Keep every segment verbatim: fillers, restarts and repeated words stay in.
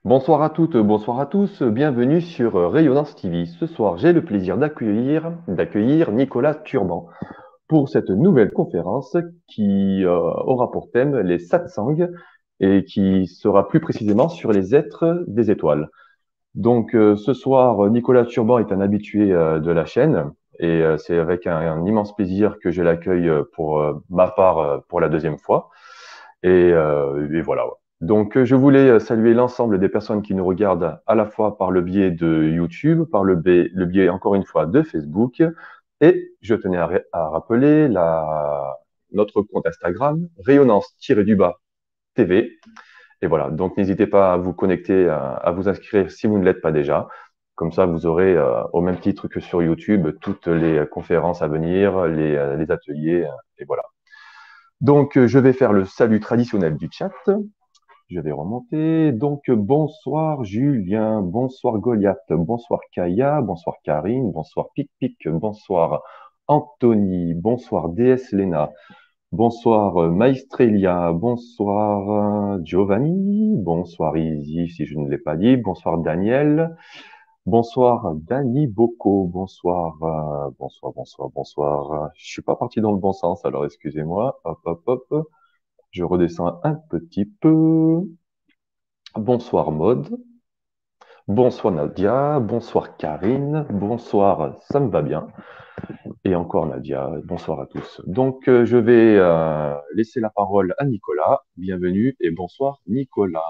Bonsoir à toutes, bonsoir à tous, bienvenue sur euh, Rayonnance T V. Ce soir, j'ai le plaisir d'accueillir d'accueillir Nicolas Turban pour cette nouvelle conférence qui euh, aura pour thème les satsangs et qui sera plus précisément sur les êtres des étoiles. Donc euh, ce soir, Nicolas Turban est un habitué euh, de la chaîne et euh, c'est avec un, un immense plaisir que je l'accueille euh, pour euh, ma part euh, pour la deuxième fois. Et, euh, et voilà. Ouais. Donc, euh, je voulais euh, saluer l'ensemble des personnes qui nous regardent à la fois par le biais de YouTube, par le biais, le biais encore une fois de Facebook. Et je tenais à, à rappeler la, notre compte Instagram, rayonnance-du-bas T V. Et voilà. Donc, n'hésitez pas à vous connecter, à, à vous inscrire si vous ne l'êtes pas déjà. Comme ça, vous aurez, euh, au même titre que sur YouTube, toutes les conférences à venir, les, euh, les ateliers, euh, et voilà. Donc, euh, je vais faire le salut traditionnel du chat. Je vais remonter. Donc, bonsoir Julien, bonsoir Goliath, bonsoir Kaya, bonsoir Karine, bonsoir Pic Pic, bonsoir Anthony, bonsoir D S Lena, bonsoir euh, Maestrelia, bonsoir euh, Giovanni, bonsoir Izzy si je ne l'ai pas dit, bonsoir Daniel, bonsoir Dani Bocco, bonsoir, euh, bonsoir, bonsoir, bonsoir. Je suis pas parti dans le bon sens, alors excusez-moi. Hop, hop, hop. Je redescends un petit peu. Bonsoir Maud, bonsoir Nadia, bonsoir Karine, bonsoir, ça me va bien, et encore Nadia, bonsoir à tous. Donc euh, je vais euh, laisser la parole à Nicolas, bienvenue et bonsoir Nicolas.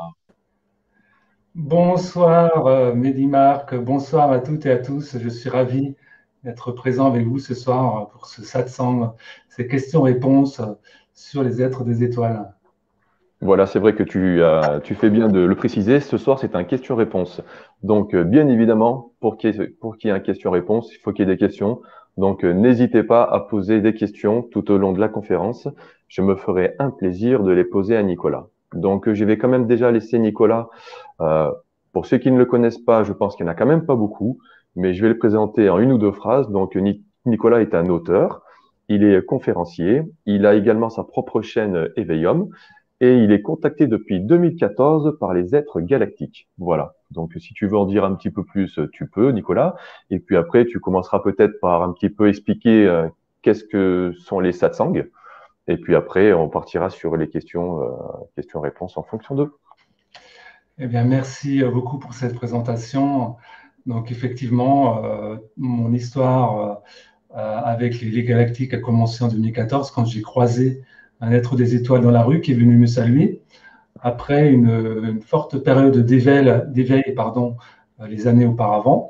Bonsoir euh, Mehdi Marc, bonsoir à toutes et à tous. Je suis ravi d'être présent avec vous ce soir euh, pour ce satsang, ces questions-réponses euh, sur les êtres des étoiles. Voilà, c'est vrai que tu, euh, tu fais bien de le préciser, ce soir c'est un question-réponse. Donc euh, bien évidemment, pour qu'il y ait, pour qu'il y ait un question-réponse, il faut qu'il y ait des questions. Donc euh, n'hésitez pas à poser des questions tout au long de la conférence. Je me ferai un plaisir de les poser à Nicolas. Donc euh, je vais quand même déjà laisser Nicolas. Euh, pour ceux qui ne le connaissent pas, je pense qu'il n'y en a quand même pas beaucoup, mais je vais le présenter en une ou deux phrases. Donc Ni- Nicolas est un auteur, il est conférencier, il a également sa propre chaîne euh, Éveillum et il est contacté depuis deux mille quatorze par les êtres galactiques. Voilà. Donc, si tu veux en dire un petit peu plus, tu peux, Nicolas. Et puis après, tu commenceras peut-être par un petit peu expliquer euh, qu'est-ce que sont les satsangs. Et puis après, on partira sur les questions, euh, questions-réponses en fonction d'eux. Eh bien, merci euh, beaucoup pour cette présentation. Donc, effectivement, euh, mon histoire euh, euh, avec les, les galactiques a commencé en deux mille quatorze quand j'ai croisé un être des étoiles dans la rue qui est venu me saluer. Après une, une forte période d'éveil, d'éveil pardon, euh, les années auparavant.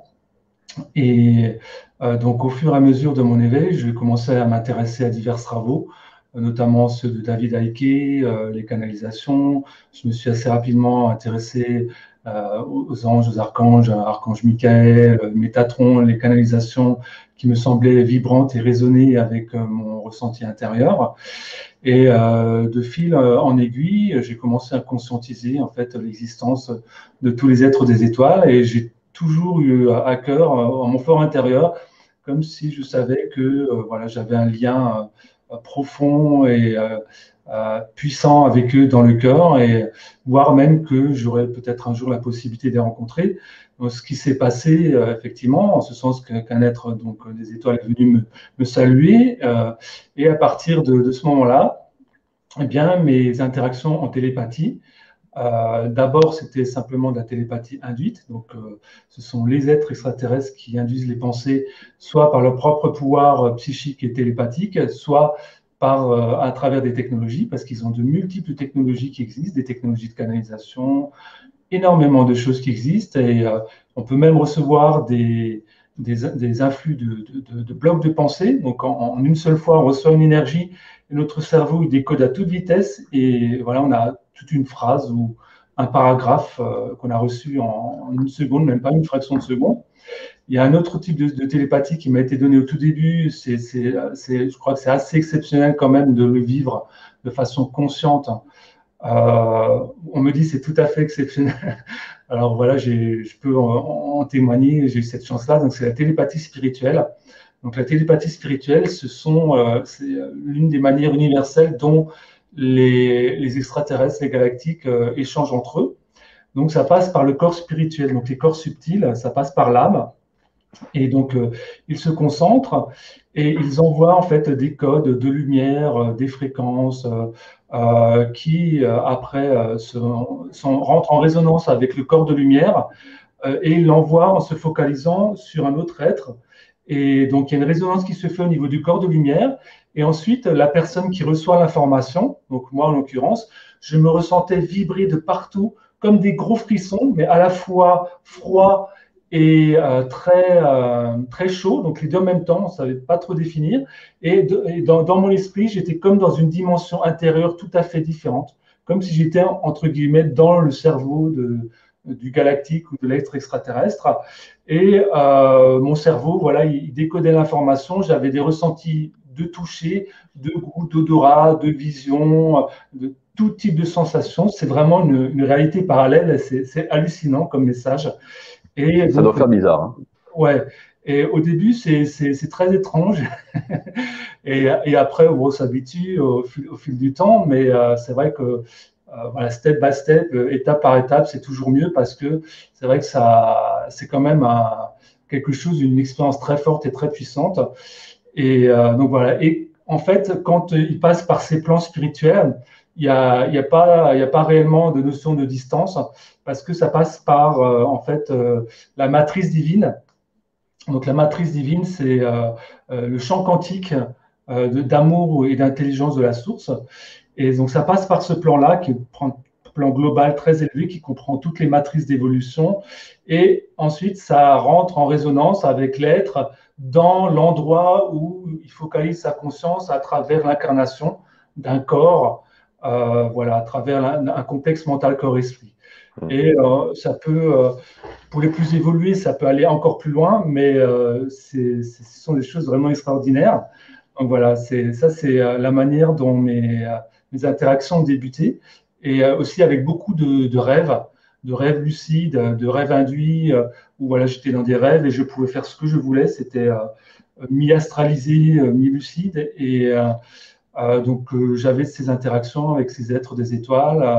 Et euh, donc, au fur et à mesure de mon éveil, je commençais à m'intéresser à divers travaux, euh, notamment ceux de David Icke, euh, les canalisations. Je me suis assez rapidement intéressé euh, aux anges, aux archanges, archange Michael, euh, Métatron, les canalisations qui me semblaient vibrantes et résonner avec euh, mon ressenti intérieur. Et euh, de fil euh, en aiguille, j'ai commencé à conscientiser en fait l'existence de tous les êtres des étoiles et j'ai toujours eu à cœur, euh, en mon fort intérieur, comme si je savais que euh, voilà, j'avais un lien euh, profond et euh, euh, puissant avec eux dans le cœur, et voire même que j'aurais peut-être un jour la possibilité de les rencontrer. Donc, ce qui s'est passé euh, effectivement, en ce sens que- qu'un être donc des étoiles est venu me, me saluer, euh, et à partir de, de ce moment-là, eh bien, mes interactions en télépathie, euh, d'abord, c'était simplement de la télépathie induite. Donc, euh, ce sont les êtres extraterrestres qui induisent les pensées, soit par leur propre pouvoir euh, psychique et télépathique, soit par, euh, à travers des technologies, parce qu'ils ont de multiples technologies qui existent, des technologies de canalisation, énormément de choses qui existent, et euh, on peut même recevoir des, des, des influx de, de, de, blocs de pensée. Donc, en, en, une seule fois, on reçoit une énergie et notre cerveau il décode à toute vitesse, et voilà, on a toute une phrase ou un paragraphe euh, qu'on a reçu en, en une seconde, même pas une fraction de seconde. Il y a un autre type de, de télépathie qui m'a été donné au tout début. C'est, c'est, c'est, je crois que c'est assez exceptionnel quand même de le vivre de façon consciente. Euh, on me dit c'est tout à fait exceptionnel. Alors voilà, j'ai, je peux en, en témoigner, j'ai eu cette chance-là. Donc c'est la télépathie spirituelle. Donc la télépathie spirituelle, ce sont, euh, c'est l'une des manières universelles dont les, les extraterrestres, les galactiques euh, échangent entre eux. Donc, ça passe par le corps spirituel. Donc, les corps subtils, ça passe par l'âme. Et donc, euh, ils se concentrent et ils envoient en fait des codes de lumière, euh, des fréquences euh, euh, qui, euh, après, euh, se- sont- rentrent en résonance avec le corps de lumière euh, et ils l'envoient en se focalisant sur un autre être. Et donc, il y a une résonance qui se fait au niveau du corps de lumière. Et ensuite, la personne qui reçoit l'information, donc moi en l'occurrence, je me ressentais vibrer de partout comme des gros frissons, mais à la fois froid et euh, très, euh, très chaud, donc les deux en même temps, on ne savait pas trop définir. Et, de, et dans, dans, mon esprit, j'étais comme dans une dimension intérieure tout à fait différente, comme si j'étais, entre guillemets, dans le cerveau de, du galactique ou de l'être extraterrestre. Et euh, mon cerveau, voilà, il, il décodait l'information, j'avais des ressentis de toucher, de goût, d'odorat, de vision, de tout type de sensations. C'est vraiment une, une réalité parallèle, c'est hallucinant comme message. Et Ça doit donc, faire bizarre, hein. ouais. Et au début, c'est très étrange. et, et, après, on s'habitue au, au, fil du temps. Mais euh, c'est vrai que, euh, voilà, step by step, étape par étape, c'est toujours mieux parce que c'est vrai que ça, c'est quand même un, quelque chose, une expérience très forte et très puissante. Et euh, donc voilà. Et en fait, quand il passe par ces plans spirituels, il n'y a, y a, pas, y a pas réellement de notion de distance parce que ça passe par euh, en fait euh, la matrice divine. Donc la matrice divine, c'est euh, euh, le champ quantique euh, d'amour et d'intelligence de la source. Et donc ça passe par ce plan-là qui prend un plan global très élevé qui comprend toutes les matrices d'évolution. Et ensuite, ça rentre en résonance avec l'être dans l'endroit où il focalise sa conscience à travers l'incarnation d'un corps, euh, voilà, à travers un, un complexe mental corps-esprit. Et euh, ça peut, euh, pour les plus évolués, ça peut aller encore plus loin, mais euh, ce sont des choses vraiment extraordinaires. Donc voilà, ça c'est euh, la manière dont mes, euh, mes interactions ont débuté, et euh, aussi avec beaucoup de, de rêves, de rêves lucides, de rêves induits, euh, où voilà, j'étais dans des rêves et je pouvais faire ce que je voulais, c'était euh, mi-astralisé, euh, mi-lucide, et euh, euh, donc euh, j'avais ces interactions avec ces êtres des étoiles. Euh,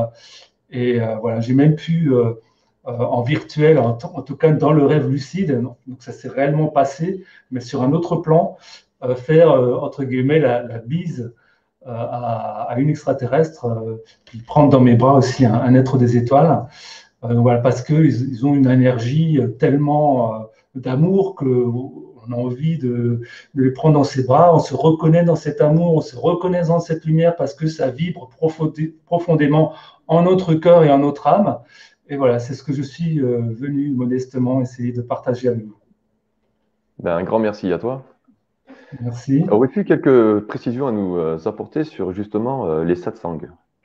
et euh, voilà, j'ai même pu, euh, euh, en virtuel, en, en, tout cas dans le rêve lucide, donc ça s'est réellement passé, mais sur un autre plan, euh, faire, euh, entre guillemets, la, la bise euh, à, à, une extraterrestre, euh, puis prendre dans mes bras aussi un, un être des étoiles. Euh, voilà, parce qu'ils ils ont une énergie tellement euh, d'amour qu'on a envie de, de les prendre dans ses bras. On se reconnaît dans cet amour, on se reconnaît dans cette lumière parce que ça vibre profondé, profondément en notre cœur et en notre âme. Et voilà, c'est ce que je suis euh, venu modestement essayer de partager avec vous. Ben, un grand merci à toi. Merci. Aurais-tu quelques précisions à nous euh, apporter sur justement euh, les satsangs?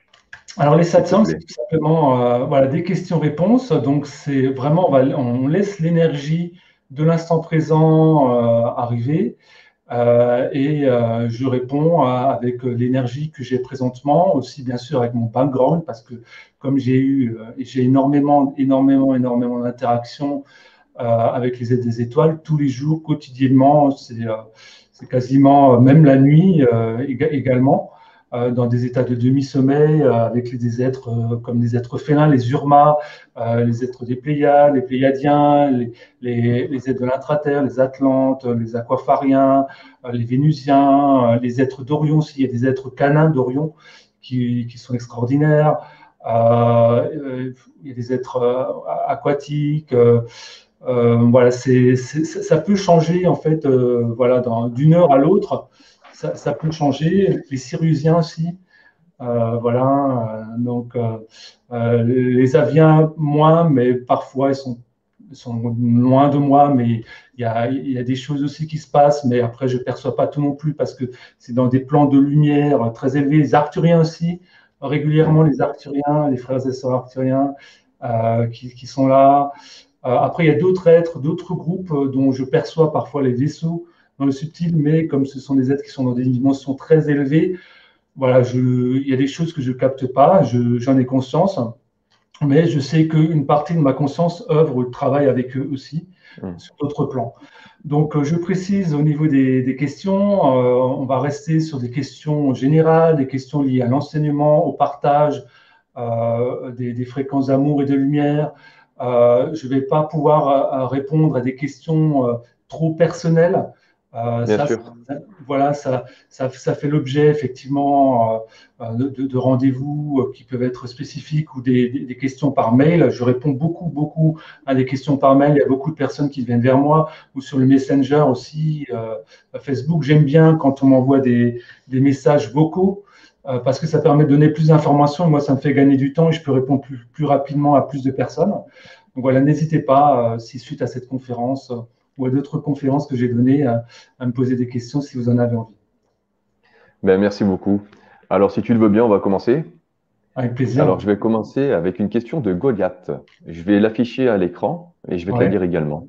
Alors les S'il te satsangs, c'est plaît. tout simplement euh, voilà, des questions-réponses. Donc c'est vraiment, on, va, on laisse l'énergie de l'instant présent euh, arriver euh, et euh, je réponds à- avec l'énergie que j'ai présentement, aussi bien sûr avec mon background, parce que comme j'ai eu, euh, j'ai énormément, énormément, énormément d'interactions euh, avec les aides des étoiles tous les jours, quotidiennement, c'est euh, c'est quasiment, euh, même la nuit euh, ég également, euh, dans des états de demi-sommeil, euh, avec les, des êtres euh, comme les êtres félins, les Urmas, euh, les êtres des Pléiades, les Pléiadiens, les, les, les êtres de l'intraterre, les Atlantes, les Aquafariens, euh, les Vénusiens, euh, les êtres d'Orion, s'il y a des êtres canins d'Orion qui, qui sont extraordinaires. Euh, il y a des êtres euh, aquatiques. Euh, euh, voilà, c'est, c'est, ça peut changer en fait, euh, voilà, d'une heure à l'autre, ça, ça, peut changer. Les Syrusiens aussi, euh, voilà. Euh, donc euh, euh, les Aviens moins, mais parfois ils sont, ils sont loin de moi, mais il y a, il y a des choses aussi qui se passent, mais après je perçois pas tout non plus parce que c'est dans des plans de lumière très élevés. Les Arcturiens aussi, régulièrement les Arcturiens, les frères et sœurs Arcturiens euh, qui, qui sont là. Euh, après, il y a d'autres êtres, d'autres groupes euh, dont je perçois parfois les vaisseaux dans le subtil, mais comme ce sont des êtres qui sont dans des dimensions très élevées, voilà, je, il y a des choses que je ne capte pas, j'en ai conscience, mais je sais qu'une partie de ma conscience œuvre ou travaille avec eux aussi, Mm. sur d'autres plans. Donc, euh, je précise au niveau des, des questions, euh, on va rester sur des questions générales, des questions liées à l'enseignement, au partage, euh, des, des fréquences d'amour et de lumière. Euh, je ne vais pas pouvoir euh, répondre à des questions euh, trop personnelles. Euh, Bien ça, sûr. ça, voilà, ça, ça, ça fait l'objet effectivement euh, de, de rendez-vous qui peuvent être spécifiques ou des, des, des questions par mail. Je réponds beaucoup, beaucoup à des questions par mail. Il y a beaucoup de personnes qui viennent vers moi ou sur le Messenger aussi, euh, Facebook. J'aime bien quand on m'envoie des, des messages vocaux euh, parce que ça permet de donner plus d'informations. Moi, ça me fait gagner du temps et je peux répondre plus, plus rapidement à plus de personnes. Donc voilà, n'hésitez pas, euh, si suite à cette conférence euh, ou à d'autres conférences que j'ai données, à, à me poser des questions si vous en avez envie. Ben, merci beaucoup. Alors, si tu le veux bien, on va commencer. Avec plaisir. Alors, je vais commencer avec une question de Goliath. Je vais l'afficher à l'écran et je vais te la Ouais. lire également.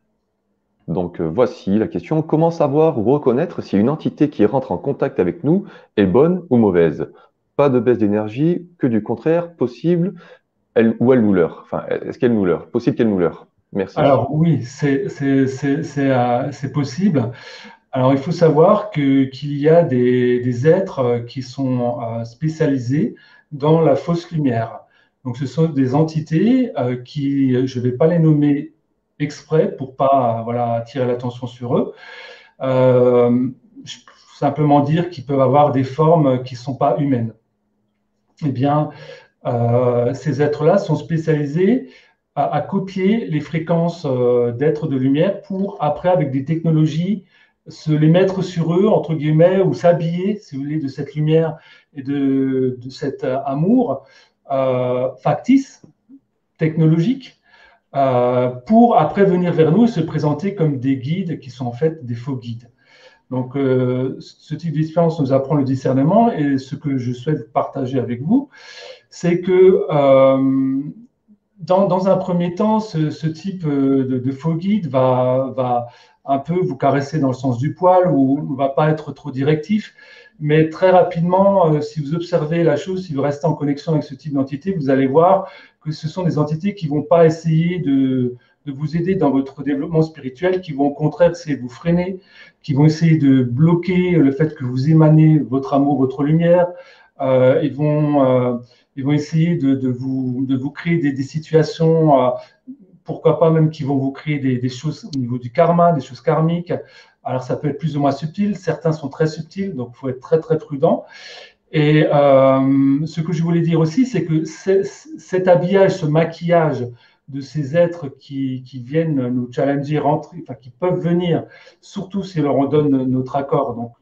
Donc, euh, voici la question. Comment savoir ou reconnaître si une entité qui rentre en contact avec nous est bonne ou mauvaise? Pas de baisse d'énergie, que du contraire, possible, elle, ou elle nous leurre. Enfin, est-ce qu'elle nous leurre? Possible qu'elle nous leurre. Merci. Alors oui, c'est c'est- c'est- c'est, euh, c'est possible. Alors il faut savoir que, qu'il y a des, des êtres euh, qui sont euh, spécialisés dans la fausse lumière. Donc ce sont des entités euh, qui, je ne vais pas les nommer exprès pour pas euh, voilà, attirer l'attention sur eux. Euh, je- Simplement dire qu'ils peuvent avoir des formes qui ne sont pas humaines. Eh bien, euh, ces êtres-là sont spécialisés à, à copier les fréquences euh, d'êtres de lumière pour, après, avec des technologies, se les mettre sur eux, entre guillemets, ou s'habiller, si vous voulez, de cette lumière et de, de cet euh, amour euh, factice, technologique, euh, pour après venir vers nous et se présenter comme des guides qui sont en fait des faux guides. Donc, euh, ce type d'expérience nous apprend le discernement et ce que je souhaite partager avec vous, c'est que euh, dans, dans, un premier temps, ce, ce type de, de, faux guide va, va, un peu vous caresser dans le sens du poil ou ne va pas être trop directif. Mais très rapidement, euh, si vous observez la chose, si vous restez en connexion avec ce type d'entité, vous allez voir que ce sont des entités qui ne vont pas essayer de, de vous aider dans votre développement spirituel, qui vont au contraire essayer de vous freiner, qui vont essayer de bloquer le fait que vous émanez votre amour, votre lumière. Euh, ils vont... Euh, Ils vont essayer de, de, vous, de vous créer des, des situations, euh, pourquoi pas même qui vont vous créer des, des choses au niveau du karma, des choses karmiques. Alors ça peut être plus ou moins subtil, certains sont très subtils, donc il faut être très très prudent. Et euh, ce que je voulais dire aussi, c'est que cet habillage, ce maquillage de ces êtres qui, qui viennent nous challenger, rentrer, enfin qui peuvent venir, surtout si on leur donne notre accord. Donc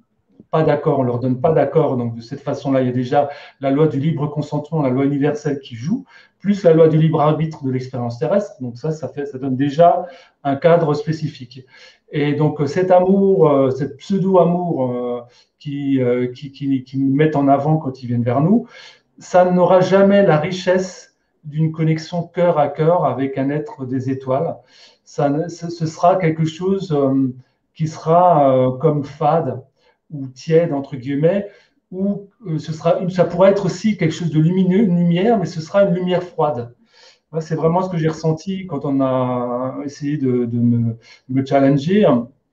pas d'accord, on leur donne pas d'accord. Donc de cette façon-là, il y a déjà la loi du libre consentement, la loi universelle qui joue, plus la loi du libre arbitre de l'expérience terrestre. Donc ça, ça fait, ça donne déjà un cadre spécifique. Et donc cet amour, euh, cet pseudo-amour euh, qui, euh, qui, qui, qui nous mettent en avant quand ils viennent vers nous, ça n'aura jamais la richesse d'une connexion cœur à cœur avec un être des étoiles. Ça, ce sera quelque chose euh, qui sera euh, comme fade ou tiède, entre guillemets, ou euh, ce sera, ça pourrait être aussi quelque chose de lumineux, une lumière, mais ce sera une lumière froide. C'est vraiment ce que j'ai ressenti quand on a essayé de, de me, me, challenger.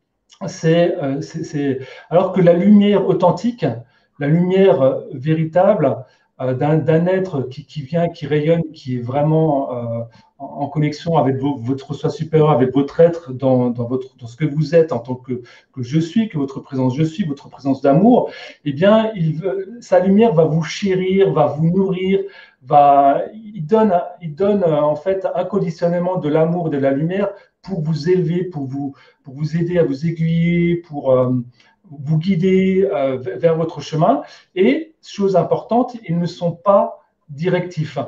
C'est, euh, c'est, alors que la lumière authentique, la lumière euh, véritable euh, d'un être qui, qui, vient, qui rayonne, qui est vraiment euh, en, en connexion avec vos, votre soi supérieur, avec votre être, dans, dans, votre, dans ce que vous êtes en tant que, que je suis, que votre présence je suis, votre présence d'amour, eh bien, il veut, sa lumière va vous chérir, va vous nourrir, va, il donne, il donne en fait inconditionnellement de l'amour, de la lumière pour vous élever, pour vous, pour vous aider à vous aiguiller, pour euh, vous guider euh, vers votre chemin. Et, chose importante, ils ne sont pas directifs.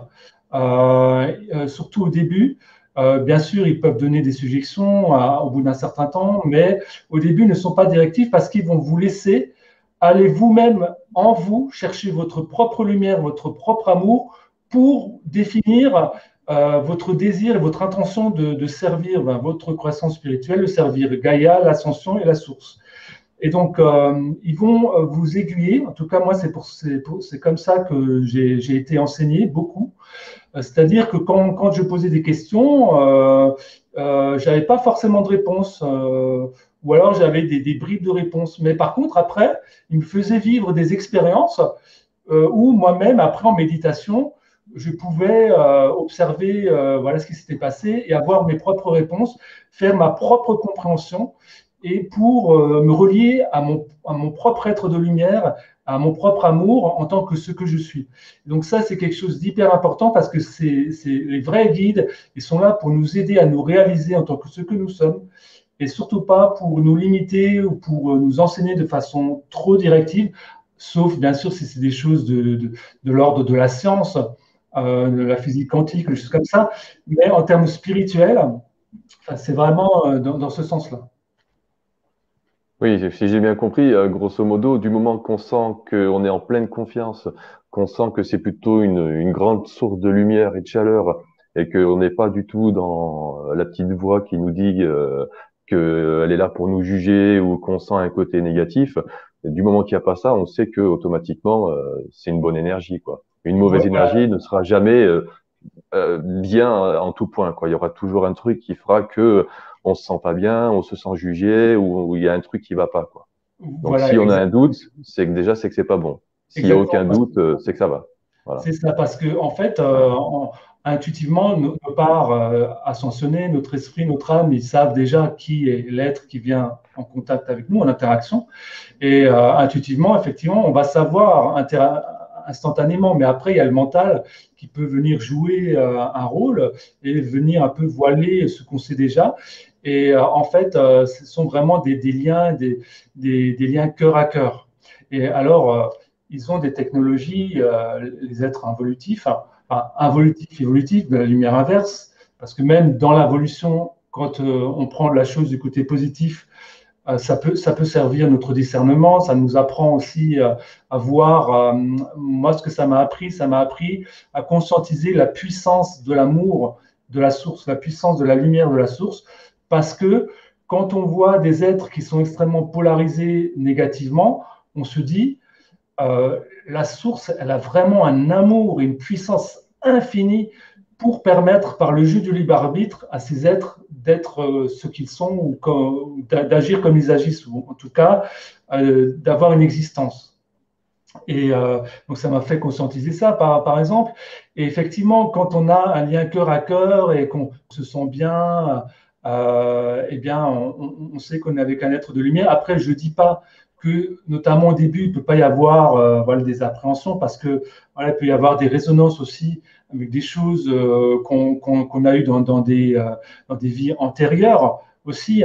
Euh, euh, surtout au début, euh, bien sûr, ils peuvent donner des suggestions à, au bout d'un certain temps, mais au début, ils ne sont pas directifs parce qu'ils vont vous laisser aller vous-même en vous chercher votre propre lumière, votre propre amour pour définir euh, votre désir et votre intention de, de servir ben, votre croissance spirituelle, de servir Gaïa, l'ascension et la source. Et donc, euh, ils vont euh, vous aiguiller. En tout cas, moi, c'est, pour, c'est, pour, c'est comme ça que j'ai, j'ai été enseigné beaucoup. Euh, c'est-à-dire que quand, quand je posais des questions, euh, euh, je n'avais pas forcément de réponse. Euh, ou alors, j'avais des, des bribes de réponses. Mais par contre, après, ils me faisaient vivre des expériences euh, où moi-même, après en méditation, je pouvais euh, observer euh, voilà ce qui s'était passé et avoir mes propres réponses, faire ma propre compréhension et pour euh, me relier à mon, à mon propre être de lumière, à mon propre amour en tant que ce que je suis. Donc ça, c'est quelque chose d'hyper important parce que c'est les vrais guides, ils sont là pour nous aider à nous réaliser en tant que ce que nous sommes et surtout pas pour nous limiter ou pour nous enseigner de façon trop directive, sauf bien sûr si c'est des choses de, de, de l'ordre de la science, euh, de la physique quantique, des choses comme ça. Mais en termes spirituels, enfin, c'est vraiment euh, dans, dans ce sens-là. Oui, si j'ai bien compris, euh, grosso modo, du moment qu'on sent qu'on est en pleine confiance, qu'on sent que c'est plutôt une, une grande source de lumière et de chaleur, et qu'on n'est pas du tout dans euh, la petite voix qui nous dit euh, qu'elle est là pour nous juger ou qu'on sent un côté négatif, du moment qu'il n'y a pas ça, on sait que automatiquement euh, c'est une bonne énergie, quoi. Une mauvaise Voilà, énergie ne sera jamais euh, euh, bien en tout point, quoi. Il y aura toujours un truc qui fera que on se sent pas bien, on se sent jugé ou, ou il y a un truc qui va pas, quoi. Donc voilà si on a un exact, doute, c'est que déjà c'est que c'est pas bon. S'il y a aucun exactement. doute, euh, c'est que ça va. Voilà. C'est ça, parce que en fait, euh, en- intuitivement, nos, nos parts euh, ascensionnées, notre esprit, notre âme, ils savent déjà qui est l'être qui vient en contact avec nous, en interaction. Et euh, intuitivement, effectivement, on va savoir inter- instantanément, mais après, il y a le mental qui peut venir jouer euh, un rôle et venir un peu voiler ce qu'on sait déjà. Et euh, en fait, euh, ce sont vraiment des, des liens, des, des, des liens cœur à cœur. Et alors, euh, ils ont des technologies, euh, les êtres involutifs, enfin, involutifs, évolutifs, de la lumière inverse, parce que même dans l'involution, quand euh, on prend la chose du côté positif, euh, ça peut, ça peut servir notre discernement, ça nous apprend aussi euh, à voir, euh, moi ce que ça m'a appris, ça m'a appris à conscientiser la puissance de l'amour de la source, la puissance de la lumière de la source, parce que quand on voit des êtres qui sont extrêmement polarisés négativement, on se dit, euh, la source, elle a vraiment un amour et une puissance infinie pour permettre, par le jeu du libre arbitre, à ces êtres d'être euh, ce qu'ils sont ou d'agir comme ils agissent, ou en tout cas euh, d'avoir une existence. Et euh, donc ça m'a fait conscientiser ça, par, par exemple. Et effectivement, quand on a un lien cœur à cœur et qu'on se sent bien, euh, eh bien, on, on sait qu'on est avec un être de lumière. Après, je ne dis pas que, notamment au début, il ne peut pas y avoir euh, voilà, des appréhensions parce que voilà, il peut y avoir des résonances aussi avec des choses euh, qu'on qu'on, qu'on a eues dans, dans, des, euh, dans des vies antérieures aussi.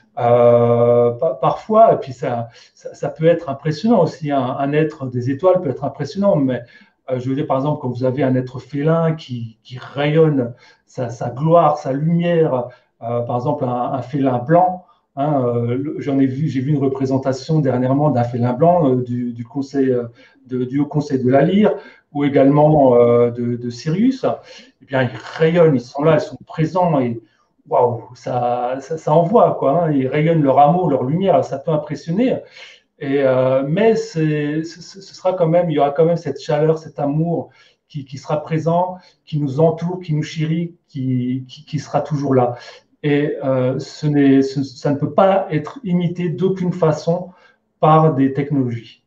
Euh, parfois, et puis ça, ça, ça, peut être impressionnant aussi. Un, un, être des étoiles peut être impressionnant, mais euh, je veux dire, par exemple, quand vous avez un être félin qui, qui rayonne sa, sa, gloire, sa lumière, euh, par exemple, un, un félin blanc. Hein, euh, J'en ai vu, j'ai vu une représentation dernièrement d'un félin blanc euh, du, du, conseil, euh, de, du Haut Conseil de la Lyre, ou également euh, de, de Sirius. Eh bien, ils rayonnent, ils sont là, ils sont présents et waouh, ça, ça, ça, envoie, quoi. Hein. Ils rayonnent leur amour, leur lumière, ça peut impressionner. Et, euh, mais ce, ce sera quand même, il y aura quand même cette chaleur, cet amour qui, qui sera présent, qui nous entoure, qui nous chérit, qui, qui, qui sera toujours là. Et euh, ce ce, ça ne peut pas être imité d'aucune façon par des technologies.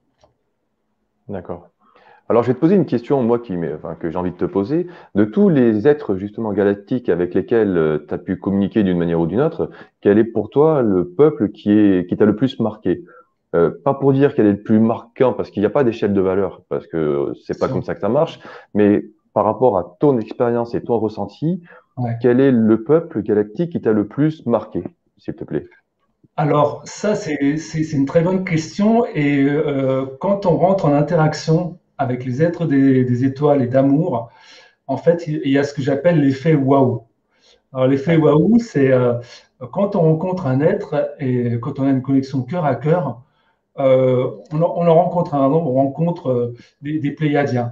D'accord. Alors, je vais te poser une question, moi, qui, m'est- enfin, que j'ai envie de te poser. De tous les êtres, justement, galactiques avec lesquels tu as pu communiquer d'une manière ou d'une autre, quel est pour toi le peuple qui est, qui t'a le plus marqué? Euh, pas pour dire quel est le plus marquant, parce qu'il n'y a pas d'échelle de valeur, parce que c'est pas comme ça que ça marche, mais par rapport à ton expérience et ton ressenti, Ouais. quel est le peuple galactique qui t'a le plus marqué, s'il te plaît? Alors, ça, c'est une très bonne question. Et euh, quand on rentre en interaction avec les êtres des, des étoiles et d'amour, en fait, il y a ce que j'appelle l'effet waouh. Alors, l'effet Ouais. waouh, c'est euh, quand on rencontre un être et quand on a une connexion cœur à cœur, euh, on, on en rencontre un, on rencontre euh, des, des Pléiadiens.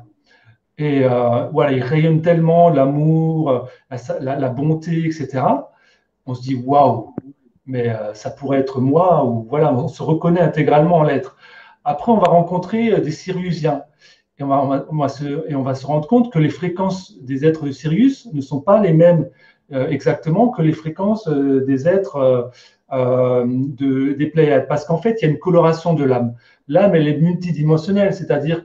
Et euh, voilà, ils rayonnent tellement l'amour, la, la, la bonté, et cetera. On se dit waouh, mais euh, ça pourrait être moi, ou voilà, on se reconnaît intégralement en l'être. Après, on va rencontrer euh, des Siriusiens. Et on, va, on, va, on va se, et on va se rendre compte que les fréquences des êtres de Sirius ne sont pas les mêmes euh, exactement que les fréquences euh, des êtres euh, euh, de, des Pléiades. Parce qu'en fait, il y a une coloration de l'âme. L'âme, elle est multidimensionnelle, c'est-à-dire que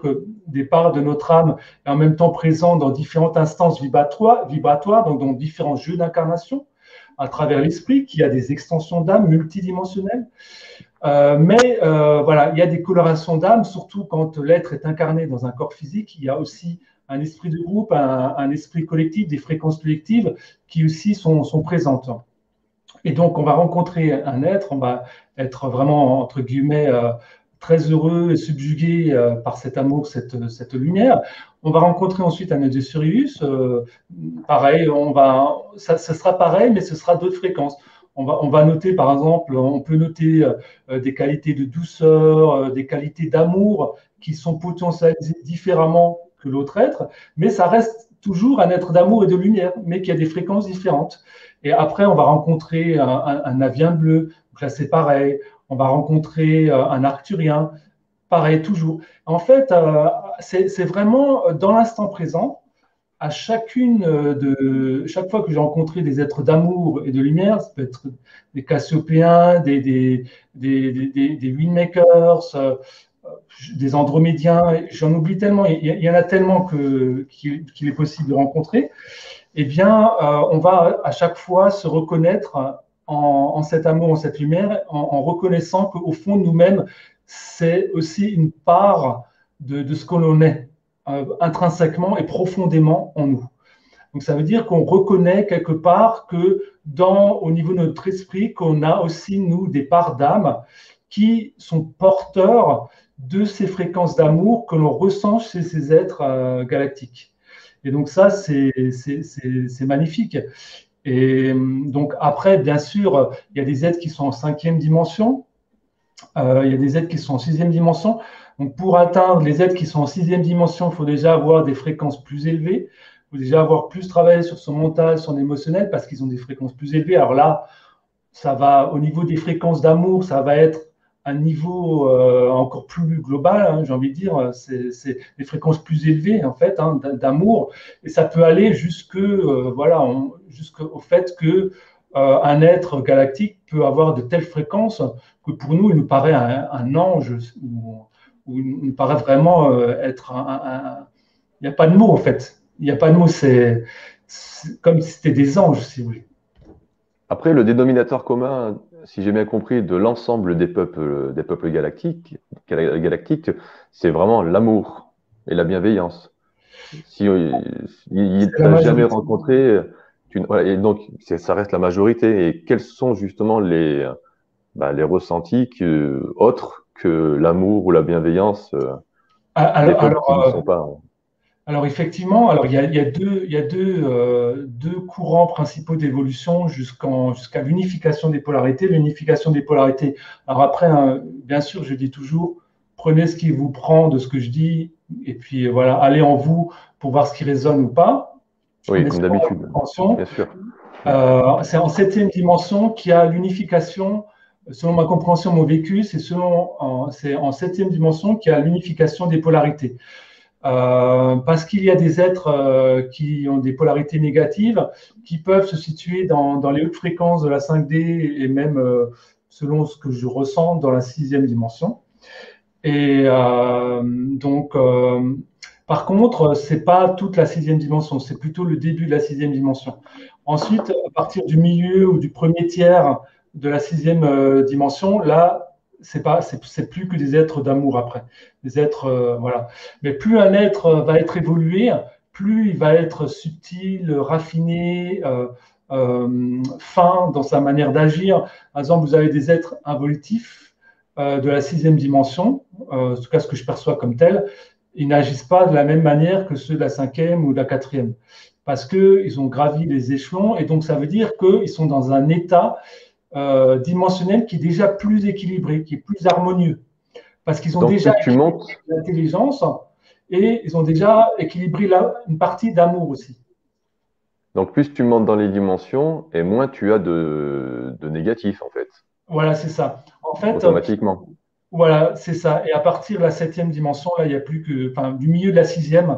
des parts de notre âme et en même temps présents dans différentes instances vibratoires, vibratoires donc dans différents jeux d'incarnation, à travers l'esprit, qui a des extensions d'âme multidimensionnelles. Euh, mais euh, voilà, il y a des colorations d'âme, surtout quand l'être est incarné dans un corps physique. Il y a aussi un esprit de groupe, un, un esprit collectif, des fréquences collectives qui aussi sont, sont présentes. Et donc, on va rencontrer un être, on va être vraiment, entre guillemets, euh, très heureux et subjugué euh, par cet amour, cette, cette lumière. On va rencontrer ensuite un œil de Sirius. Euh, pareil, on va, ça, ça sera pareil, mais ce sera d'autres fréquences. On va, on va noter, par exemple, on peut noter euh, des qualités de douceur, euh, des qualités d'amour qui sont potentialisées différemment que l'autre être, mais ça reste toujours un être d'amour et de lumière, mais qui a des fréquences différentes. Et après, on va rencontrer un, un, un avien bleu, donc là c'est pareil. On va rencontrer euh, un arcturien, pareil, toujours. En fait, euh, c'est vraiment dans l'instant présent. À chacune de chaque fois que j'ai rencontré des êtres d'amour et de lumière, ça peut être des Cassiopéens, des, des, des, des, des Windmakers, euh, des Andromédiens, j'en oublie tellement, il y, il y en a tellement que, qu'il, qu'il est possible de rencontrer. Eh bien, euh, on va à chaque fois se reconnaître en, en cet amour, en cette lumière, en, en reconnaissant qu'au fond de nous-mêmes, c'est aussi une part de, de ce que l'on est, euh, intrinsèquement et profondément en nous. Donc, ça veut dire qu'on reconnaît quelque part que, dans, au niveau de notre esprit, qu'on a aussi, nous, des parts d'âme qui sont porteurs de ces fréquences d'amour que l'on ressent chez ces êtres euh, galactiques. Et donc ça, c'est magnifique. Et donc après, bien sûr, il y a des êtres qui sont en cinquième dimension, euh, il y a des êtres qui sont en sixième dimension. Donc pour atteindre les êtres qui sont en sixième dimension, il faut déjà avoir des fréquences plus élevées, il faut déjà avoir plus travaillé sur son mental, son émotionnel, parce qu'ils ont des fréquences plus élevées. Alors là, ça va, au niveau des fréquences d'amour, ça va être un niveau euh, encore plus global, hein, j'ai envie de dire, c'est des fréquences plus élevées en fait, hein, d'amour, et ça peut aller jusque, euh, voilà, jusqu'au fait que euh, un être galactique peut avoir de telles fréquences que pour nous, il nous paraît un, un ange, ou, ou il nous paraît vraiment euh, être un, un, un... Il n'y a pas de mots en fait, il n'y a pas de mots, c'est comme si c'était des anges, si vous voulez. Après, le dénominateur commun, si j'ai bien compris, de l'ensemble des peuples, des peuples galactiques, galactiques, c'est vraiment l'amour et la bienveillance. Si il t'a jamais rencontré, tu, voilà, et donc ça reste la majorité. Et quels sont justement les, bah, les ressentis que, autres que l'amour ou la bienveillance euh, alors, des peuples alors, qui ne euh, sont pas. Alors effectivement, alors il y a, il y a deux, il y a deux, euh, deux courants principaux d'évolution jusqu'en, jusqu'à l'unification des polarités. L'unification des polarités. Alors après, hein, bien sûr, je dis toujours, prenez ce qui vous prend de ce que je dis, et puis voilà, allez en vous pour voir ce qui résonne ou pas. Oui, Mais comme d'habitude, bien sûr. Euh, c'est en septième dimension qu'il y a l'unification. Selon ma compréhension, mon vécu, c'est selon, c'est en septième dimension qu'il y a l'unification des polarités. Euh, parce qu'il y a des êtres euh, qui ont des polarités négatives, qui peuvent se situer dans, dans les hautes fréquences de la cinq D et même, euh, selon ce que je ressens, dans la sixième dimension. Et euh, donc, euh, par contre, c'est pas toute la sixième dimension, c'est plutôt le début de la sixième dimension. Ensuite, à partir du milieu ou du premier tiers de la sixième euh, dimension, là, c'est pas, c'est plus que des êtres d'amour après, des êtres, euh, voilà. Mais plus un être va être évolué, plus il va être subtil, raffiné, euh, euh, fin dans sa manière d'agir. Par exemple, vous avez des êtres involutifs euh, de la sixième dimension, euh, en tout cas ce que je perçois comme tel. Ils n'agissent pas de la même manière que ceux de la cinquième ou de la quatrième, parce qu'ils ont gravi les échelons, et donc ça veut dire qu'ils sont dans un état Euh, dimensionnel qui est déjà plus équilibré, qui est plus harmonieux. Parce qu'ils ont Donc, déjà plus tu montes, l'intelligence et ils ont déjà équilibré la, une partie d'amour aussi. donc plus tu montes dans les dimensions et moins tu as de, de négatifs en fait. Voilà, c'est ça. En fait, automatiquement. Euh, voilà, c'est ça. Et à partir de la septième dimension, là, il n'y a plus que, enfin, du milieu de la sixième,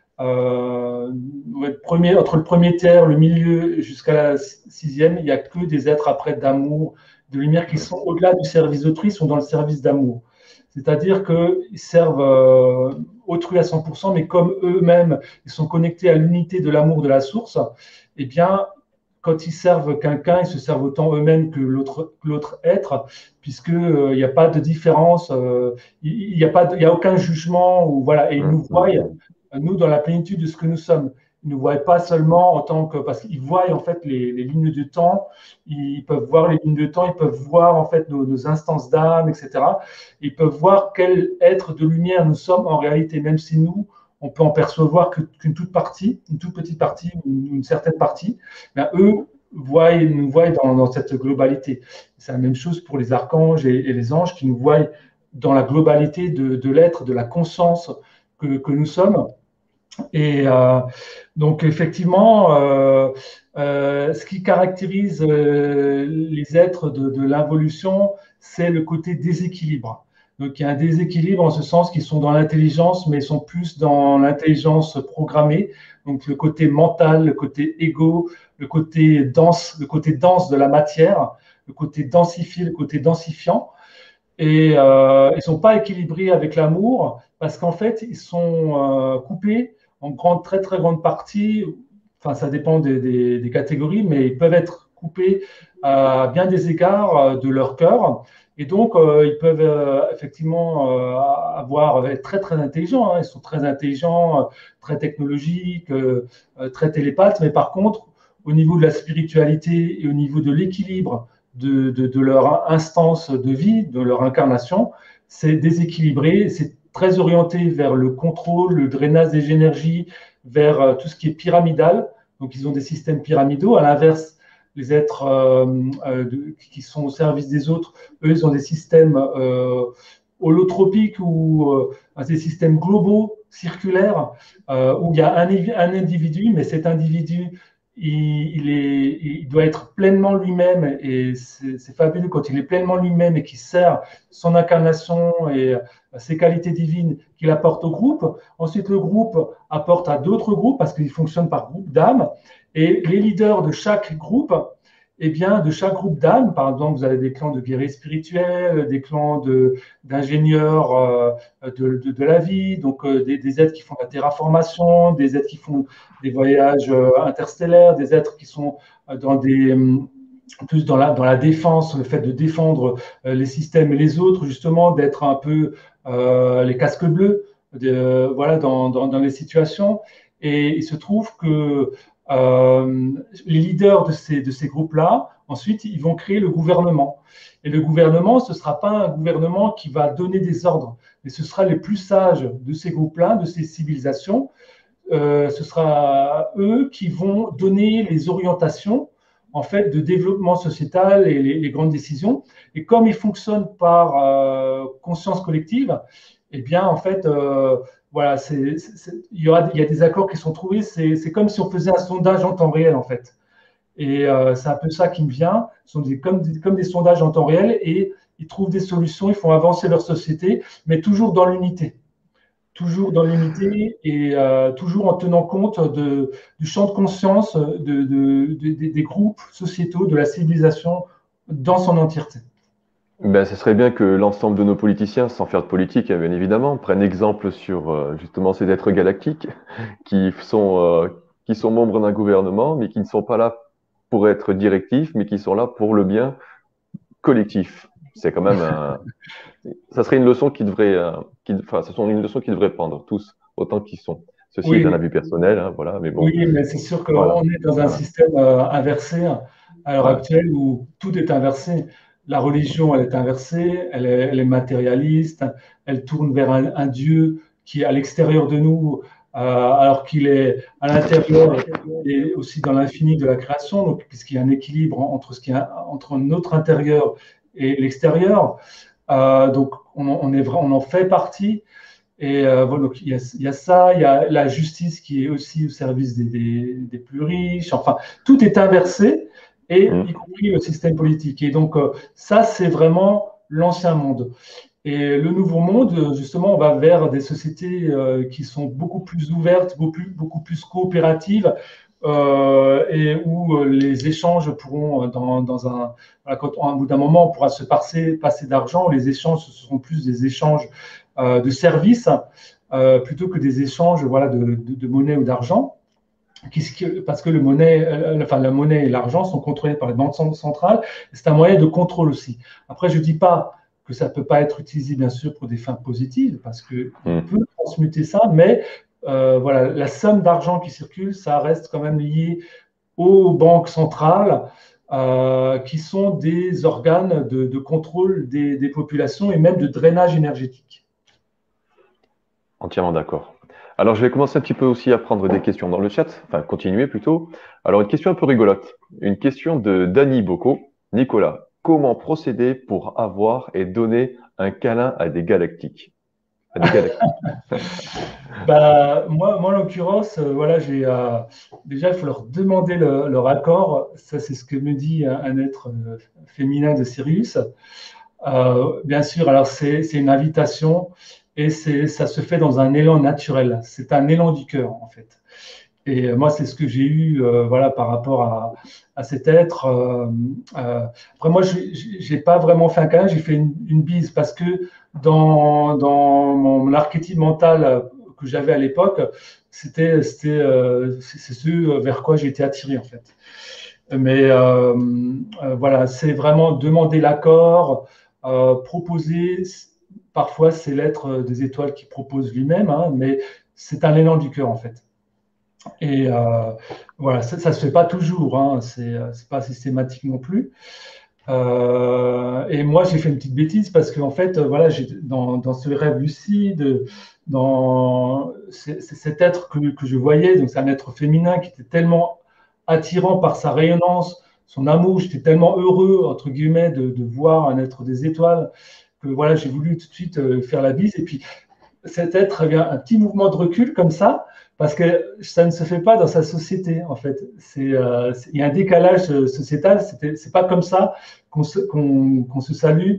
euh, premier, entre le premier tiers, le milieu jusqu'à la sixième, il n'y a que des êtres après d'amour, de lumière qui sont au-delà du service d'autrui, sont dans le service d'amour. C'est-à-dire qu'ils servent euh, autrui à cent pour cent, mais comme eux-mêmes, ils sont connectés à l'unité de l'amour de la source, eh bien, quand ils servent quelqu'un, ils se servent autant eux-mêmes que l'autre l'autre être, puisqu'il euh, n'y a pas de différence, euh, il n'y a, pas de- il y a aucun jugement, ou, voilà, et ils nous hum, voient, hum, euh, hum. nous, dans la plénitude de ce que nous sommes. Ils ne nous voient pas seulement en tant que… Parce qu'ils voient en fait les, les lignes de temps, ils peuvent voir les lignes de temps, ils peuvent voir en fait nos, nos instances d'âme, et cetera. Ils peuvent voir quel être de lumière nous sommes en réalité, même si nous, on peut en percevoir que- qu'une toute partie, une toute petite partie, une, une certaine partie. Ben, eux voient, nous voient dans, dans cette globalité. C'est la même chose pour les archanges et, et les anges qui nous voient dans la globalité de, de l'être, de la conscience que, que nous sommes. Et euh, donc, effectivement, euh, euh, ce qui caractérise euh, les êtres de, de l'involution, c'est le côté déséquilibre. Donc, il y a un déséquilibre en ce sens qu'ils sont dans l'intelligence, mais ils sont plus dans l'intelligence programmée. Donc, le côté mental, le côté égo, le côté dense, le côté dense de la matière, le côté densifié, le côté densifiant. Et euh, ils ne sont pas équilibrés avec l'amour parce qu'en fait, ils sont euh, coupés en grande, très très grande partie. Enfin, ça dépend des, des, des catégories, mais ils peuvent être coupés à bien des égards euh, de leur cœur. Et donc, euh, ils peuvent euh, effectivement euh, avoir, être très très intelligents. Hein. Ils sont très intelligents, euh, très technologiques, euh, euh, très télépathes. Mais par contre, au niveau de la spiritualité et au niveau de l'équilibre de, de, de leur instance de vie, de leur incarnation, c'est déséquilibré, c'est très orienté vers le contrôle, le drainage des énergies, vers euh, tout ce qui est pyramidal. Donc, ils ont des systèmes pyramidaux. À l'inverse, les êtres euh, euh, de, qui sont au service des autres, eux, ils ont des systèmes euh, holotropiques ou euh, des systèmes globaux, circulaires, euh, où il y a un, un individu, mais cet individu il, il, est, il doit être pleinement lui-même et c'est fabuleux quand il est pleinement lui-même et qu'il sert son incarnation et ses qualités divines qu'il apporte au groupe. Ensuite, le groupe apporte à d'autres groupes parce qu'il fonctionne par groupe d'âmes et les leaders de chaque groupe, eh bien, de chaque groupe d'âmes, par exemple, vous avez des clans de guerriers spirituels, des clans d'ingénieurs euh, de, de, de, la vie, donc euh, des, des êtres qui font la terraformation, des êtres qui font des voyages euh, interstellaires, des êtres qui sont euh, dans des, plus dans la, dans la défense, le fait de défendre euh, les systèmes et les autres, justement, d'être un peu euh, les casques bleus, de, voilà, dans, dans, dans les situations. Et il se trouve que euh, les leaders de ces, de ces groupes-là, ensuite, ils vont créer le gouvernement. Et le gouvernement, ce ne sera pas un gouvernement qui va donner des ordres, mais ce sera les plus sages de ces groupes-là, de ces civilisations. Euh, ce sera eux qui vont donner les orientations en fait de développement sociétal et les, les grandes décisions. Et comme ils fonctionnent par euh, conscience collective, eh bien en fait, euh, voilà, c'est, c'est, il y aura, il y a des accords qui sont trouvés. C'est, c'est comme si on faisait un sondage en temps réel en fait. Et euh, c'est un peu ça qui me vient. Ce sont des, comme, des, comme des sondages en temps réel et ils trouvent des solutions, ils font avancer leur société, mais toujours dans l'unité. Toujours dans l'unité et euh, toujours en tenant compte de, du champ de conscience de, de, de, des groupes sociétaux, de la civilisation dans son entièreté. Ben, ce serait bien que l'ensemble de nos politiciens, sans faire de politique, hein, bien évidemment, prennent exemple sur euh, justement ces êtres galactiques qui sont, euh, qui sont membres d'un gouvernement, mais qui ne sont pas là pour être directifs, mais qui sont là pour le bien collectif. C'est quand même un, ça serait une leçon qui devrait, euh, qui, enfin, ce sont une leçon qui devraient prendre tous autant qu'ils sont. Ceci est Oui, un avis personnel, hein, voilà, mais bon, oui, mais c'est sûr voilà, qu'on est dans un voilà, système euh, inversé à l'heure ouais. actuelle où tout est inversé. La religion, elle est inversée, elle est, elle est matérialiste, elle tourne vers un, un Dieu qui est à l'extérieur de nous, euh, alors qu'il est à l'intérieur et aussi dans l'infini de la création, donc, puisqu'il y a un équilibre entre, ce qui est, entre notre intérieur et l'extérieur. Euh, donc, on, on, est, on en fait partie. Et euh, voilà, donc il y, a, il y a ça, il y a la justice qui est aussi au service des, des, des plus riches. Enfin, tout est inversé, et y Mm. compris le système politique. Et donc, euh, ça, c'est vraiment l'ancien monde. Et le nouveau monde, justement, on va vers des sociétés euh, qui sont beaucoup plus ouvertes, beaucoup plus, beaucoup plus coopératives, euh, et où euh, les échanges pourront, dans, dans un, voilà, quand, à un bout d'un moment, on pourra se passer, passer d'argent. Les échanges, ce seront plus des échanges euh, de services. euh, plutôt que des échanges voilà, de, de, de monnaie ou d'argent. Parce que le monnaie, enfin, la monnaie et l'argent sont contrôlés par les banques centrales. C'est un moyen de contrôle aussi. Après, je ne dis pas que ça ne peut pas être utilisé, bien sûr, pour des fins positives, parce qu'on Hmm. peut transmuter ça, mais euh, voilà, la somme d'argent qui circule, ça reste quand même lié aux banques centrales, euh, qui sont des organes de, de contrôle des, des populations et même de drainage énergétique. Entièrement d'accord. Alors, je vais commencer un petit peu aussi à prendre des questions dans le chat, enfin, continuer plutôt. Alors, une question un peu rigolote. Une question de Danny Bocco. Nicolas, comment procéder pour avoir et donner un câlin à des galactiques? À des galactiques. Bah, moi, moi, en l'occurrence, euh, voilà, j'ai euh, déjà, il faut leur demander le- leur accord. Ça, c'est ce que me dit un, un être euh, féminin de Sirius. Euh, bien sûr, alors c'est c'est une invitation et c'est ça se fait dans un élan naturel. C'est un élan du cœur, en fait. Et euh, moi, c'est ce que j'ai eu, euh, voilà, par rapport à, à cet être. Euh, euh, après, moi, je j'ai pas vraiment fait un câlin, j'ai fait une, une bise parce que dans, dans mon archétype mental euh, que j'avais à l'époque, c'était c'était euh, c'est c'est ce vers quoi j'étais attiré en fait. Mais euh, euh, voilà, c'est vraiment demander l'accord, euh, proposer. Parfois, c'est l'être des étoiles qui propose lui-même, hein, mais c'est un élan du cœur en fait. Et euh, voilà, ça ne se fait pas toujours, hein, c'est c'est pas systématique non plus. Euh, et moi, j'ai fait une petite bêtise parce qu'en fait, voilà, j'ai dans, dans ce rêve lucide, dans c'est c'est cet être que, que je voyais, donc c'est un être féminin qui était tellement attirant par sa rayonnance, son amour, j'étais tellement heureux, entre guillemets, de, de voir un être des étoiles, que voilà, j'ai voulu tout de suite euh, faire la bise. Et puis, cet être a un petit mouvement de recul comme ça, parce que ça ne se fait pas dans sa société, en fait. C'est, euh, c'est- il y a un décalage euh, sociétal, c'était- c'est pas comme ça qu'on se, qu'on, qu'on se salue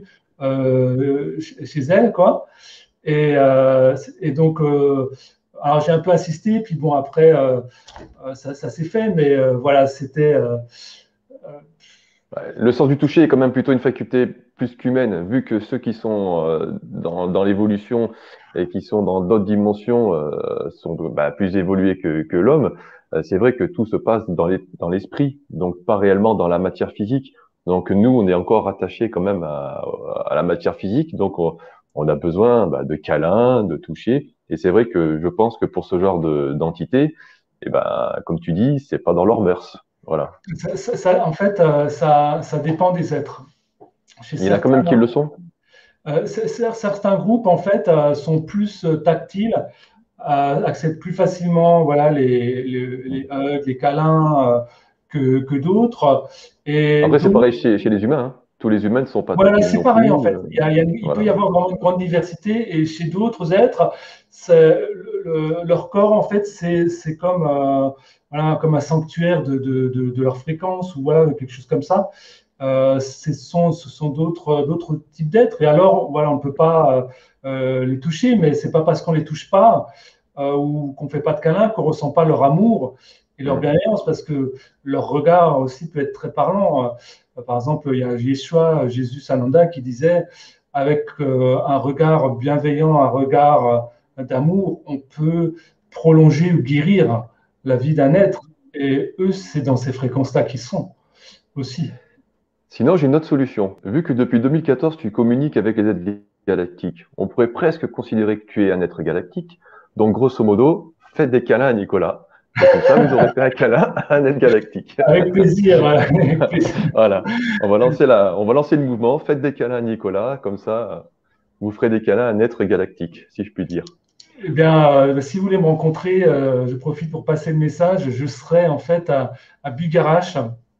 euh, chez chez elle, quoi. Et, euh, et donc, euh, alors j'ai un peu insisté, puis bon, après, euh, euh, ça, ça s'est fait, mais euh, voilà, c'était. euh, euh, Ouais, le sens du toucher est quand même plutôt une faculté plus qu'humaine, vu que ceux qui sont euh, dans, dans l'évolution et qui sont dans d'autres dimensions euh, sont bah, plus évolués que, que l'homme. Euh, c'est vrai que tout se passe dans les, dans l'esprit, donc pas réellement dans la matière physique. Donc nous, on est encore attaché quand même à, à la matière physique, donc on, on a besoin bah, de câlins, de toucher. Et c'est vrai que je pense que pour ce genre de d'entité, eh ben, comme tu dis, c'est pas dans leurs mœurs. Voilà. ça- ça- ça- en fait, euh, ça, ça dépend des êtres. Chez Il y en a quand certains, même qui le sont. Euh, certains groupes, en fait, euh, sont plus euh, tactiles, euh, acceptent plus facilement voilà, les, les, les hugs, les câlins euh, que, que d'autres. Et Après, c'est d'autres, pareil chez, chez les humains, hein. Tous les humains ne sont pas voilà, tactiles c'est non pareil, en plus. fait. euh, Il, y a- il y a une- il peut y voilà. avoir vraiment une grande diversité. Et chez d'autres êtres, c'est- le- le- leur corps, en fait, c'est c'est comme, euh, voilà, comme un sanctuaire de, de, de, de leur fréquence ou voilà, quelque chose comme ça. Euh, ce sont, ce sont d'autres, d'autres types d'êtres. Et alors, voilà, on ne peut pas euh, les toucher, mais c'est pas parce qu'on les touche pas euh, ou qu'on fait pas de câlin qu'on ressent pas leur amour et leur Mm. bienveillance, parce que leur regard aussi peut être très parlant. Euh, Par exemple, il y a Yeshua, Jésus Sananda, qui disait, avec euh, un regard bienveillant, un regard euh, d'amour, on peut prolonger ou guérir la vie d'un être. Et eux, c'est dans ces fréquences-là qu'ils sont aussi. Sinon, j'ai une autre solution. Vu que depuis deux mille quatorze, tu communiques avec les êtres galactiques, on pourrait presque considérer que tu es un être galactique. Donc, grosso modo, faites des câlins à Nicolas. Et comme ça, vous aurez fait un câlin à un être galactique. Avec plaisir, avec plaisir. Voilà. On va lancer la, on va lancer le mouvement. Faites des câlins à Nicolas. Comme ça, vous ferez des câlins à un être galactique, si je puis dire. Eh bien, euh, si vous voulez me rencontrer, euh, je profite pour passer le message. Je serai en fait à, à Bugarache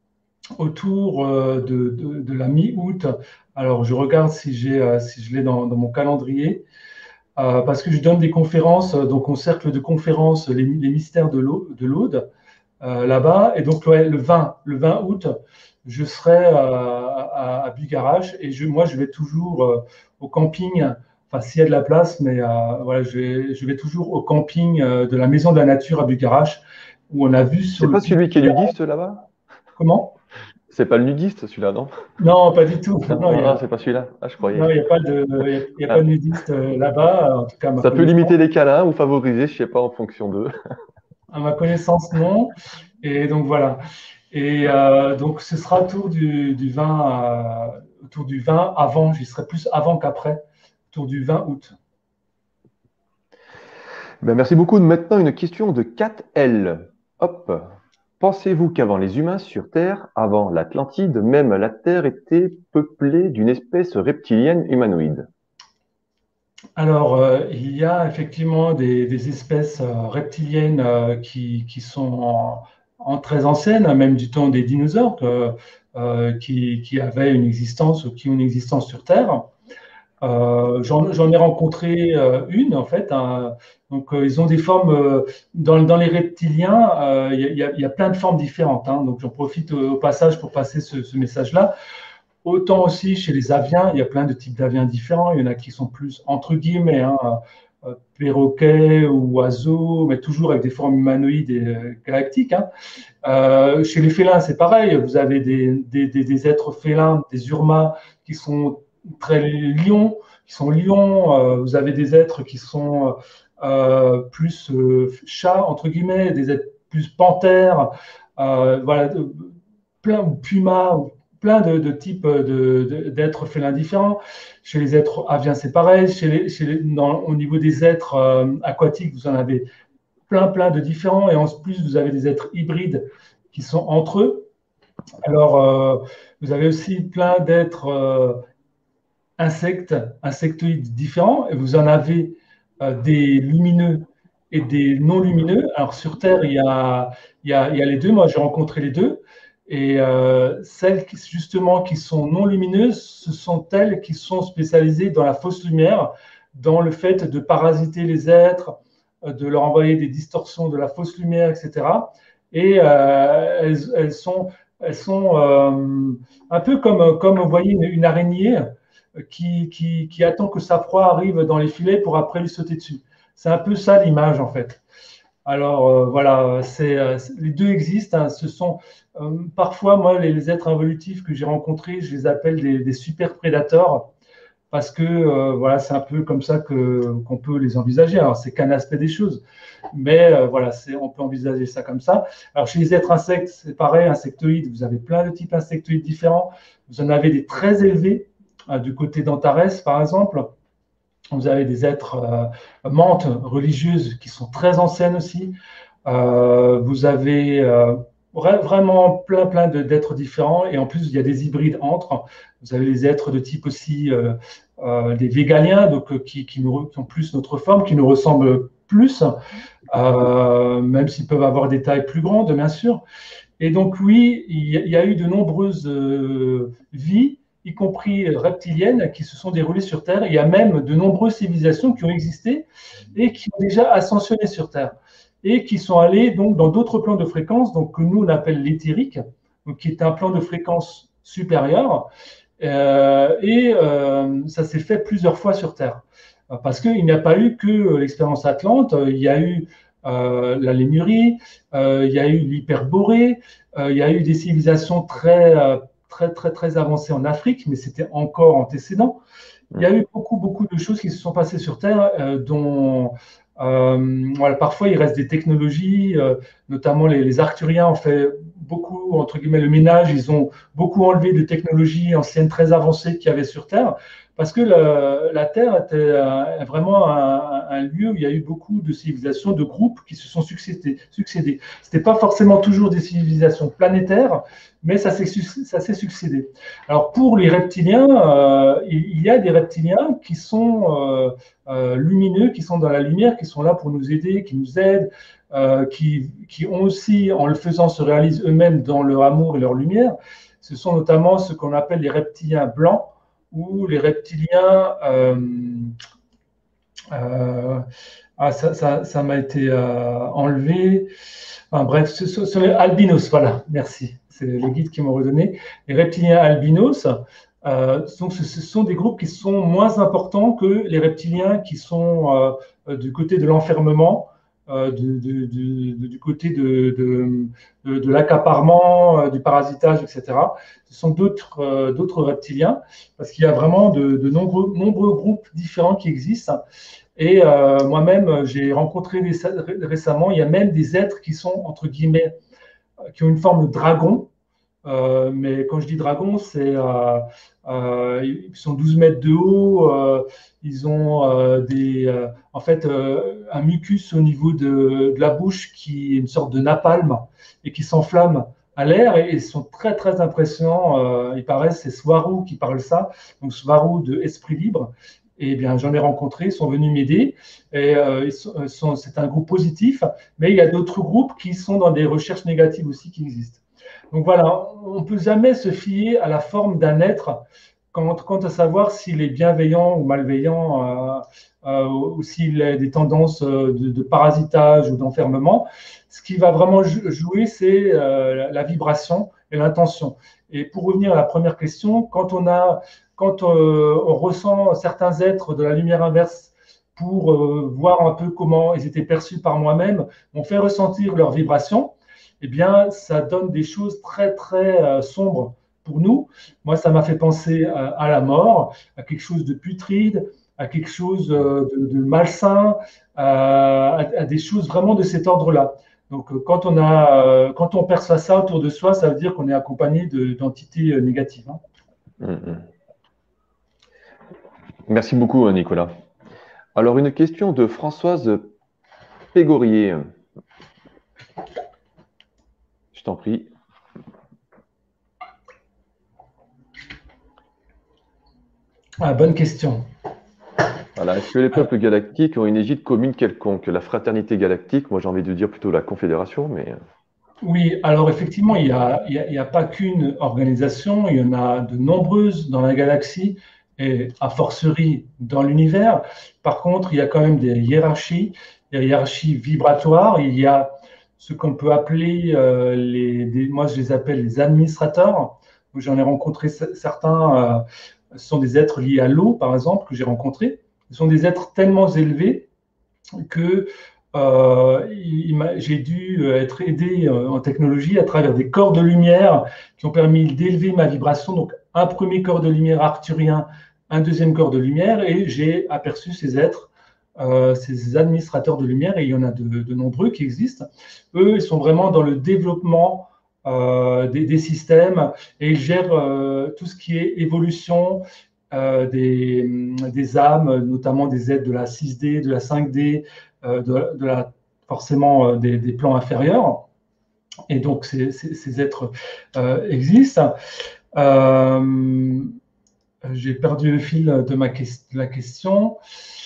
autour euh, de, de- de la mi-août. Alors, je regarde si j'ai, euh, si je l'ai dans, dans mon calendrier, euh, parce que je donne des conférences, euh, donc au cercle de conférences, les, les mystères de l'Au- de l'Aude, euh, là-bas. Et donc, ouais, le vingt, le vingt août, je serai euh, à, à Bugarache et je, moi, je vais toujours euh, au camping. Enfin, s'il y a de la place, mais euh, voilà, je vais, je vais toujours au camping euh, de la Maison de la Nature à Bugarache, où on a vu sur C'est le pas pic. celui qui est nudiste là-bas? Comment? C'est pas le nudiste, celui-là, non? Non, pas du tout. Non, Non, il non, y non, a, c'est pas celui-là. Ah, je croyais. non, il y a pas de, il y a, il y a pas de Ah, nudistes euh, là-bas, en tout cas à ma ça peut connaissance. limiter les câlins ou favoriser, je sais pas, en fonction d'eux. À ma connaissance, non. Et donc voilà. Et euh, donc ce sera autour du, du vingt, euh, autour du vingt avant, j'y serai plus avant qu'après, autour du vingt août. Ben, merci beaucoup. Maintenant, une question de Kat L. Hop. Pensez-vous qu'avant les humains sur Terre, avant l'Atlantide, même la Terre était peuplée d'une espèce reptilienne humanoïde? Alors, euh, il y a effectivement des, des espèces euh, reptiliennes euh, qui, qui sont en, en très anciennes, même du temps des dinosaures, que- euh, qui, qui avaient une existence ou qui ont une existence sur Terre. Euh, j'en, j'en ai rencontré euh, une, en fait. Hein. Donc, euh, ils ont des formes. Euh, dans, dans les reptiliens, euh, il y, a, il y a- il y a plein de formes différentes. Hein. Donc, j'en profite au, au passage pour passer ce, ce message-là. Autant aussi chez les aviens, il y a plein de types d'aviens différents. Il y en a qui sont plus entre guillemets, hein, euh, perroquets ou oiseaux, mais toujours avec des formes humanoïdes et euh, galactiques. Hein. Euh, chez les félins, c'est pareil. Vous avez des, des, des, des êtres félins, des urmas qui sont très lions, qui sont lions. Euh, vous avez des êtres qui sont euh, plus euh, chats entre guillemets, des êtres plus panthères. Euh, voilà, de- plein ou pumas, ou plein de, de types de- de- d'êtres félins différents. Chez les êtres aviens, c'est pareil. Chez les, chez les- dans- au niveau des êtres euh, aquatiques, vous en avez plein, plein de différents. Et en plus, vous avez des êtres hybrides qui sont entre eux. Alors, euh, vous avez aussi plein d'êtres euh, insectes, insectoïdes différents. Et vous en avez euh, des lumineux et des non lumineux. Alors, sur Terre, il y a, il y a, il y a les deux. Moi, j'ai rencontré les deux. Et euh, celles qui, justement qui sont non lumineuses, ce sont elles qui sont spécialisées dans la fausse lumière, dans le fait de parasiter les êtres, euh, de leur envoyer des distorsions de la fausse lumière, et cetera. Et euh, elles, elles, sont, elles sont euh, un peu comme, comme vous voyez une, une araignée qui, qui, qui attend que sa proie arrive dans les filets pour après lui sauter dessus. C'est un peu ça l'image en fait. Alors euh, voilà, c'est, euh, les deux existent. Hein. Ce sont euh, parfois, moi, les, les êtres involutifs que j'ai rencontrés, je les appelle des, des super prédateurs parce que euh, voilà, c'est un peu comme ça que, qu'on peut les envisager. Alors, c'est qu'un aspect des choses, mais euh, voilà, c'est, on peut envisager ça comme ça. Alors, chez les êtres insectes, c'est pareil, insectoïdes, vous avez plein de types insectoïdes différents. Vous en avez des très élevés, euh, du côté d'Antares, par exemple. Vous avez des êtres euh, mantes religieuses qui sont très anciennes aussi. Euh, vous avez euh, vraiment plein, plein de- d'êtres différents. Et en plus, il y a des hybrides entre. Vous avez les êtres de type aussi euh, euh, des végaliens, donc, euh, qui, qui, nous, qui ont plus notre forme, qui nous ressemblent plus, euh, même s'ils peuvent avoir des tailles plus grandes, bien sûr. Et donc, oui, il y a, il y a eu de nombreuses euh, vies, y compris reptiliennes, qui se sont déroulées sur Terre. Il y a même de nombreuses civilisations qui ont existé et qui ont déjà ascensionné sur Terre et qui sont allées donc dans d'autres plans de fréquence, donc que nous on appelle l'éthérique, donc qui est un plan de fréquence supérieur. Euh, et euh, ça s'est fait plusieurs fois sur Terre. Parce qu'il n'y a pas eu que l'expérience Atlante, il y a eu euh, la Lémurie, euh, il y a eu l'Hyperborée, euh, il y a eu des civilisations très, euh, très, très, très avancées en Afrique, mais c'était encore antécédent. Il y a eu beaucoup, beaucoup de choses qui se sont passées sur Terre, euh, dont euh, voilà, parfois il reste des technologies, euh, notamment les, les Arcturiens ont fait beaucoup, entre guillemets, le ménage, ils ont beaucoup enlevé des technologies anciennes très avancées qu'il y avait sur Terre, parce que la, la Terre était euh, vraiment un, un, lieu où il y a eu beaucoup de civilisations, de groupes qui se sont succédés. succédés. Ce n'était pas forcément toujours des civilisations planétaires, mais ça s'est, ça s'est succédé. Alors pour les reptiliens, euh, il y a des reptiliens qui sont euh, euh, lumineux, qui sont dans la lumière, qui sont là pour nous aider, qui nous aident, euh, qui, qui ont aussi, en le faisant, se réalisent eux-mêmes dans leur amour et leur lumière. Ce sont notamment ce qu'on appelle les reptiliens blancs ou les reptiliens... Euh, euh, ah, ça, ça, ça m'a été euh, enlevé. Enfin, bref, ce sont les albinos, voilà, merci. C'est les guides qui m'ont redonné. Les reptiliens albinos, euh, donc ce, ce sont des groupes qui sont moins importants que les reptiliens qui sont euh, du côté de l'enfermement, euh, de, de, de, du côté de, de, de l'accaparement, euh, du parasitage, et cetera. Ce sont d'autres euh, d'autres reptiliens, parce qu'il y a vraiment de, de nombreux, nombreux groupes différents qui existent. Et euh, moi-même, j'ai rencontré des, récemment, il y a même des êtres qui sont, entre guillemets, qui ont une forme de dragon. Euh, mais quand je dis dragon, c'est euh, euh, ils sont douze mètres de haut. Euh, ils ont euh, des, euh, en fait euh, un mucus au niveau de, de, la bouche qui est une sorte de napalm et qui s'enflamme à l'air et ils sont très très impressionnants. Euh, il paraît c'est Swarou qui parle ça, donc Swarou de Esprit Libre. Et bien j'en ai rencontré, ils sont venus m'aider. Et euh, ils sont, sont, c'est un groupe positif, mais il y a d'autres groupes qui sont dans des recherches négatives aussi qui existent. Donc voilà, on ne peut jamais se fier à la forme d'un être quant, quant à savoir s'il est bienveillant ou malveillant, euh, euh, ou s'il a des tendances de, de parasitage ou d'enfermement. Ce qui va vraiment jouer, c'est euh, la vibration et l'intention. Et pour revenir à la première question, quand on, a, quand euh, on ressent certains êtres de la lumière inverse pour euh, voir un peu comment ils étaient perçus par moi-même, on fait ressentir leur vibration. Eh bien, ça donne des choses très, très euh, sombres pour nous. Moi, ça m'a fait penser à, à, la mort, à quelque chose de putride, à quelque chose euh, de, de malsain, à, à des choses vraiment de cet ordre-là. Donc, euh, quand on, a, euh, quand on perçoit ça autour de soi, ça veut dire qu'on est accompagné d'entités euh, négatives. Hein. Mmh. Merci beaucoup, Nicolas. Alors, une question de Françoise Pégorier. Je t'en prie. Ah, bonne question. Voilà. Est-ce que les peuples galactiques ont une égide commune quelconque? La fraternité galactique, moi j'ai envie de dire plutôt la confédération, mais... Oui, alors effectivement, il n'y a, il y a, il y a pas qu'une organisation, il y en a de nombreuses dans la galaxie et a fortiori dans l'univers. Par contre, il y a quand même des hiérarchies, des hiérarchies vibratoires. Il y a ce qu'on peut appeler, euh, les, des, moi je les appelle les administrateurs. J'en ai rencontré certains, euh, ce sont des êtres liés à l'eau, par exemple, que j'ai rencontrés. Ce sont des êtres tellement élevés que euh, j'ai dû être aidé en technologie à travers des corps de lumière qui ont permis d'élever ma vibration. Donc, un premier corps de lumière arcturien, un deuxième corps de lumière, et j'ai aperçu ces êtres, euh, ces administrateurs de lumière, et il y en a de, de nombreux qui existent. Eux, ils sont vraiment dans le développement euh, des, des, systèmes et ils gèrent euh, tout ce qui est évolution, euh, des, des âmes, notamment des êtres de la six D, de la cinq D, euh, de, de la, forcément euh, des, des, plans inférieurs. Et donc, ces, ces, ces êtres euh, existent. Euh, J'ai perdu le fil de, ma que de la question.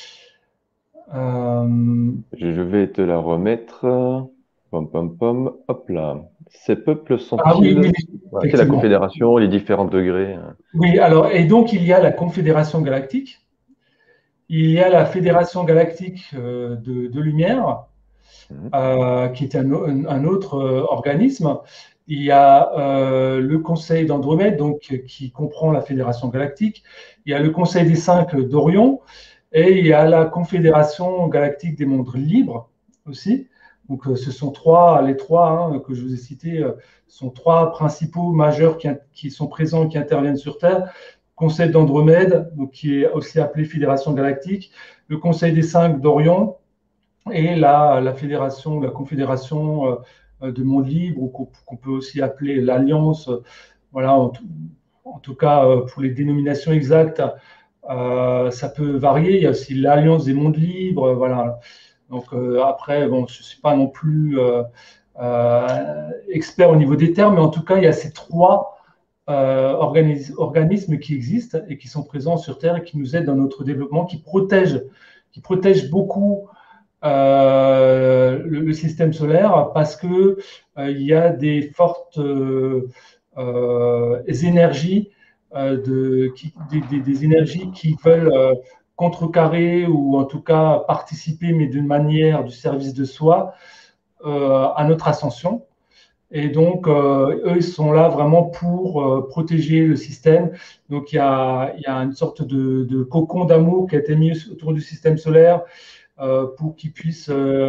Euh... Je, je vais te la remettre. Pom, pom, pom. Hop là. Ces peuples sont-ils... Ah oui, oui, voilà, c'est la Confédération, les différents degrés. Oui, alors, et donc il y a la Confédération galactique, il y a la Fédération galactique de, de lumière, mmh. euh, qui est un, un autre euh, organisme. Il y a euh, le Conseil d'Andromède, donc qui comprend la Fédération galactique. Il y a le Conseil des Cinq d'Orion, et il y a la Confédération galactique des mondes libres aussi. Donc, ce sont trois, les trois hein, que je vous ai cités, sont trois principaux majeurs qui, qui sont présents, qui interviennent sur Terre. Conseil d'Andromède, donc qui est aussi appelé Fédération galactique, le Conseil des Cinq d'Orion et la, la Fédération, la Confédération euh, de mondes libres, ou qu'on, qu'on peut aussi appeler l'Alliance. Voilà, en tout, en tout cas pour les dénominations exactes, euh, ça peut varier. Il y a aussi l'Alliance des mondes libres, voilà. Donc euh, après, bon, je ne suis pas non plus euh, euh, expert au niveau des termes, mais en tout cas, il y a ces trois euh, organis organismes qui existent et qui sont présents sur Terre et qui nous aident dans notre développement, qui protègent, qui protègent beaucoup euh, le, le système solaire parce que euh, il y a des fortes euh, euh, énergies, euh, de, qui, des, des, des énergies qui veulent euh, contrecarrer ou en tout cas participer, mais d'une manière du service de soi, euh, à notre ascension. Et donc, euh, eux, ils sont là vraiment pour euh, protéger le système. Donc, il y a, il y a une sorte de, de cocon d'amour qui a été mis autour du système solaire euh, pour qu'il puisse euh,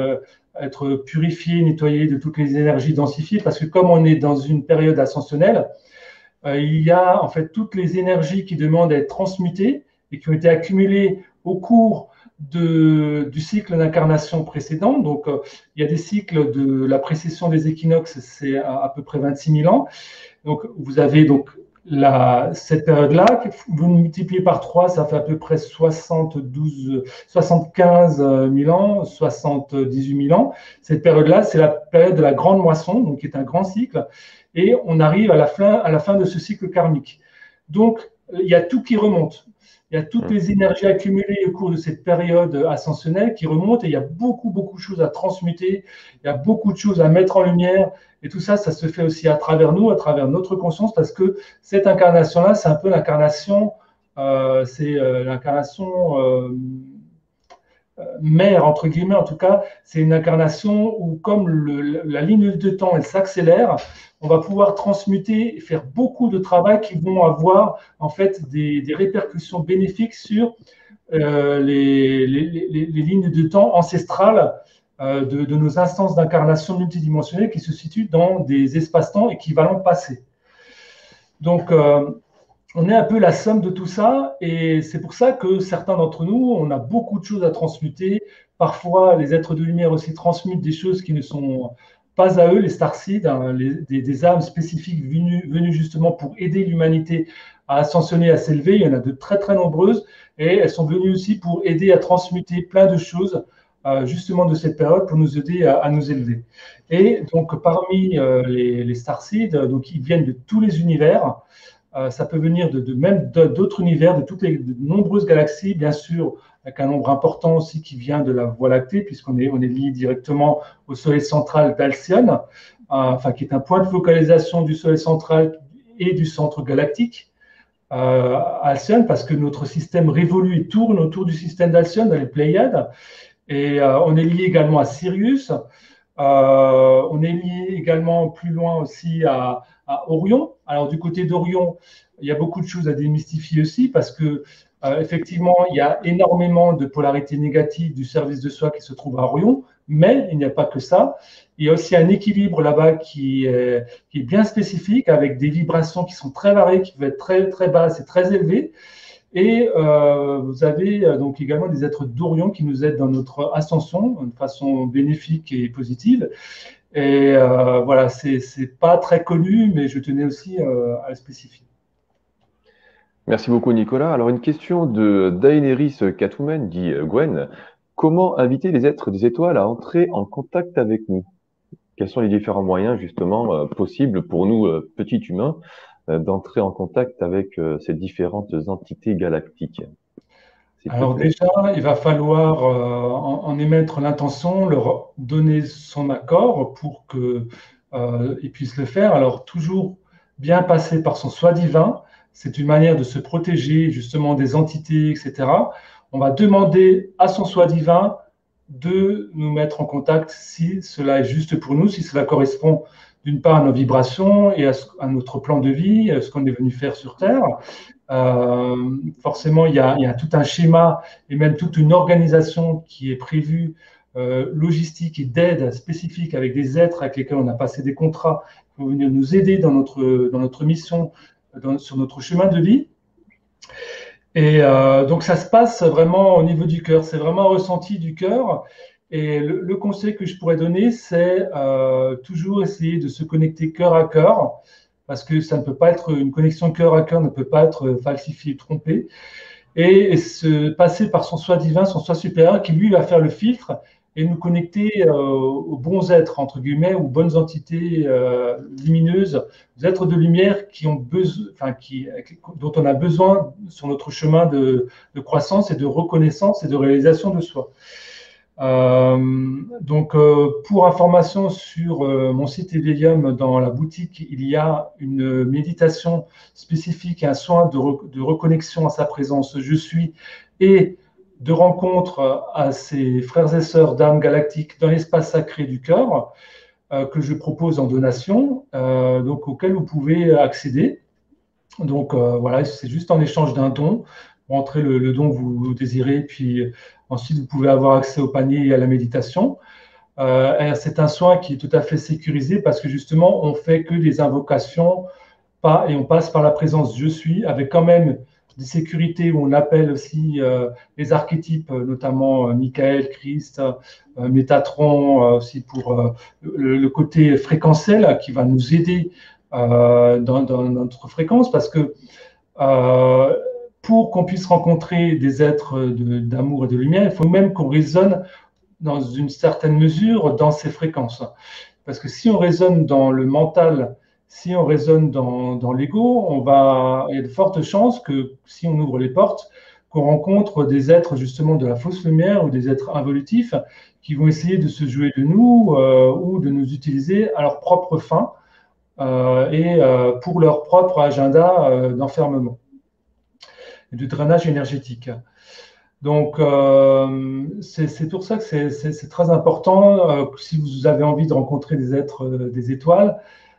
être purifié, nettoyé de toutes les énergies densifiées, parce que comme on est dans une période ascensionnelle, euh, il y a en fait toutes les énergies qui demandent à être transmutées et qui ont été accumulées au cours de, du cycle d'incarnation précédent. Donc, euh, il y a des cycles de la précession des équinoxes, c'est à, à peu près vingt-six mille ans. Donc, vous avez donc la, cette période-là, vous multipliez par trois, ça fait à peu près soixante-douze, soixante-quinze mille ans, soixante-dix-huit mille ans. Cette période-là, c'est la période de la grande moisson, donc qui est un grand cycle, et on arrive à la fin, à la fin de ce cycle karmique. Donc, il y a tout qui remonte. Il y a toutes les énergies accumulées au cours de cette période ascensionnelle qui remontent et il y a beaucoup, beaucoup de choses à transmuter, il y a beaucoup de choses à mettre en lumière et tout ça, ça se fait aussi à travers nous, à travers notre conscience parce que cette incarnation-là, c'est un peu l'incarnation, euh, c'est euh, l'incarnation euh, mère, entre guillemets, en tout cas, c'est une incarnation où comme le, la ligne de temps, elle s'accélère, on va pouvoir transmuter et faire beaucoup de travail qui vont avoir en fait des, des répercussions bénéfiques sur euh, les, les, les, les, lignes de temps ancestrales euh, de, de, nos instances d'incarnation multidimensionnelles qui se situent dans des espaces-temps équivalents passés. Donc, euh, on est un peu la somme de tout ça et c'est pour ça que certains d'entre nous, on a beaucoup de choses à transmuter. Parfois, les êtres de lumière aussi transmutent des choses qui ne sont pas à eux, les starseeds, hein, les, des, des âmes spécifiques venues, venues justement pour aider l'humanité à ascensionner, à s'élever. Il y en a de très très nombreuses et elles sont venues aussi pour aider à transmuter plein de choses euh, justement de cette période pour nous aider à, à nous élever. Et donc parmi euh, les, les starseeds, donc ils viennent de tous les univers. Euh, ça peut venir de, de même d'autres univers, de toutes les de nombreuses galaxies, bien sûr, avec un nombre important aussi qui vient de la Voie lactée, puisqu'on est, on est lié directement au Soleil central d'Alcyone, euh, enfin, qui est un point de focalisation du Soleil central et du centre galactique. Euh, Alcyone, parce que notre système révolue et tourne autour du système d'Alcyone, dans les Pléiades, et euh, on est lié également à Sirius. Euh, on est lié également plus loin aussi à, à Orion. Alors du côté d'Orion, il y a beaucoup de choses à démystifier aussi parce que euh, effectivement, il y a énormément de polarités négatives du service de soi qui se trouve à Orion, mais il n'y a pas que ça. Il y a aussi un équilibre là-bas qui est, qui est bien spécifique avec des vibrations qui sont très variées, qui peuvent être très très basses et très élevées. Et euh, vous avez euh, donc également des êtres d'Orion qui nous aident dans notre ascension de façon bénéfique et positive. Et euh, voilà, c'est pas très connu, mais je tenais aussi euh, à le spécifier. Merci beaucoup, Nicolas. Alors, une question de Daenerys Catwoman, dit Gwen. Comment inviter les êtres des étoiles à entrer en contact avec nous? Quels sont les différents moyens, justement, euh, possibles pour nous, euh, petits humains, euh, d'entrer en contact avec euh, ces différentes entités galactiques? Alors déjà, il va falloir euh, en, en émettre l'intention, leur donner son accord pour qu'ils euh, puissent le faire. Alors toujours bien passer par son soi divin, c'est une manière de se protéger justement des entités, et cetera. On va demander à son soi divin de nous mettre en contact si cela est juste pour nous, si cela correspond d'une part à nos vibrations et à, ce, à notre plan de vie, à ce qu'on est venu faire sur Terre. Euh, forcément, il y, a, il y a tout un schéma et même toute une organisation qui est prévue, euh, logistique et d'aide spécifique avec des êtres avec lesquels on a passé des contrats qui vont venir nous aider dans notre, dans notre mission, dans, sur notre chemin de vie. Et euh, donc, ça se passe vraiment au niveau du cœur. C'est vraiment un ressenti du cœur. Et le, le conseil que je pourrais donner, c'est euh, toujours essayer de se connecter cœur à cœur, parce que ça ne peut pas être une connexion cœur à cœur, ne peut pas être falsifiée, trompée, et, et se passer par son soi divin, son soi supérieur, qui lui va faire le filtre et nous connecter euh, aux bons êtres, entre guillemets, aux bonnes entités euh, lumineuses, aux êtres de lumière qui ont besoin, enfin, qui, dont on a besoin sur notre chemin de, de croissance et de reconnaissance et de réalisation de soi. Euh, donc, euh, pour information sur euh, mon site Evelium, dans la boutique, il y a une méditation spécifique, un soin de, re de reconnexion à sa présence je suis et de rencontre à ses frères et sœurs d'âmes galactiques dans l'espace sacré du cœur euh, que je propose en donation, euh, donc auquel vous pouvez accéder. Donc euh, voilà, c'est juste en échange d'un don. Vous rentrez le, le don que vous désirez, puis ensuite vous pouvez avoir accès au panier et à la méditation. Euh, c'est un soin qui est tout à fait sécurisé parce que justement, on fait que des invocations pas, et on passe par la présence je suis, avec quand même des sécurités où on appelle aussi euh, les archétypes, notamment euh, Michael, Christ, euh, Métatron, euh, aussi pour euh, le, le côté fréquentiel qui va nous aider euh, dans, dans notre fréquence, parce que euh, pour qu'on puisse rencontrer des êtres de- d'amour et de lumière, il faut même qu'on résonne dans une certaine mesure dans ces fréquences. Parce que si on raisonne dans le mental, si on raisonne dans, dans l'ego, on va, il y a de fortes chances que si on ouvre les portes, qu'on rencontre des êtres justement de la fausse lumière ou des êtres involutifs qui vont essayer de se jouer de nous euh, ou de nous utiliser à leur propre fin euh, et euh, pour leur propre agenda euh, d'enfermement et de drainage énergétique. Donc, euh, c'est pour ça que c'est très important, euh, si vous avez envie de rencontrer des êtres euh, des étoiles,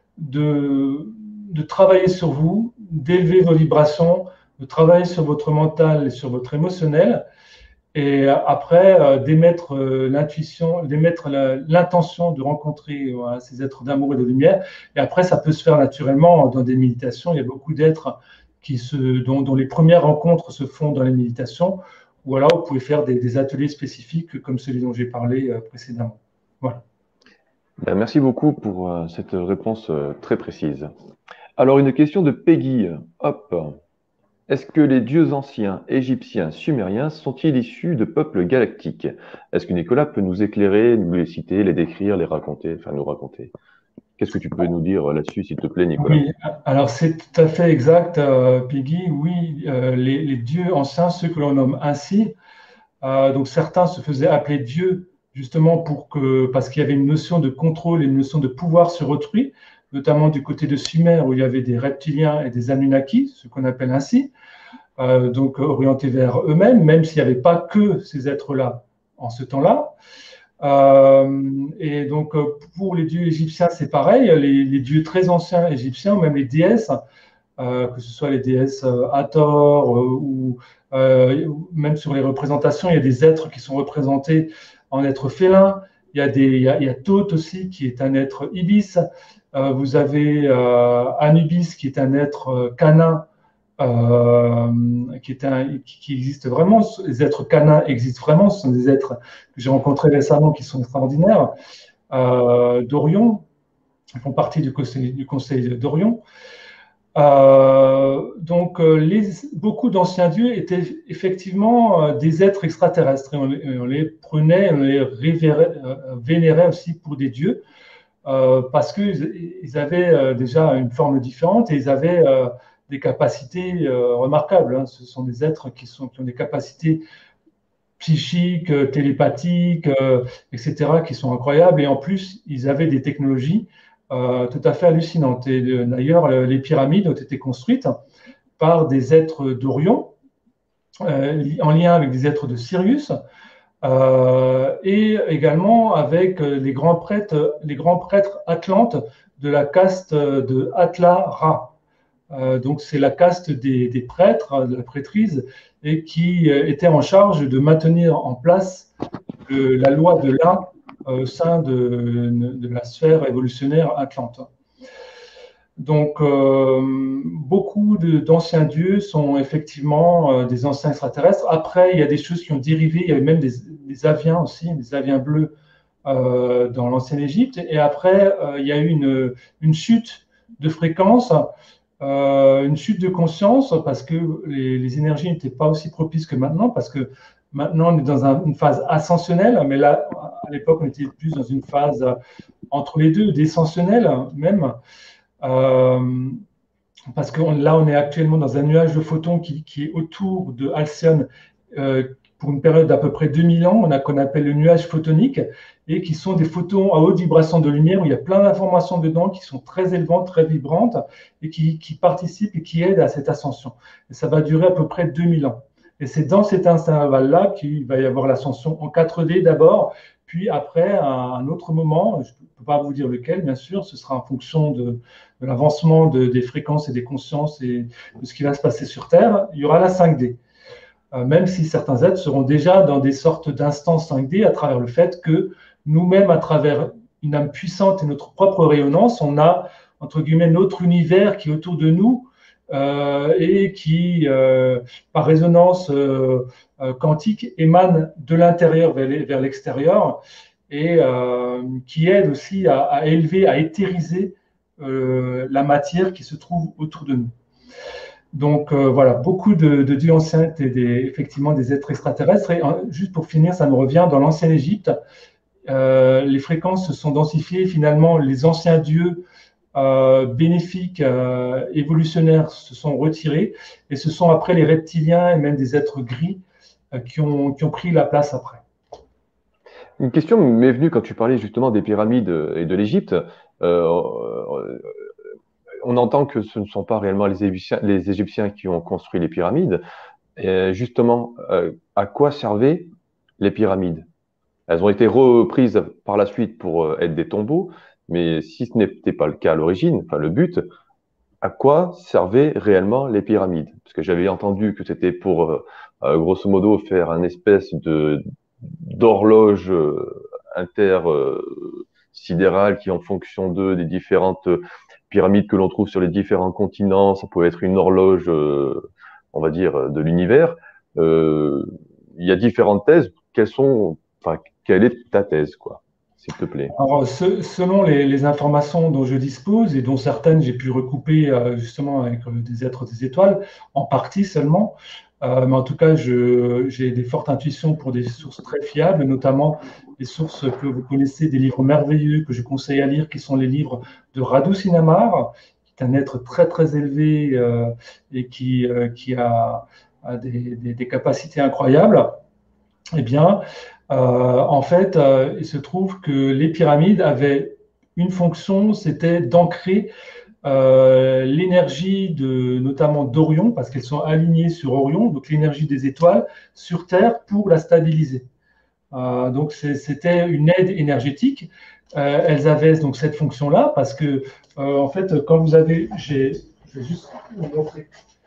de, de travailler sur vous, d'élever vos vibrations, de travailler sur votre mental et sur votre émotionnel, et après euh, d'émettre euh, l'intuition, d'émettre l'intention de rencontrer voilà, ces êtres d'amour et de lumière. Et après, ça peut se faire naturellement dans des méditations. Il y a beaucoup d'êtres qui se, dont, dont les premières rencontres se font dans les méditations. Ou alors, vous pouvez faire des, des ateliers spécifiques comme celui dont j'ai parlé euh, précédemment. Voilà. Ben, merci beaucoup pour euh, cette réponse euh, très précise. Alors, une question de Peggy. Hop. Est-ce que les dieux anciens, égyptiens, sumériens sont-ils issus de peuples galactiques? Est-ce que Nicolas peut nous éclairer, nous les citer, les décrire, les raconter, enfin nous raconter? Qu'est-ce que tu peux nous dire là-dessus, s'il te plaît, Nicolas? Oui, alors c'est tout à fait exact, euh, Peggy. Oui, euh, les, les dieux anciens, ceux que l'on nomme ainsi, euh, donc certains se faisaient appeler dieux justement pour que, parce qu'il y avait une notion de contrôle et une notion de pouvoir sur autrui, notamment du côté de Sumer où il y avait des reptiliens et des Anunnaki, ce qu'on appelle ainsi, euh, donc orientés vers eux-mêmes, même s'il n'y avait pas que ces êtres-là en ce temps-là. Euh, et donc, pour les dieux égyptiens, c'est pareil. Les, les, dieux très anciens égyptiens, ou même les déesses, euh, que ce soit les déesses euh, Hathor euh, ou euh, même sur les représentations, il y a des êtres qui sont représentés en êtres félins. Il y a, des, il y a, il y a Thoth aussi, qui est un être ibis. Euh, vous avez euh, Anubis, qui est un être euh, canin. Euh, qui, est un, qui existe vraiment, les êtres canins existent vraiment, ce sont des êtres que j'ai rencontrés récemment qui sont extraordinaires, euh, d'Orion, ils font partie du conseil, du conseil d'Orion. Euh, donc, les, beaucoup d'anciens dieux étaient effectivement euh, des êtres extraterrestres et on, on les prenait, on les révérait, euh, vénérait aussi pour des dieux euh, parce qu'ils ils avaient euh, déjà une forme différente et ils avaient euh, des capacités euh, remarquables. Hein. Ce sont des êtres qui, sont, qui ont des capacités psychiques, euh, télépathiques, euh, et cetera, qui sont incroyables. Et en plus, ils avaient des technologies euh, tout à fait hallucinantes. Et d'ailleurs, les pyramides ont été construites par des êtres d'Orion, euh, en lien avec des êtres de Sirius, euh, et également avec les grands prêtres, les grands prêtres atlantes de la caste de Atla-Ra. Euh, donc c'est la caste des, des prêtres, de la prêtrise, et qui euh, était en charge de maintenir en place le, la loi de l'un au sein de, de, la sphère évolutionnaire atlante. Donc euh, beaucoup d'anciens dieux sont effectivement euh, des anciens extraterrestres. Après, il y a des choses qui ont dérivé, il y avait même des, des aviens aussi, des aviens bleus euh, dans l'ancienne Égypte. Et après, euh, il y a eu une, une chute de fréquence. Euh, une chute de conscience parce que les, les énergies n'étaient pas aussi propices que maintenant, parce que maintenant on est dans un, une phase ascensionnelle, mais là, à l'époque, on était plus dans une phase entre les deux, descensionnelle même, euh, parce que on, là, on est actuellement dans un nuage de photons qui, qui est autour de Halcyon euh, pour une période d'à peu près deux mille ans, on a qu'on appelle le nuage photonique, et qui sont des photons à haute vibration de lumière où il y a plein d'informations dedans qui sont très élevantes, très vibrantes et qui, qui participent et qui aident à cette ascension. Et ça va durer à peu près deux mille ans. Et c'est dans cet intervalle-là qu'il va y avoir l'ascension en quatre D d'abord, puis après, à un autre moment, je ne peux pas vous dire lequel, bien sûr, ce sera en fonction de, de l'avancement de, des fréquences et des consciences et de ce qui va se passer sur Terre, il y aura la cinq D. Euh, même si certains êtres seront déjà dans des sortes d'instances cinq D à travers le fait que nous-mêmes, à travers une âme puissante et notre propre rayonnance, on a, entre guillemets, notre univers qui est autour de nous euh, et qui, euh, par résonance euh, euh, quantique, émane de l'intérieur vers l'extérieur et euh, qui aide aussi à, à élever, à éthériser euh, la matière qui se trouve autour de nous. Donc euh, voilà, beaucoup de, de dieux anciens étaient des, effectivement des êtres extraterrestres. Et euh, juste pour finir, ça me revient, dans l'ancienne Égypte, euh, les fréquences se sont densifiées. Finalement, les anciens dieux euh, bénéfiques, euh, évolutionnaires, se sont retirés. Et ce sont après les reptiliens et même des êtres gris euh, qui, ont, qui ont pris la place après. Une question m'est venue quand tu parlais justement des pyramides et de l'Égypte. Euh, on entend que ce ne sont pas réellement les Égyptiens, les Égyptiens qui ont construit les pyramides. Et justement, euh, à quoi servaient les pyramides? Elles ont été reprises par la suite pour euh, être des tombeaux, mais si ce n'était pas le cas à l'origine, enfin le but, à quoi servaient réellement les pyramides? Parce que j'avais entendu que c'était pour, euh, euh, grosso modo, faire un espèce de d'horloge euh, intersidérale qui, en fonction de des différentes pyramides que l'on trouve sur les différents continents, ça pouvait être une horloge, euh, on va dire, de l'univers. Euh, il y a différentes thèses. Quelles sont, enfin, quelle est ta thèse, quoi, s'il te plaît? Alors, ce- selon les, les informations dont je dispose et dont certaines j'ai pu recouper euh, justement avec euh, des êtres des étoiles, en partie seulement, euh, mais en tout cas, je- j'ai des fortes intuitions pour des sources très fiables, notamment les sources que vous connaissez, des livres merveilleux que je conseille à lire, qui sont les livres de Radu Sinamar, qui est un être très très élevé euh, et qui, euh, qui a, a des, des- des capacités incroyables. Eh bien, euh, en fait, euh, il se trouve que les pyramides avaient une fonction, c'était d'ancrer euh, l'énergie de, notamment d'Orion, parce qu'elles sont alignées sur Orion, donc l'énergie des étoiles, sur Terre pour la stabiliser. Euh, donc c'est- c'était une aide énergétique. Euh, elles avaient donc cette fonction-là, parce que euh, en fait, quand vous avez, j'ai, je vais juste vous montrer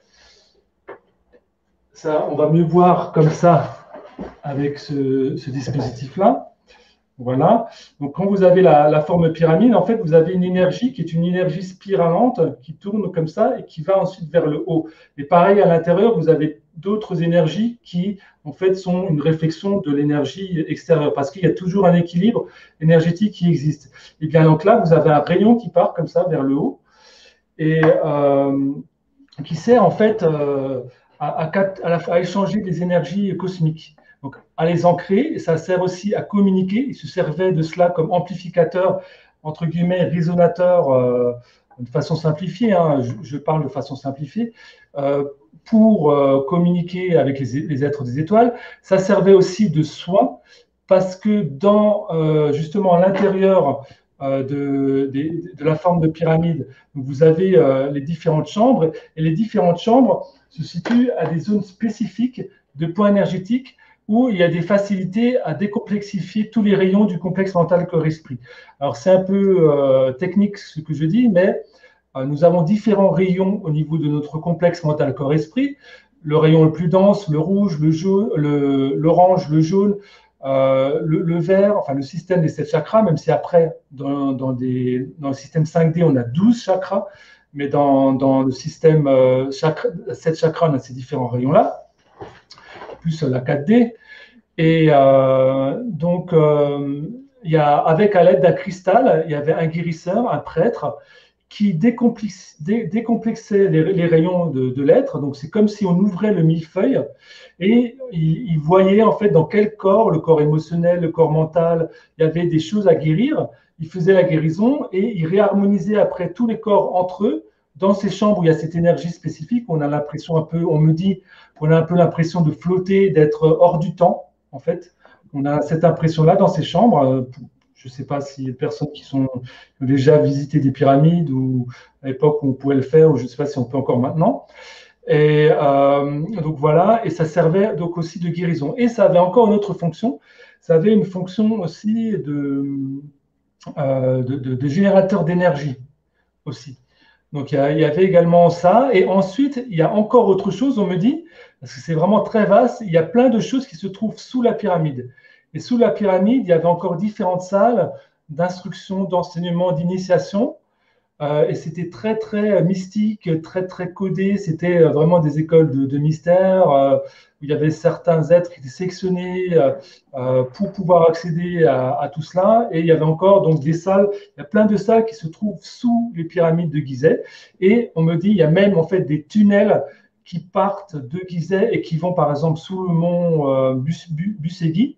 ça, on va mieux voir comme ça avec ce, ce dispositif-là. Voilà. Donc, quand vous avez la, la, forme pyramide, en fait, vous avez une énergie qui est une énergie spiralante qui tourne comme ça et qui va ensuite vers le haut. Et pareil, à l'intérieur, vous avez d'autres énergies qui, en fait, sont une réflexion de l'énergie extérieure parce qu'il y a toujours un équilibre énergétique qui existe. Et bien, donc là, vous avez un rayon qui part comme ça vers le haut et euh, qui sert, en fait, euh, à, à, à, à échanger des énergies cosmiques. Donc, à les ancrer, ça sert aussi à communiquer. Il se servait de cela comme amplificateur, entre guillemets, résonateur, euh, de façon simplifiée, hein, je, je, parle de façon simplifiée, euh, pour euh, communiquer avec les, les, êtres des étoiles. Ça servait aussi de soin, parce que dans, euh, justement, à l'intérieur euh, de, de, de la forme de pyramide, vous avez euh, les différentes chambres, et les différentes chambres se situent à des zones spécifiques de points énergétiques où il y a des facilités à décomplexifier tous les rayons du complexe mental corps-esprit. Alors, c'est un peu euh, technique ce que je dis, mais euh, nous avons différents rayons au niveau de notre complexe mental corps-esprit. Le rayon le plus dense, le rouge, le jaune, le, l'orange, le jaune, euh, le, le vert, enfin le système des sept chakras, même si après, dans, dans, des, dans le système cinq D, on a douze chakras, mais dans, dans le système euh, chakra, sept chakras, on a ces différents rayons-là, plus la quatre D. Et euh, donc, euh, il y a, avec à l'aide d'un cristal, il y avait un guérisseur, un prêtre, qui décomplex, dé, décomplexait les, les rayons de, de l'être. Donc, c'est comme si on ouvrait le millefeuille et il, il voyait en fait dans quel corps, le corps émotionnel, le corps mental, il y avait des choses à guérir. Il faisait la guérison et il réharmonisait après tous les corps entre eux. Dans ces chambres où il y a cette énergie spécifique, on a l'impression un peu, on me dit qu'on a un peu l'impression de flotter, d'être hors du temps. En fait, on a cette impression-là dans ces chambres. Je ne sais pas si les personnes qui sont qui ont déjà visité des pyramides ou à l'époque où on pouvait le faire, ou je ne sais pas si on peut encore maintenant. Et euh, donc voilà, et ça servait donc aussi de guérison. Et ça avait encore une autre fonction. Ça avait une fonction aussi de, euh, de, de, de générateur d'énergie aussi. Donc il y, a, il y avait également ça. Et ensuite, il y a encore autre chose, on me dit, parce que c'est vraiment très vaste, il y a plein de choses qui se trouvent sous la pyramide. Et sous la pyramide, il y avait encore différentes salles d'instruction, d'enseignement, d'initiation. Euh, et c'était très, très mystique, très, très codé. C'était euh, vraiment des écoles de, de mystère euh, où il y avait certains êtres qui étaient sélectionnés euh, euh, pour pouvoir accéder à, à tout cela. Et il y avait encore donc des salles, il y a plein de salles qui se trouvent sous les pyramides de Gizeh. Et on me dit, il y a même en fait des tunnels qui partent de Gizeh et qui vont par exemple sous le mont euh, Bus, Bu- Busegi.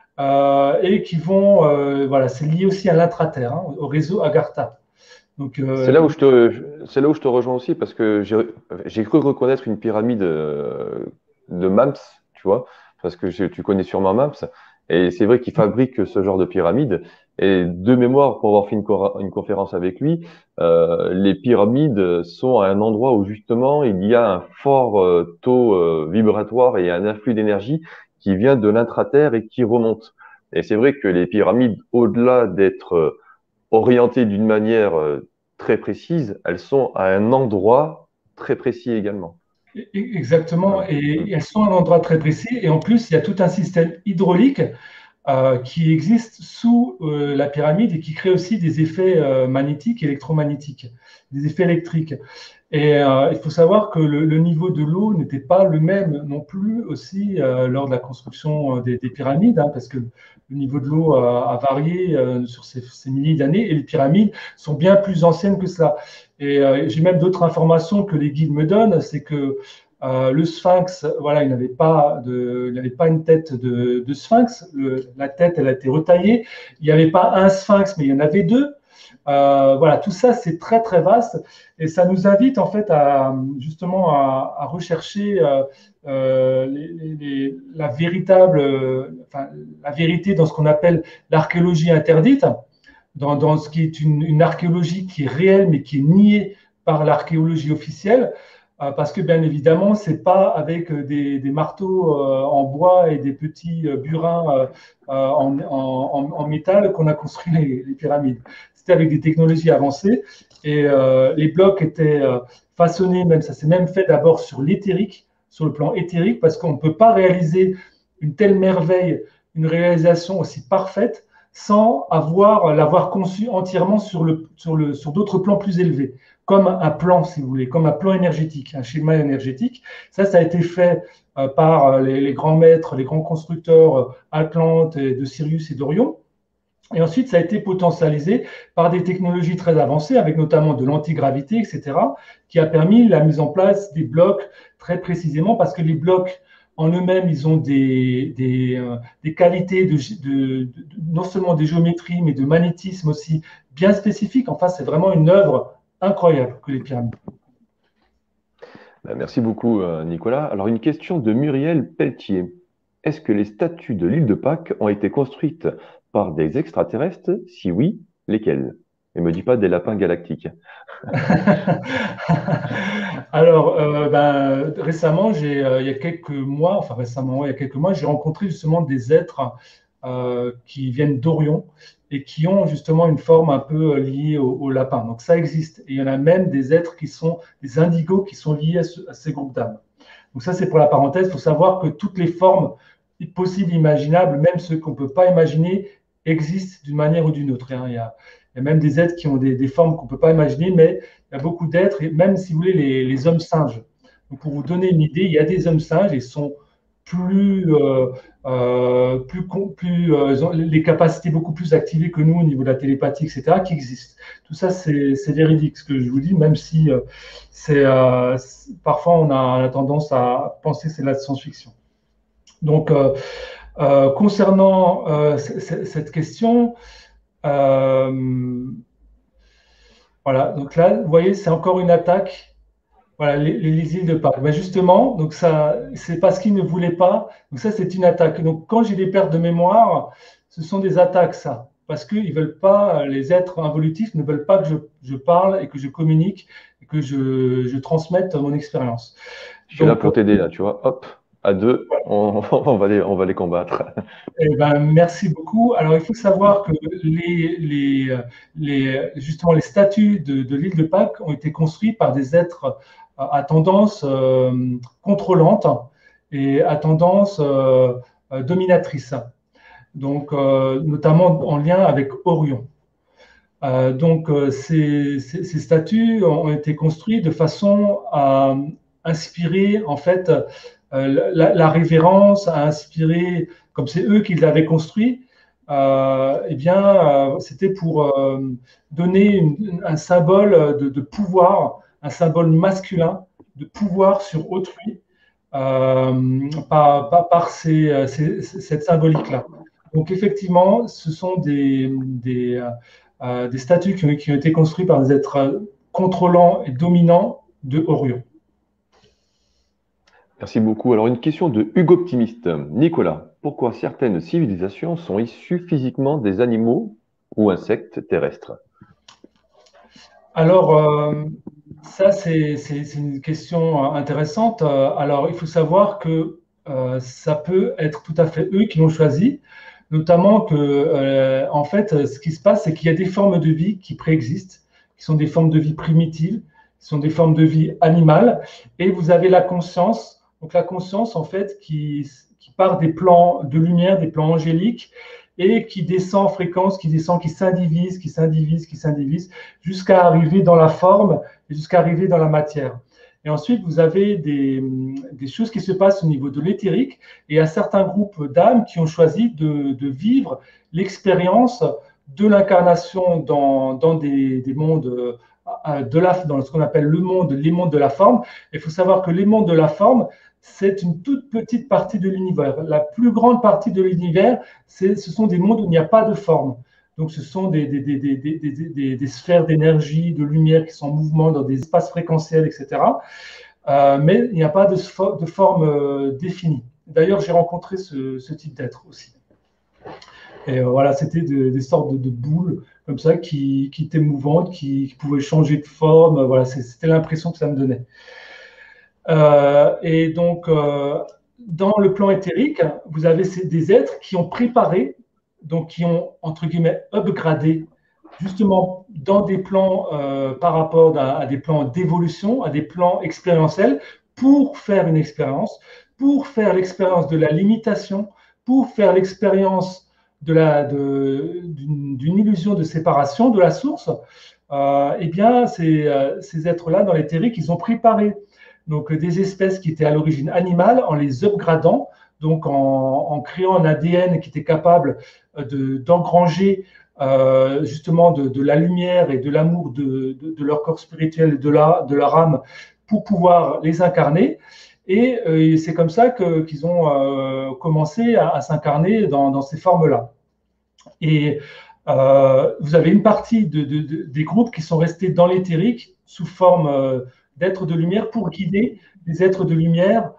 Euh, et qui vont, euh, voilà, c'est lié aussi à l'intraterre, hein, au réseau Agartha. Donc, C'est euh, là où je te, c'est là où je te rejoins aussi parce que j'ai, j'ai cru reconnaître une pyramide euh, de MAMS, tu vois, parce que je- tu connais sûrement MAMS, et c'est vrai qu'il fabrique ce genre de pyramide. Et de mémoire, pour avoir fait une, cora- une conférence avec lui, euh, les pyramides sont à un endroit où justement il y a un fort euh, taux euh, vibratoire et un influx d'énergie qui vient de l'intraterre et qui remonte. Et c'est vrai que les pyramides, au-delà d'être euh, orientées d'une manière euh, très précise, elles sont à un endroit très précis également. exactement, Voilà. Mm. et elles sont à un endroit très précis, et en plus, il y a tout un système hydraulique euh, qui existe sous euh, la pyramide et qui crée aussi des effets euh, magnétiques, électromagnétiques, des effets électriques. Et euh, il faut savoir que le, le niveau de l'eau n'était pas le même non plus aussi euh, lors de la construction euh, des, des pyramides, hein, parce que le niveau de l'eau a, a varié euh, sur ces, ces milliers d'années et les pyramides sont bien plus anciennes que cela. Et euh, j'ai même d'autres informations que les guides me donnent, c'est que euh, le sphinx, voilà, il n'avait pas, de, il n'avait pas une tête de, de sphinx, le, la tête, elle a été retaillée. Il n'y avait pas un sphinx, mais il y en avait deux. Euh, voilà, tout ça, c'est très, très vaste et ça nous invite en fait à justement à, à rechercher euh, euh, les, les, la véritable, euh, enfin, la vérité dans ce qu'on appelle l'archéologie interdite, dans, dans ce qui est une, une, archéologie qui est réelle mais qui est niée par l'archéologie officielle. Euh, parce que bien évidemment, c'est pas avec des, des marteaux euh, en bois et des petits euh, burins euh, en, en, en, métal qu'on a construit les, les pyramides. C'était avec des technologies avancées et euh, les blocs étaient euh, façonnés, même ça s'est même fait d'abord sur l'éthérique, sur le plan éthérique, parce qu'on ne peut pas réaliser une telle merveille, une réalisation aussi parfaite sans avoir l'avoir conçu entièrement sur, le, sur, le, sur d'autres plans plus élevés, comme un plan, si vous voulez, comme un plan énergétique, un schéma énergétique. Ça, ça a été fait euh, par les, les grands maîtres, les grands constructeurs euh, Atlante, et de Sirius et d'Orion. Et ensuite, ça a été potentialisé par des technologies très avancées, avec notamment de l'antigravité, et cetera, qui a permis la mise en place des blocs très précisément, parce que les blocs en eux-mêmes, ils ont des, des, euh, des qualités de, de, de, non seulement de géométrie, mais de magnétisme aussi bien spécifiques. Enfin, c'est vraiment une œuvre incroyable que les pyramides. Ben, merci beaucoup, euh, Nicolas. Alors, une question de Muriel Pelletier. Est-ce que les statues de l'île de Pâques ont été construites par des extraterrestres? Si oui, lesquels? Ne me dis pas des lapins galactiques. Alors, euh, ben, récemment, j'ai, euh, il y a quelques mois, enfin récemment, ouais, il y a quelques mois, j'ai rencontré justement des êtres euh, qui viennent d'Orion et qui ont justement une forme un peu euh, liée au, au lapin. Donc ça existe. Et il y en a même des êtres qui sont des indigos qui sont liés à, ce- à ces groupes d'âmes. Donc ça, c'est pour la parenthèse. Il faut savoir que toutes les formes possibles, imaginables, même ceux qu'on ne peut pas imaginer, existent d'une manière ou d'une autre, hein. Il y a, il y a même des êtres qui ont des, des formes qu'on ne peut pas imaginer, mais il y a beaucoup d'êtres, et même si vous voulez, les, les hommes singes. Donc pour vous donner une idée, il y a des hommes singes et sont plus, euh, euh, plus, plus euh, ils ont les capacités beaucoup plus activées que nous au niveau de la télépathie, et cetera, qui existent. Tout ça, c'est véridique, ce que je vous dis, même si euh, c'est euh, parfois on a, on a, tendance à penser que c'est de la science-fiction. Donc, euh, euh, concernant euh, cette question, euh, voilà, donc là, vous voyez, c'est encore une attaque. Voilà, les, les îles de Pâques. Ben justement, donc ça, c'est parce qu'ils ne voulaient pas. Donc ça, c'est une attaque. Donc quand j'ai des pertes de mémoire, ce sont des attaques, ça. Parce qu'ils veulent pas, les êtres involutifs ne veulent pas que je, je parle et que je communique et que je, je transmette mon expérience. Je suis là Donc, pour t'aider, là, tu vois. Hop, à deux, on, on va les, on va les combattre. eh ben, merci beaucoup. Alors, il faut savoir que les, les, les, justement, les statues de, de l'île de Pâques ont été construites par des êtres à tendance euh, contrôlante et à tendance euh, dominatrice. donc euh, notamment en lien avec Orion. Euh, donc euh, ces, ces, ces statues ont été construites de façon à inspirer en fait euh, la, la révérence, à inspirer, comme c'est eux qui l'avaient construit, euh, eh bien euh, c'était pour euh, donner une- un symbole de, de pouvoir, un symbole masculin de pouvoir sur autrui euh, par, par, par ces, ces- cette symbolique-là. Donc effectivement, ce sont des, des, euh, euh, des statues qui ont, qui ont été construites par des êtres contrôlants et dominants de Orion. Merci beaucoup. Alors, une question de Hugo Optimiste. Nicolas, pourquoi certaines civilisations sont issues physiquement des animaux ou insectes terrestres? Alors, euh, ça, c'est c'est- c'est une question intéressante. Euh, Alors, il faut savoir que euh, ça peut être tout à fait eux qui l'ont choisi, notamment que, euh, en fait, ce qui se passe, c'est qu'il y a des formes de vie qui préexistent, qui sont des formes de vie primitives, qui sont des formes de vie animales, et vous avez la conscience, donc la conscience, en fait, qui, qui part des plans de lumière, des plans angéliques, et qui descend en fréquence, qui descend, qui s'indivise, qui s'indivise, qui s'indivise, jusqu'à arriver dans la forme et jusqu'à arriver dans la matière. Et ensuite, vous avez des, des choses qui se passent au niveau de l'éthérique et il y a certains groupes d'âmes qui ont choisi de, de vivre l'expérience de l'incarnation dans, dans des, des mondes de la, dans ce qu'on appelle le monde, les mondes de la forme. Il faut savoir que les mondes de la forme, c'est une toute petite partie de l'univers. La plus grande partie de l'univers, ce sont des mondes où il n'y a pas de forme. Donc, ce sont des, des, des, des, des sphères d'énergie, de lumière qui sont en mouvement dans des espaces fréquentiels, et cetera. Euh, mais il n'y a pas de, de forme euh, définie. D'ailleurs, j'ai rencontré ce, ce type d'être aussi. Et euh, voilà, c'était de, des sortes de, de, boules comme ça qui, qui étaient mouvantes, qui, qui pouvaient changer de forme. Voilà, c'était l'impression que ça me donnait. Euh, et donc, euh, dans le plan éthérique, vous avez ces, des êtres qui ont préparé, donc qui ont, entre guillemets, upgradé, justement dans des plans euh, par rapport à, à des plans d'évolution, à des plans expérientiels, pour faire une expérience, pour faire l'expérience de la limitation, pour faire l'expérience de la, de, d'une, d'une illusion de séparation de la source. Euh, eh bien, ces, euh, ces êtres-là, dans l'éthérique, ils ont préparé donc des espèces qui étaient à l'origine animales en les upgradant, donc en, en créant un A D N qui était capable de, d'engranger euh, justement de, de, la lumière et de l'amour de, de, de, leur corps spirituel et de, la, de leur âme pour pouvoir les incarner. Et euh, c'est comme ça que, qu'ils ont euh, commencé à, à s'incarner dans, dans ces formes-là. Et euh, vous avez une partie de, de, de, des groupes qui sont restés dans l'éthérique sous forme euh, d'êtres de lumière pour guider les êtres de lumière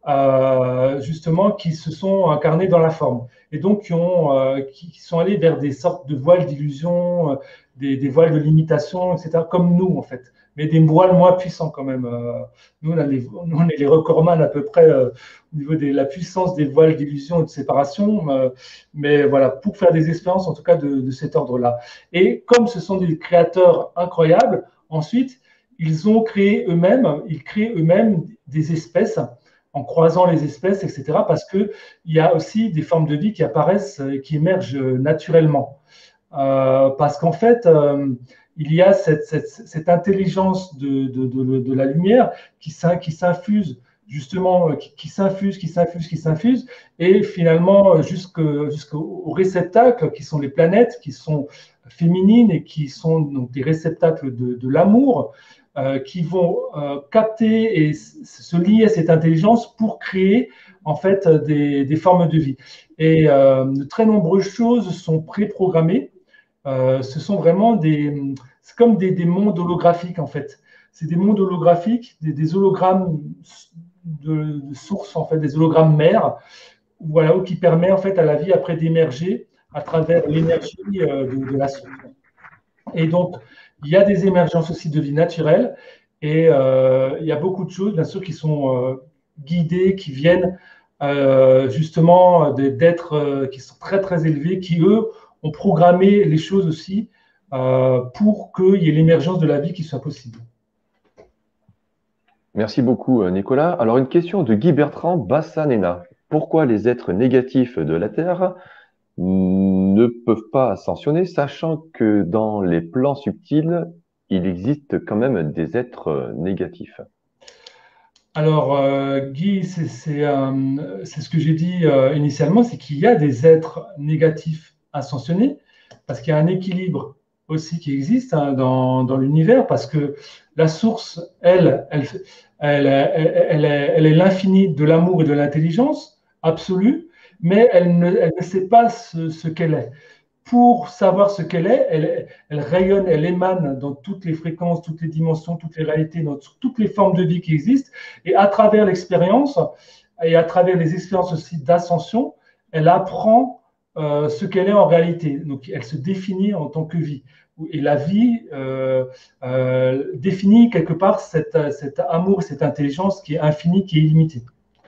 euh, justement qui se sont incarnés dans la forme et donc qui, ont, euh, qui sont allés vers des sortes de voiles d'illusion, euh, des, des voiles de limitation, et cetera, comme nous en fait, mais des voiles moins puissants quand même. Euh, nous, on, a les, nous, on est les recordman à peu près euh, au niveau de la puissance des voiles d'illusion et de séparation. Euh, mais voilà, pour faire des expériences en tout cas de, de cet ordre-là. Et comme ce sont des créateurs incroyables, ensuite, ils ont créé eux-mêmes, ils créent eux-mêmes des espèces en croisant les espèces, et cetera, parce qu'il y a aussi des formes de vie qui apparaissent et qui émergent naturellement. Euh, parce qu'en fait, euh, il y a cette, cette, cette intelligence de, de, de, de, la lumière qui s'infuse justement, qui, qui s'infuse, qui s'infuse, qui s'infuse, et finalement jusqu'au jusqu'au réceptacle qui sont les planètes, qui sont féminines et qui sont donc des réceptacles de, de l'amour, euh, qui vont euh, capter et se lier à cette intelligence pour créer en fait des, des formes de vie. Et euh, de très nombreuses choses sont préprogrammées. Euh, ce sont vraiment des, c'est comme des, des mondes holographiques en fait. C'est des mondes holographiques, des, des hologrammes de, de source en fait, des hologrammes mères, voilà, qui permet en fait à la vie après d'émerger à travers l'énergie euh, de, de la source. Et donc il y a des émergences aussi de vie naturelle et euh, il y a beaucoup de choses bien sûr qui sont euh, guidées, qui viennent euh, justement d'êtres euh, qui sont très très élevés, qui eux ont programmé les choses aussi euh, pour qu'il y ait l'émergence de la vie qui soit possible. Merci beaucoup, Nicolas. Alors, une question de Guy Bertrand Bassanena. Pourquoi les êtres négatifs de la Terre ne peuvent pas ascensionner, sachant que dans les plans subtils, il existe quand même des êtres euh, négatifs. Alors, euh, Guy, c'est c'est, euh, c'est ce que j'ai dit euh, initialement, c'est qu'il y a des êtres négatifs ascensionnés, parce qu'il y a un équilibre aussi qui existe hein, dans, dans l'univers, parce que la source, elle, elle, elle, elle, elle est, elle est l'infini de l'amour et de l'intelligence absolue, mais elle ne, elle ne sait pas ce, ce qu'elle est. Pour savoir ce qu'elle est, elle, elle rayonne, elle émane dans toutes les fréquences, toutes les dimensions, toutes les réalités, dans toutes les formes de vie qui existent. Et à travers l'expérience, et à travers les expériences aussi d'ascension, elle apprend euh, ce qu'elle est en réalité. Donc, elle se définit en tant que vie. Et la vie euh, euh, définit quelque part cet, cet amour, cette intelligence qui est infinie, qui est illimitée.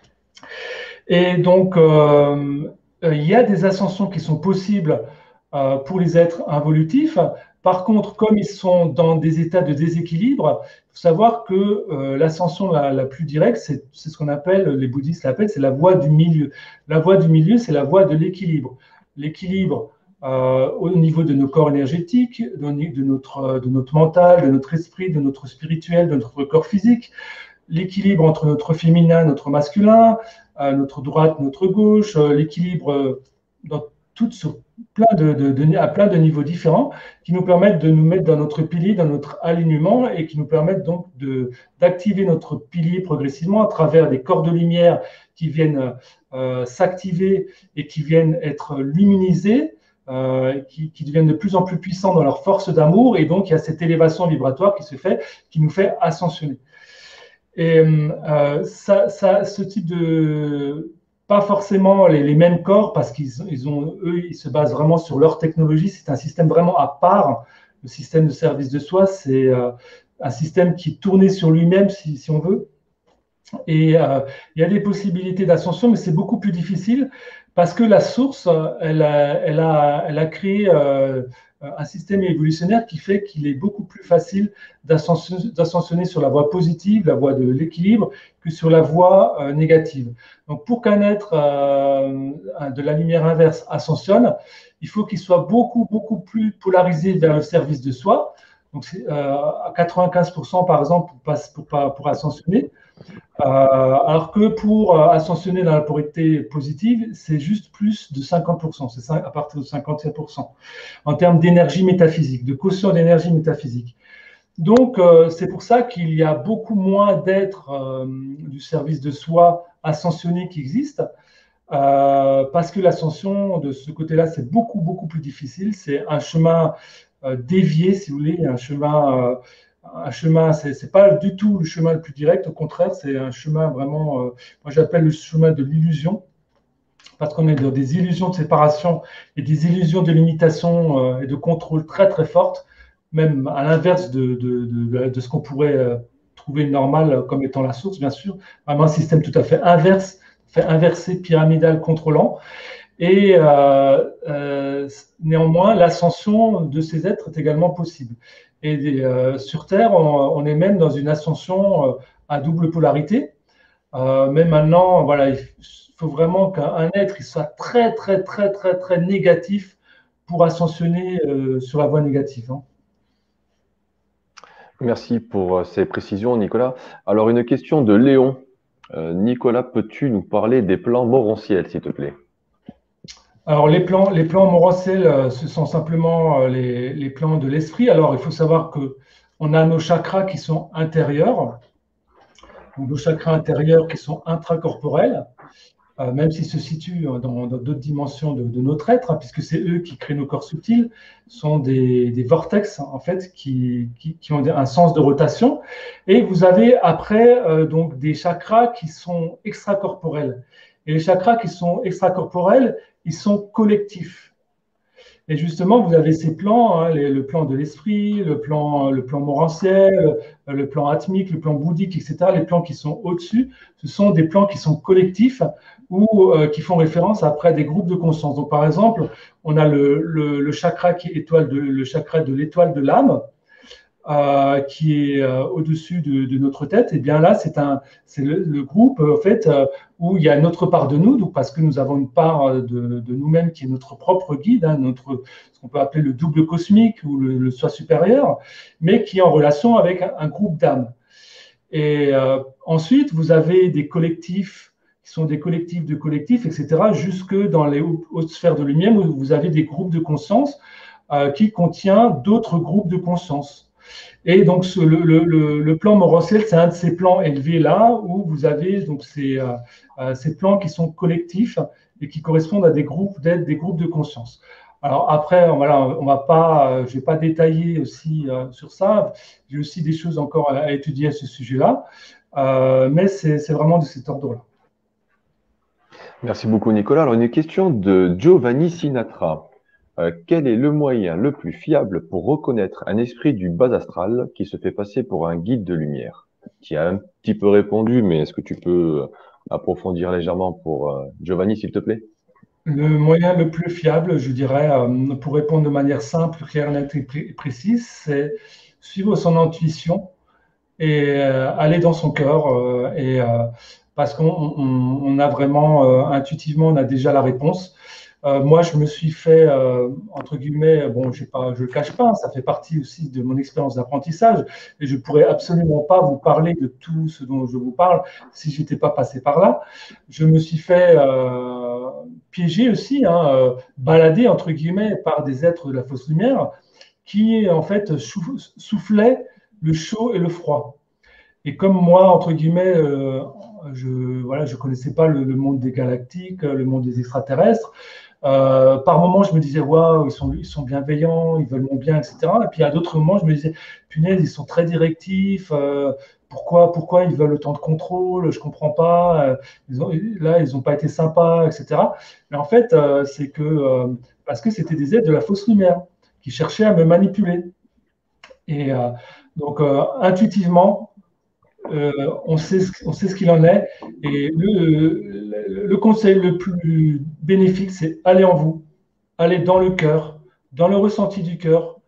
Et donc, euh, il y a des ascensions qui sont possibles euh, pour les êtres involutifs. Par contre, comme ils sont dans des états de déséquilibre, il faut savoir que euh, l'ascension la, la, plus directe, c'est ce qu'on appelle, les bouddhistes l'appellent, c'est la voie du milieu. La voie du milieu, c'est la voie de l'équilibre. L'équilibre euh, au niveau de nos corps énergétiques, de notre, de notre mental, de notre esprit, de notre spirituel, de notre corps physique, l'équilibre entre notre féminin, notre masculin, euh, notre droite, notre gauche, euh, l'équilibre euh, dans toutes sur plein de, de, de, à plein de niveaux différents qui nous permettent de nous mettre dans notre pilier, dans notre alignement et qui nous permettent donc d'activer notre pilier progressivement à travers des corps de lumière qui viennent euh, s'activer et qui viennent être luminisés, euh, qui, qui deviennent de plus en plus puissants dans leur force d'amour. Et donc, il y a cette élévation vibratoire qui se fait, qui nous fait ascensionner. Et euh, ça, ça, ce type de, pas forcément les, les mêmes corps, parce qu'ils ils ont, eux, ils se basent vraiment sur leur technologie. C'est un système vraiment à part. Le système de service de soi, c'est euh, un système qui est tourné sur lui-même, si, si on veut. Et euh, il y a des possibilités d'ascension, mais c'est beaucoup plus difficile parce que la source, elle a, elle a, elle a créé euh, un système évolutionnaire qui fait qu'il est beaucoup plus facile d'ascensionner sur la voie positive, la voie de l'équilibre, que sur la voie euh, négative. Donc, pour qu'un être euh, de la lumière inverse ascensionne, il faut qu'il soit beaucoup, beaucoup plus polarisé vers le service de soi. Donc, euh, à quatre-vingt-quinze pour cent, par exemple, pour, pour, pour ascensionner. Euh, alors que pour euh, ascensionner dans la polarité positive, c'est juste plus de cinquante pour cent, c'est à partir de cinquante-sept pour cent, en termes d'énergie métaphysique, de quotient d'énergie métaphysique. Donc, euh, c'est pour ça qu'il y a beaucoup moins d'êtres euh, du service de soi ascensionnés qui existent, euh, parce que l'ascension de ce côté-là, c'est beaucoup, beaucoup plus difficile. C'est un chemin euh, dévié, si vous voulez, un chemin... Euh, un chemin, ce n'est pas du tout le chemin le plus direct, au contraire, c'est un chemin vraiment, euh, moi j'appelle le chemin de l'illusion, parce qu'on est dans des illusions de séparation et des illusions de limitation euh, et de contrôle très très fortes, même à l'inverse de, de, de, de ce qu'on pourrait euh, trouver normal comme étant la source, bien sûr, vraiment un système tout à fait inverse, fait inversé, pyramidal, contrôlant. Et euh, euh, néanmoins, l'ascension de ces êtres est également possible. Et euh, sur Terre, on, on, est même dans une ascension euh, à double polarité. Euh, mais maintenant, voilà, il faut vraiment qu'un être il soit très, très, très, très, très négatif pour ascensionner euh, sur la voie négative. Hein. Merci pour ces précisions, Nicolas. Alors, une question de Léon. Euh, Nicolas, peux-tu nous parler des plans morantiels, s'il te plaît? Alors, les plans, les plans morantiels, ce sont simplement les, les plans de l'esprit. Alors, il faut savoir qu'on a nos chakras qui sont intérieurs, donc nos chakras intérieurs qui sont intracorporels, euh, même s'ils se situent dans d'autres dimensions de, de notre être, hein, puisque c'est eux qui créent nos corps subtils, sont des, des vortex, en fait, qui, qui, qui, ont un sens de rotation. Et vous avez après euh, donc des chakras qui sont extracorporels. Et les chakras qui sont extracorporels, ils sont collectifs. Et justement, vous avez ces plans, hein, les, le plan de l'esprit, le plan, le plan morantiel, le plan atmique, le plan bouddhique, et cetera. Les plans qui sont au-dessus, ce sont des plans qui sont collectifs ou euh, qui font référence après à des groupes de conscience. Donc, par exemple, on a le, le, le chakra qui est étoile de, le chakra de l'étoile de l'âme. euh, qui est euh, au-dessus de, de notre tête, et bien là, c'est un, c'est le, le groupe en fait euh, où il y a notre part de nous, donc parce que nous avons une part de, de nous-mêmes qui est notre propre guide, hein, notre, ce qu'on peut appeler le double cosmique ou le, le soi supérieur, mais qui est en relation avec un, un groupe d'âmes. Et euh, ensuite, vous avez des collectifs qui sont des collectifs de collectifs, et cetera, jusque dans les hautes sphères de lumière où vous avez des groupes de conscience euh, qui contiennent d'autres groupes de conscience. Et donc, ce, le, le, le plan Morociel, c'est un de ces plans élevés là où vous avez donc ces, euh, ces plans qui sont collectifs et qui correspondent à des groupes d'aide, des groupes de conscience. Alors après, voilà, on va pas, je vais pas détailler aussi euh, sur ça. J'ai aussi des choses encore à, à étudier à ce sujet-là, euh, mais c'est vraiment de cet ordre-là. Merci beaucoup, Nicolas. Alors, une question de Giovanni Sinatra. Euh, quel est le moyen le plus fiable pour reconnaître un esprit du bas astral qui se fait passer pour un guide de lumière? Tu as un petit peu répondu, mais est-ce que tu peux approfondir légèrement pour euh, Giovanni, s'il te plaît? Le moyen le plus fiable, je dirais, euh, pour répondre de manière simple, claire, nette et pré précise, c'est suivre son intuition et euh, aller dans son cœur. Euh, et, euh, parce qu'on on, on a vraiment, euh, intuitivement, on a déjà la réponse. Euh, moi, je me suis fait, euh, entre guillemets, bon, je ne le cache pas, ça fait partie aussi de mon expérience d'apprentissage, et je ne pourrais absolument pas vous parler de tout ce dont je vous parle si je n'étais pas passé par là. Je me suis fait euh, piéger aussi, hein, euh, balader, entre guillemets, par des êtres de la fausse lumière qui, en fait, soufflaient le chaud et le froid. Et comme moi, entre guillemets, euh, je ne voilà, je connaissais pas le, le monde des galactiques, le monde des extraterrestres, euh, par moments, je me disais, waouh, ils sont, ils sont bienveillants, ils veulent mon bien, et cetera. Et puis à d'autres moments, je me disais, punaise, ils sont très directifs, euh, pourquoi, pourquoi ils veulent autant de contrôle, je comprends pas, euh, ils ont, là, ils n'ont pas été sympas, et cetera. Mais en fait, euh, c'est que, euh, parce que c'était des êtres de la fausse lumière qui cherchaient à me manipuler. Et euh, donc, euh, intuitivement, euh, on sait ce, on sait ce qu'il en est. Et le, le, le conseil le plus bénéfique, c'est aller en vous, aller dans le cœur, dans le ressenti du cœur,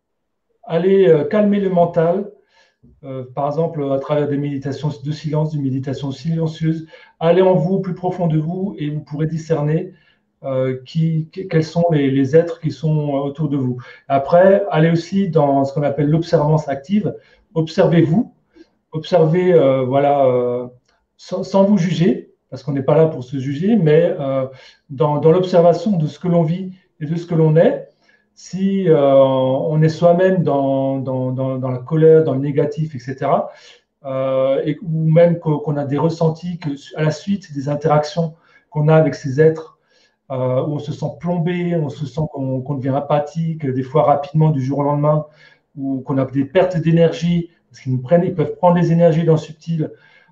aller euh, calmer le mental, euh, par exemple à travers des méditations de silence, des méditations silencieuses, aller en vous, plus profond de vous, et vous pourrez discerner euh, qui, quels sont les, les êtres qui sont autour de vous. Après, allez aussi dans ce qu'on appelle l'observance active. Observez-vous, observez, euh, voilà, euh, sans, sans, vous juger, parce qu'on n'est pas là pour se juger, mais euh, dans, dans l'observation de ce que l'on vit et de ce que l'on est. Si euh, on est soi-même dans, dans, dans, dans la colère, dans le négatif, et cetera, euh, et, ou même qu'on a des ressentis que, à la suite des interactions qu'on a avec ces êtres, euh, où on se sent plombé, on se sent qu'on qu'on devient apathique, des fois rapidement du jour au lendemain, ou qu'on a des pertes d'énergie, parce qu'ils nous prennent, ils peuvent prendre les énergies dans le subtil,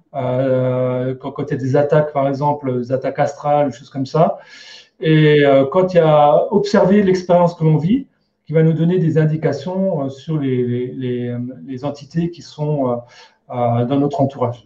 euh, quand, quand il y a des attaques, par exemple, des attaques astrales, des choses comme ça. Et euh, quand il y a observé l'expérience que l'on vit, qui va nous donner des indications euh, sur les, les, les, les entités qui sont euh, euh, dans notre entourage.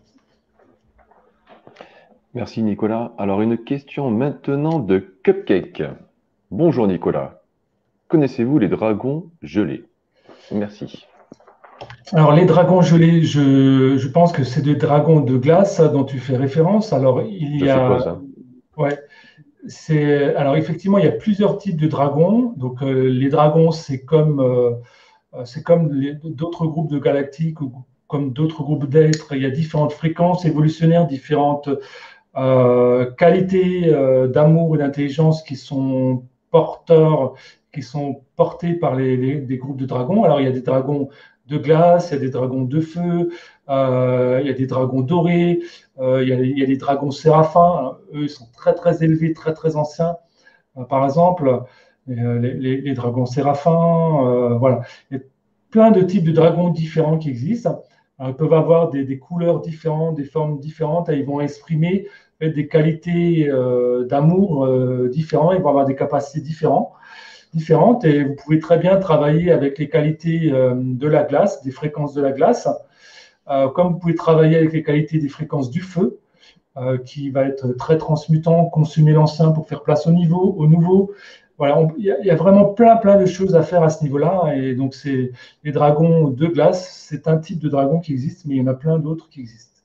Merci Nicolas. Alors une question maintenant de Cupcake. Bonjour Nicolas. Connaissez-vous les dragons gelés? Merci. Alors les dragons gelés, je, je pense que c'est des dragons de glace dont tu fais référence. Alors il y Je a, suppose. Hein. ouais, c'est alors effectivement il y a plusieurs types de dragons. Donc euh, les dragons c'est comme euh, c'est comme d'autres groupes de galactiques ou comme d'autres groupes d'êtres. Il y a différentes fréquences évolutionnaires, différentes euh, qualités euh, d'amour et d'intelligence qui sont porteurs, qui sont portés par les, les, des groupes de dragons. Alors il y a des dragons de glace, il y a des dragons de feu, euh, il y a des dragons dorés, euh, il, y a, il y a des dragons séraphins. Alors, eux, ils sont très très élevés, très très anciens. Euh, par exemple, euh, les, les, les, dragons séraphins, euh, voilà. Il y a plein de types de dragons différents qui existent. Alors, ils peuvent avoir des, des couleurs différentes, des formes différentes, et ils vont exprimer des qualités euh, d'amour euh, différentes, ils vont avoir des capacités différentes, différentes, et vous pouvez très bien travailler avec les qualités euh, de la glace, des fréquences de la glace, euh, comme vous pouvez travailler avec les qualités des fréquences du feu, euh, qui va être très transmutant, consumer l'ancien pour faire place au, niveau, au nouveau, voilà, on- il y, a il y a vraiment plein, plein de choses à faire à ce niveau-là. Et donc, c'est les dragons de glace, c'est un type de dragon qui existe, mais il y en a plein d'autres qui existent.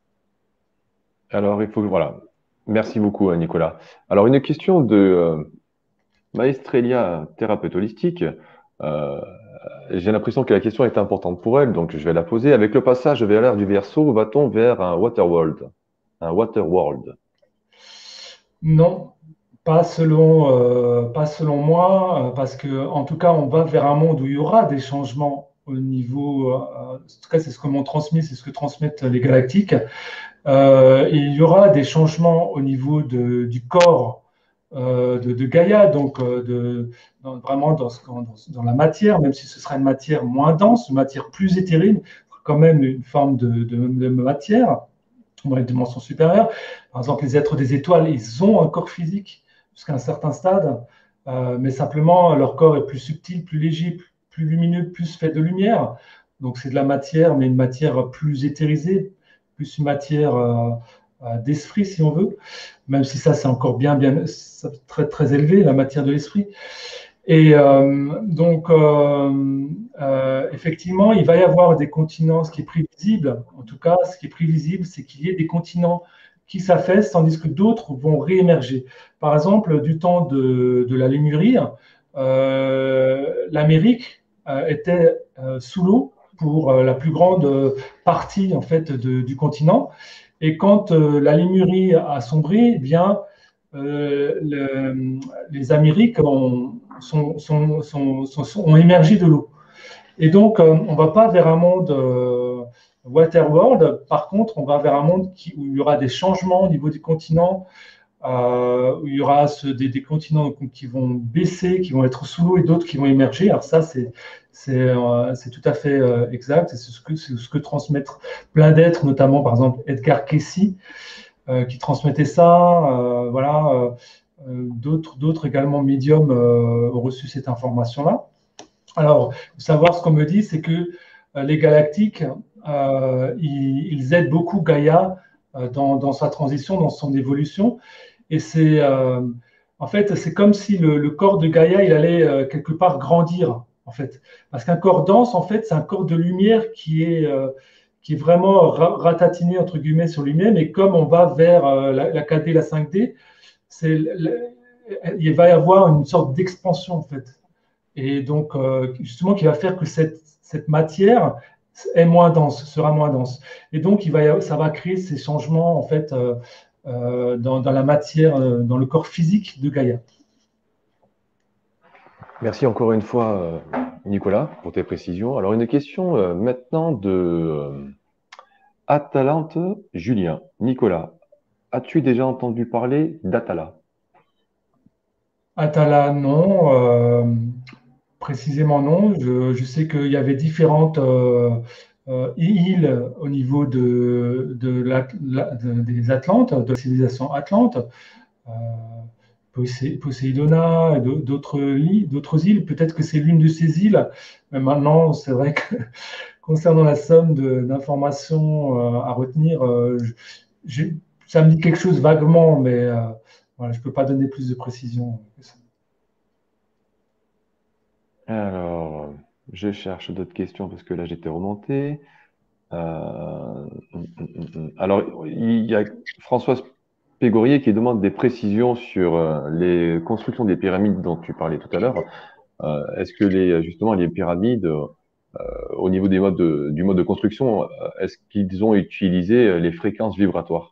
Alors, il faut que, voilà. Merci beaucoup, euh, Nicolas. Alors, une question de euh, Maestrelia, thérapeute holistique. Euh, j'ai l'impression que la question est importante pour elle, donc je vais la poser. Avec le passage vers l'ère du Verseau, va-t-on vers un Waterworld? Un Waterworld. Non, pas selon, euh, pas selon moi, euh, parce que en tout cas, on va vers un monde où il y aura des changements au niveau, euh, en tout cas, c'est ce que m'ont transmis, c'est ce que transmettent les galactiques. Euh, et il y aura des changements au niveau de- du corps euh, de, de Gaïa, donc euh, de, dans- vraiment dans, ce- dans- dans la matière, même si ce sera une matière moins dense, une matière plus éthérée, quand même une forme de, de- de matière dans les dimensions supérieures. Par exemple, les êtres des étoiles, ils ont un corps physique jusqu'à un certain stade, euh, mais simplement leur corps est plus subtil, plus léger, plus lumineux, plus fait de lumière. Donc c'est de la matière, mais une matière plus éthérisée, plus une matière euh, euh, d'esprit, si on veut, même si ça c'est encore bien, bien très, très élevé, la matière de l'esprit. Et euh, donc, euh, euh, effectivement, il va y avoir des continents, ce qui est prévisible, en tout cas, ce qui est prévisible, c'est qu'il y ait des continents qui s'affaissent, tandis que d'autres vont réémerger. Par exemple, du temps de, de la Lémurie, euh, l'Amérique euh, était euh, sous l'eau pour euh, la plus grande partie en fait de- du continent. Et quand euh, la Lémurie a sombré, eh bien, euh, le- les Amériques ont, sont, sont, sont, sont- ont émergé de l'eau. Et donc, euh, on ne va pas vers un monde euh, Waterworld. Par contre, on va vers un monde qui, où il y aura des changements au niveau des continents, euh, où il y aura ce- des, des continents qui vont baisser, qui vont être sous l'eau et d'autres qui vont émerger. Alors ça, c'est c'est euh, c'est tout à fait euh, exact. C'est ce que, c'est ce que transmettent plein d'êtres, notamment par exemple Edgar Cayce, euh, qui transmettait ça. Euh, voilà, euh, euh, d'autres, d'autres également médiums euh, ont reçu cette information-là. Alors, savoir ce qu'on me dit, c'est que euh, les galactiques, euh, ils, ils, aident beaucoup Gaïa euh, dans, dans, sa transition, dans son évolution. Et c'est, euh, en fait, c'est comme si le, le, corps de Gaïa, il allait euh, quelque part grandir, en fait. Parce qu'un corps dense, en fait, c'est un corps de lumière qui est, euh, qui est vraiment ratatiné, entre guillemets, sur lui-même. Et comme on va vers euh, la, la quatre D, la cinq D, c'est, il va y avoir une sorte d'expansion, en fait. Et donc, euh, justement, qui va faire que cette, cette matière est moins dense, sera moins dense. Et donc, il va y avoir- ça va créer ces changements, en fait, euh, euh, dans, dans la matière, euh, dans le corps physique de Gaïa. Merci encore une fois, euh, Nicolas, pour tes précisions. Alors, une question euh, maintenant de euh, Atalante Julien. Nicolas, as-tu déjà entendu parler d'Atala? Atala, non. Euh, précisément, non. Je, je sais qu'il y avait différentes euh, euh, îles au niveau de, de la- la- de- des Atlantes, de la civilisation atlante. Euh, Posé- Poséidona, et d'au- d'autres îles, d'autres îles. Peut-être que c'est l'une de ces îles. Mais maintenant, c'est vrai que concernant la somme de- d'informations euh, à retenir, euh, je- j'ai- ça me dit quelque chose vaguement, mais euh, voilà, je ne peux pas donner plus de précision que ça. Alors, je cherche d'autres questions parce que là, j'étais remonté. Euh, hum, hum, hum, hum. Alors, il y a Françoise Pégorier qui demande des précisions sur euh, les constructions des pyramides dont tu parlais tout à l'heure. Euh, est-ce que les, justement, les pyramides, euh, au niveau des modes de- du mode de construction, euh, est-ce qu'ils ont utilisé euh, les fréquences vibratoires?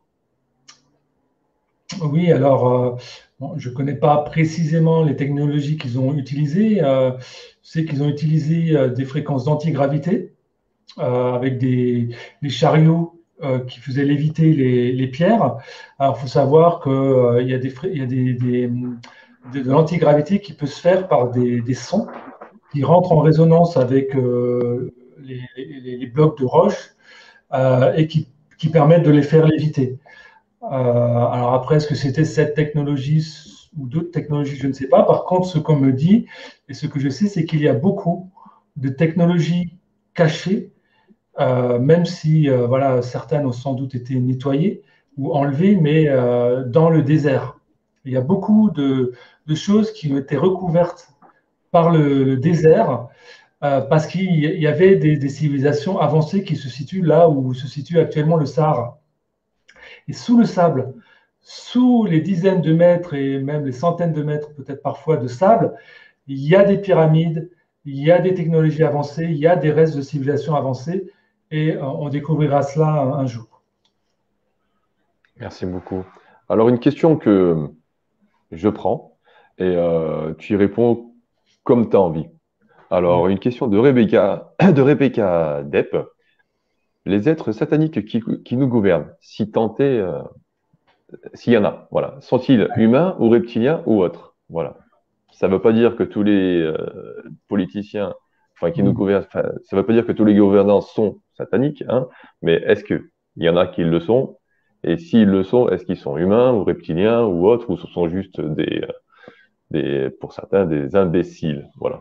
Oui, alors, euh, bon, je ne connais pas précisément les technologies qu'ils ont utilisées. Euh, je sais qu'ils ont utilisé euh, des fréquences d'antigravité euh, avec des, des chariots euh, qui faisaient léviter les, les pierres. Alors, il faut savoir qu'il euh, y a, des, il y a des, des- de, de l'antigravité qui peut se faire par des, des sons qui rentrent en résonance avec euh, les, les- les blocs de roche euh, et qui, qui permettent de les faire léviter. Euh, alors après, est-ce que c'était cette technologie ou d'autres technologies, je ne sais pas. Par contre, ce qu'on me dit et ce que je sais, c'est qu'il y a beaucoup de technologies cachées, euh, même si euh, voilà, certaines ont sans doute été nettoyées ou enlevées, mais euh, dans le désert. Il y a beaucoup de, de choses qui ont été recouvertes par le, le désert euh, parce qu'il y avait des, des civilisations avancées qui se situent là où se situe actuellement le Sahara. Et sous le sable, sous les dizaines de mètres et même les centaines de mètres peut-être parfois de sable, il y a des pyramides, il y a des technologies avancées, il y a des restes de civilisations avancées et euh, on découvrira cela un, un jour. Merci beaucoup. Alors, une question que je prends et euh, tu y réponds comme tu as envie. Alors, une question de Rebecca, de Rebecca Depp. Les êtres sataniques qui, qui nous gouvernent, si tant est, euh, s'il y en a, voilà, sont-ils humains ou reptiliens ou autres? Voilà. Ça ne veut pas dire que tous les euh, politiciens, enfin, qui nous gouvernent, enfin, ça ne veut pas dire que tous les gouvernants sont sataniques, hein, mais est-ce qu'il y en a qui le sont? Et s'ils le sont, est-ce qu'ils sont humains ou reptiliens ou autres, ou ce sont juste des, euh, des pour certains, des imbéciles? Voilà.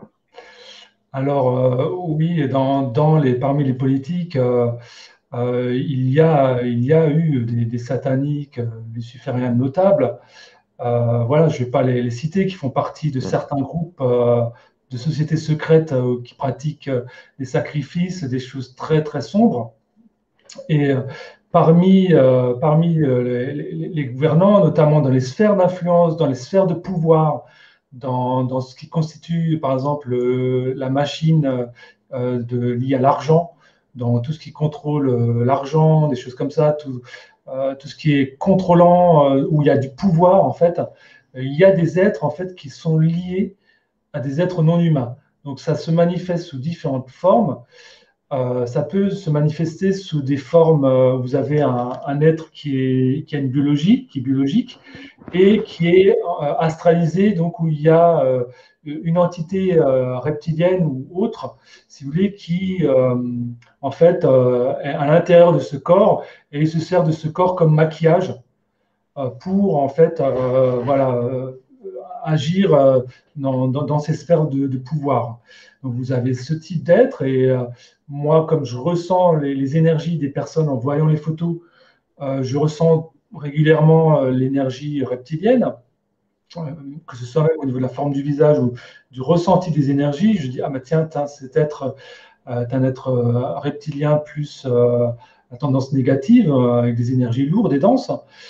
Alors euh, oui, dans, dans les, parmi les politiques, euh, euh, il y a, il y a eu des, des sataniques euh, lucifériens notables. Euh, voilà, je ne vais pas les, les citer, qui font partie de Mm. certains groupes euh, de sociétés secrètes euh, qui pratiquent euh, des sacrifices, des choses très très sombres. Et euh, parmi, euh, parmi euh, les, les- les gouvernants, notamment dans les sphères d'influence, dans les sphères de pouvoir, dans, dans ce qui constitue par exemple le- la machine euh, de, liée à l'argent, dans tout ce qui contrôle euh, l'argent, des choses comme ça, tout, euh, tout ce qui est contrôlant, euh, où il y a du pouvoir en fait, il y a des êtres en fait qui sont liés à des êtres non humains. Donc ça se manifeste sous différentes formes. Euh, ça peut se manifester sous des formes. Euh, vous avez un, un être qui, est, qui a une biologie, qui est biologique et qui est euh, astralisé, donc où il y a euh, une entité euh, reptilienne ou autre, si vous voulez, qui euh, en fait euh, est à l'intérieur de ce corps et il se sert de ce corps comme maquillage euh, pour en fait euh, voilà euh, agir euh, dans, dans, dans, ces sphères de, de, pouvoir. Donc vous avez ce type d'être et euh, moi, comme je ressens les, les, énergies des personnes en voyant les photos, euh, je ressens régulièrement euh, l'énergie reptilienne, euh, que ce soit même au niveau de la forme du visage ou du ressenti des énergies. Je dis ah mais tiens, cet être euh, est un être euh, reptilien plus euh, à tendance négative, euh, avec des énergies lourdes et denses.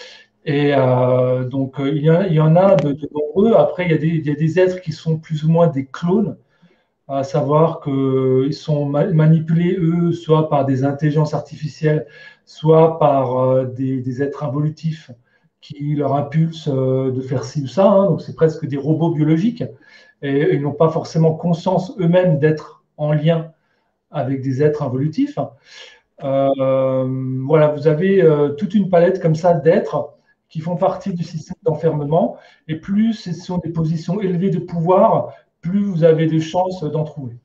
Et euh, donc, euh, il, y a, il, y en a de, de nombreux. Après, il y, a des, il y, a des, êtres qui sont plus ou moins des clones, à savoir qu'ils sont ma manipulés, eux, soit par des intelligences artificielles, soit par euh, des, des, êtres involutifs qui leur impulsent euh, de faire ci ou ça. Hein. Donc, c'est presque des robots biologiques. Et ils n'ont pas forcément conscience eux-mêmes d'être en lien avec des êtres involutifs. Euh, voilà, vous avez euh, toute une palette comme ça d'êtres qui font partie du système d'enfermement. Et plus ce sont des positions élevées de pouvoir, plus vous avez de chances d'en trouver.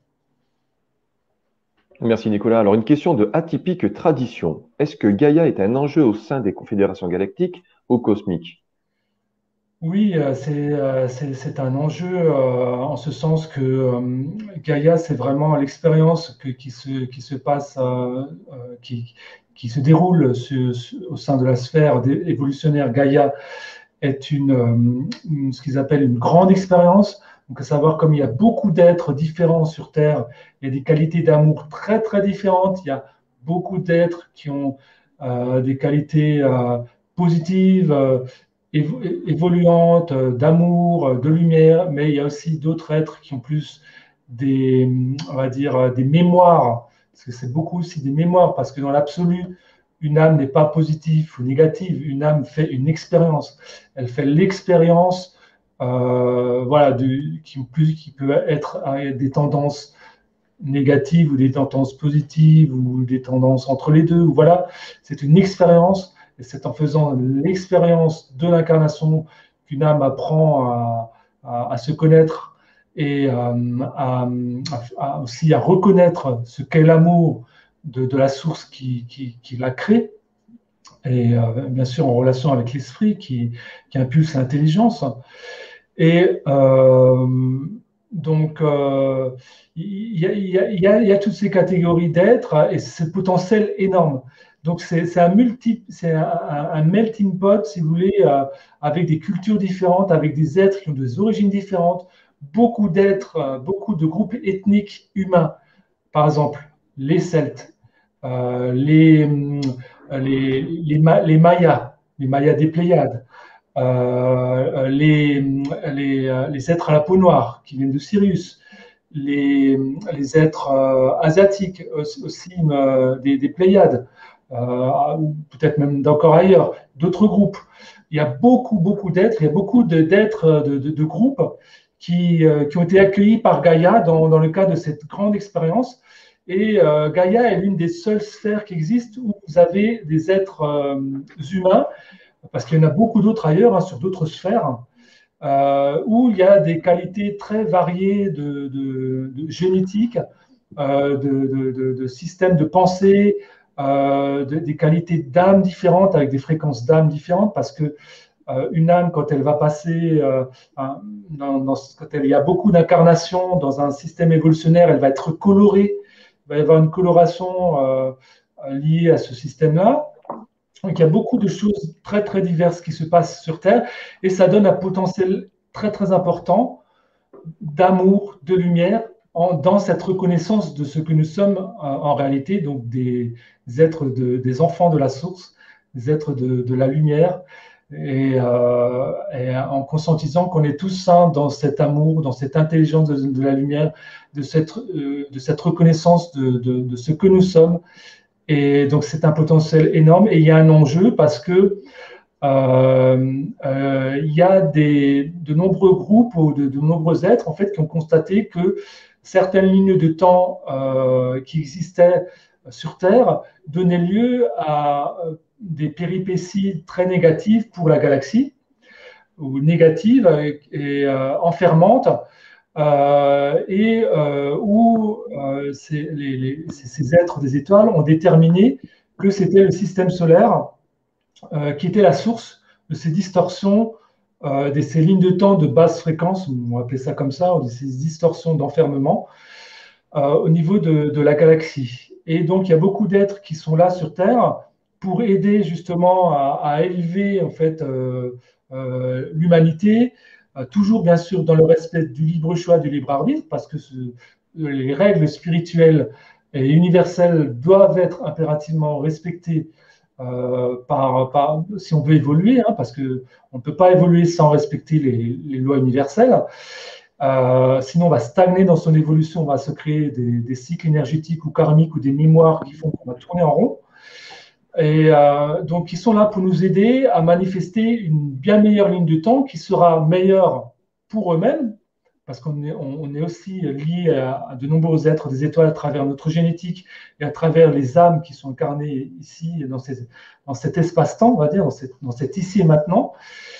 Merci Nicolas. Alors une question de atypique tradition. Est-ce que Gaïa est un enjeu au sein des confédérations galactiques ou cosmiques? Oui, euh, c'est euh, c'est- c'est un enjeu euh, en ce sens que euh, Gaïa, c'est vraiment l'expérience que- qui se, qui se passe, euh, euh, qui, qui se déroule su- su- au sein de la sphère dé- évolutionnaire. Gaïa est une, euh, une- ce qu'ils appellent une grande expérience. Donc, à savoir, comme il y a beaucoup d'êtres différents sur Terre, il y a des qualités d'amour très, très différentes. Il y a beaucoup d'êtres qui ont euh, des qualités euh, positives, euh, évo évoluantes, euh, d'amour, euh, de lumière, mais il y a aussi d'autres êtres qui ont plus des, on va dire, euh, des mémoires, parce que c'est beaucoup aussi des mémoires, parce que dans l'absolu, une âme n'est pas positive ou négative, une âme fait une expérience. Elle fait l'expérience, euh, voilà, de, qui, plus, qui peut être euh, des tendances négatives ou des tendances positives ou des tendances entre les deux. Voilà, c'est une expérience et c'est en faisant l'expérience de l'incarnation qu'une âme apprend à, à, à se connaître et euh, à, à, aussi à reconnaître ce qu'est l'amour de, de, la source qui, qui, qui l'a créé et euh, bien sûr en relation avec l'esprit qui, qui impulse l'intelligence. Et euh, donc, euh, il y, y, y, y, a toutes ces catégories d'êtres et ce potentiel énorme. Donc, c'est un, multi, c'est un, un melting pot, si vous voulez, euh, avec des cultures différentes, avec des êtres qui ont des origines différentes, beaucoup d'êtres, euh, beaucoup de groupes ethniques humains, par exemple les Celtes, euh, les, les, les, les Mayas, les Mayas des Pléiades, euh, les, les, les êtres à la peau noire qui viennent de Sirius, les, les êtres euh, asiatiques aussi euh, des, des Pléiades, euh, peut-être même d'encore ailleurs, d'autres groupes. Il y a beaucoup, beaucoup d'êtres, il y a beaucoup d'êtres de, de, de, groupes qui, euh, qui ont été accueillis par Gaïa dans, dans le cadre de cette grande expérience. Et euh, Gaïa est l'une des seules sphères qui existent où vous avez des êtres euh, humains, parce qu'il y en a beaucoup d'autres ailleurs, hein, sur d'autres sphères, euh, où il y a des qualités très variées de, de, de génétique, euh, de, de, de systèmes de pensée, euh, de, des qualités d'âme différentes, avec des fréquences d'âme différentes, parce que euh, une âme, quand elle va passer, euh, dans, dans, quand elle, il y a beaucoup d'incarnations dans un système évolutionnaire, elle va être colorée, il va y avoir une coloration euh, liée à ce système-là. Donc, il y a beaucoup de choses très, très diverses qui se passent sur Terre et ça donne un potentiel très, très important d'amour, de lumière en, dans cette reconnaissance de ce que nous sommes euh, en réalité, donc des, des êtres, de, des enfants de la source, des êtres de, de la lumière et, euh, et en conscientisant qu'on est tous sains dans cet amour, dans cette intelligence de, de la lumière, de cette, euh, de cette reconnaissance de, de, de ce que nous sommes. Et donc, c'est un potentiel énorme. Et il y a un enjeu parce que euh, euh, il y a des, de nombreux groupes ou de, de nombreux êtres en fait, qui ont constaté que certaines lignes de temps euh, qui existaient sur Terre donnaient lieu à des péripéties très négatives pour la galaxie, ou négatives et, et euh, enfermantes. Euh, et euh, où euh, ces, les, les, ces êtres des étoiles ont déterminé que c'était le système solaire euh, qui était la source de ces distorsions, euh, de ces lignes de temps de basse fréquence, on va appeler ça comme ça, ou de ces distorsions d'enfermement euh, au niveau de, de la galaxie. Et donc, il y a beaucoup d'êtres qui sont là sur Terre pour aider justement à, à élever en fait euh, euh, l'humanité, euh, toujours bien sûr dans le respect du libre choix, du libre arbitre, parce que ce, les règles spirituelles et universelles doivent être impérativement respectées euh, par, par, si on veut évoluer, hein, parce qu'on ne peut pas évoluer sans respecter les, les lois universelles. Euh, sinon, on va stagner dans son évolution, on va se créer des, des cycles énergétiques ou karmiques ou des mémoires qui font qu'on va tourner en rond. Et euh, donc, ils sont là pour nous aider à manifester une bien meilleure ligne de temps qui sera meilleure pour eux-mêmes, parce qu'on est, on est aussi lié à, à de nombreux êtres des étoiles à travers notre génétique et à travers les âmes qui sont incarnées ici, dans, ces, dans cet espace-temps, on va dire, dans, cette, dans cet ici et maintenant.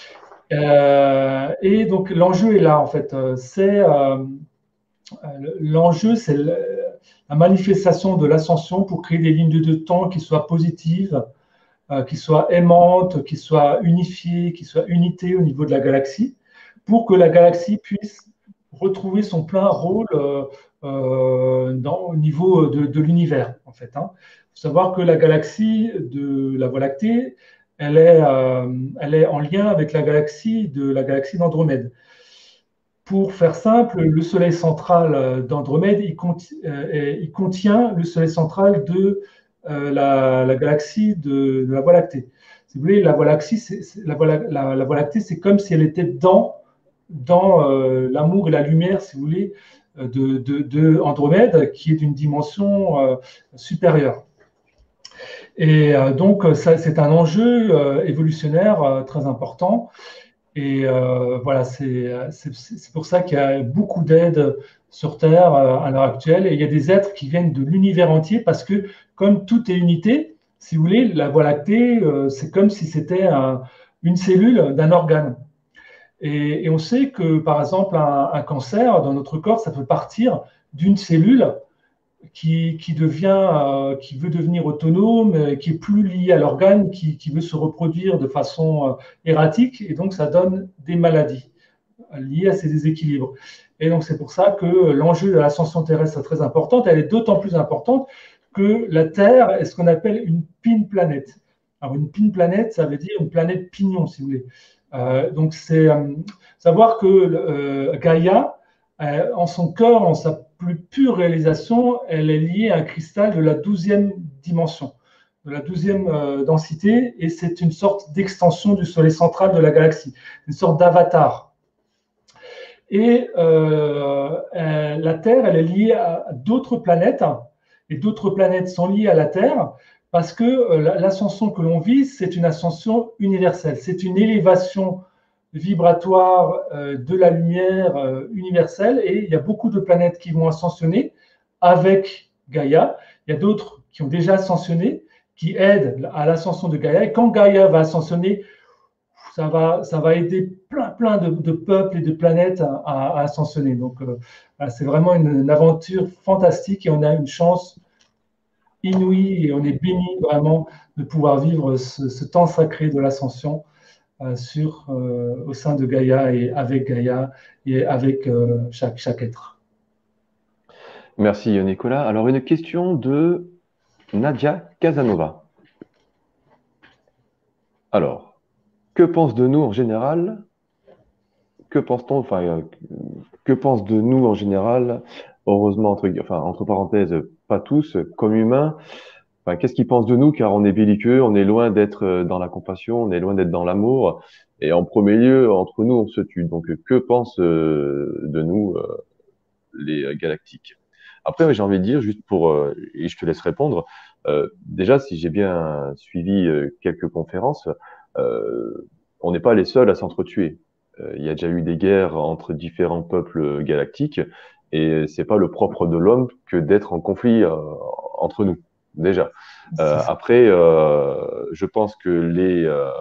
Euh, et donc, l'enjeu est là, en fait. C'est euh, l'enjeu, c'est la manifestation de l'ascension pour créer des lignes de temps qui soient positives, euh, qui soient aimantes, qui soient unifiées, qui soient unité au niveau de la galaxie, pour que la galaxie puisse retrouver son plein rôle euh, euh, dans, au niveau de, de l'univers, en fait. Il hein. faut savoir que la galaxie de la Voie lactée, elle est, euh, elle est en lien avec la galaxie de la galaxie d'Andromède. Pour faire simple, le soleil central d'Andromède, il, euh, il, contient le soleil central de euh, la, la, galaxie de, de la Voie lactée. Si vous voulez, la Voie lactée, c'est, la, Voie, la, la Voie lactée, c'est comme si elle était dans, dans euh, l'amour et la lumière, si vous voulez, de, de, de Andromède, qui est d'une dimension euh, supérieure. Et euh, donc, ça, c'est un enjeu euh, évolutionnaire euh, très important. Et euh, voilà, c'est pour ça qu'il y a beaucoup d'aide sur Terre euh, à l'heure actuelle. Et il y a des êtres qui viennent de l'univers entier parce que, comme tout est unité, si vous voulez, la Voie lactée, euh, c'est comme si c'était un, une cellule d'un organe. Et, et on sait que, par exemple, un, un cancer dans notre corps, ça peut partir d'une cellule qui, qui, devient, euh, qui veut devenir autonome, euh, qui est plus lié à l'organe, qui, qui veut se reproduire de façon euh, erratique, et donc ça donne des maladies liées à ces déséquilibres. Et donc c'est pour ça que l'enjeu de l'ascension terrestre est très importante. Elle est d'autant plus importante que la Terre est ce qu'on appelle une pin planète. Alors, une pin planète, ça veut dire une planète pignon, si vous voulez. Euh, donc, c'est euh, savoir que euh, Gaïa, euh, en son cœur, en sa plus pure réalisation, elle est liée à un cristal de la douzième dimension, de la douzième euh, densité, et c'est une sorte d'extension du soleil central de la galaxie, une sorte d'avatar. Et euh, euh, la Terre, elle est liée à d'autres planètes, et d'autres planètes sont liées à la Terre, parce que euh, l'ascension que l'on vit, c'est une ascension universelle, c'est une élévation vibratoire euh, de la lumière euh, universelle, et il y a beaucoup de planètes qui vont ascensionner avec Gaïa. Il y a d'autres qui ont déjà ascensionné, qui aident à l'ascension de Gaïa, et quand Gaïa va ascensionner, ça va, ça va aider plein, plein de, de peuples et de planètes à, à ascensionner. Donc, euh, c'est vraiment une, une aventure fantastique, et on a une chance inouïe, et on est béni vraiment de pouvoir vivre ce, ce temps sacré de l'ascension euh, sur, euh, au sein de Gaïa et avec Gaïa et avec euh, chaque, chaque être. Merci Nicolas. Alors une question de Nadia Casanova. Alors, que pense de nous en général? Que pense-t-on, enfin, euh, que pense de nous en général? Heureusement, entre, enfin, entre parenthèses, pas tous, comme humains. Enfin, qu'est-ce qu'ils pensent de nous? Car on est belliqueux, on est loin d'être euh, dans la compassion, on est loin d'être dans l'amour. Et en premier lieu, entre nous, on se tue. Donc, que pensent euh, de nous euh, les galactiques? Après, j'ai envie de dire, juste pour, euh, et je te laisse répondre, euh, déjà, si j'ai bien suivi euh, quelques conférences, euh, on n'est pas les seuls à s'entretuer. Euh, il y a déjà eu des guerres entre différents peuples galactiques, et c'est pas le propre de l'homme que d'être en conflit euh, entre nous, déjà. Euh, après, euh, je pense que les, euh,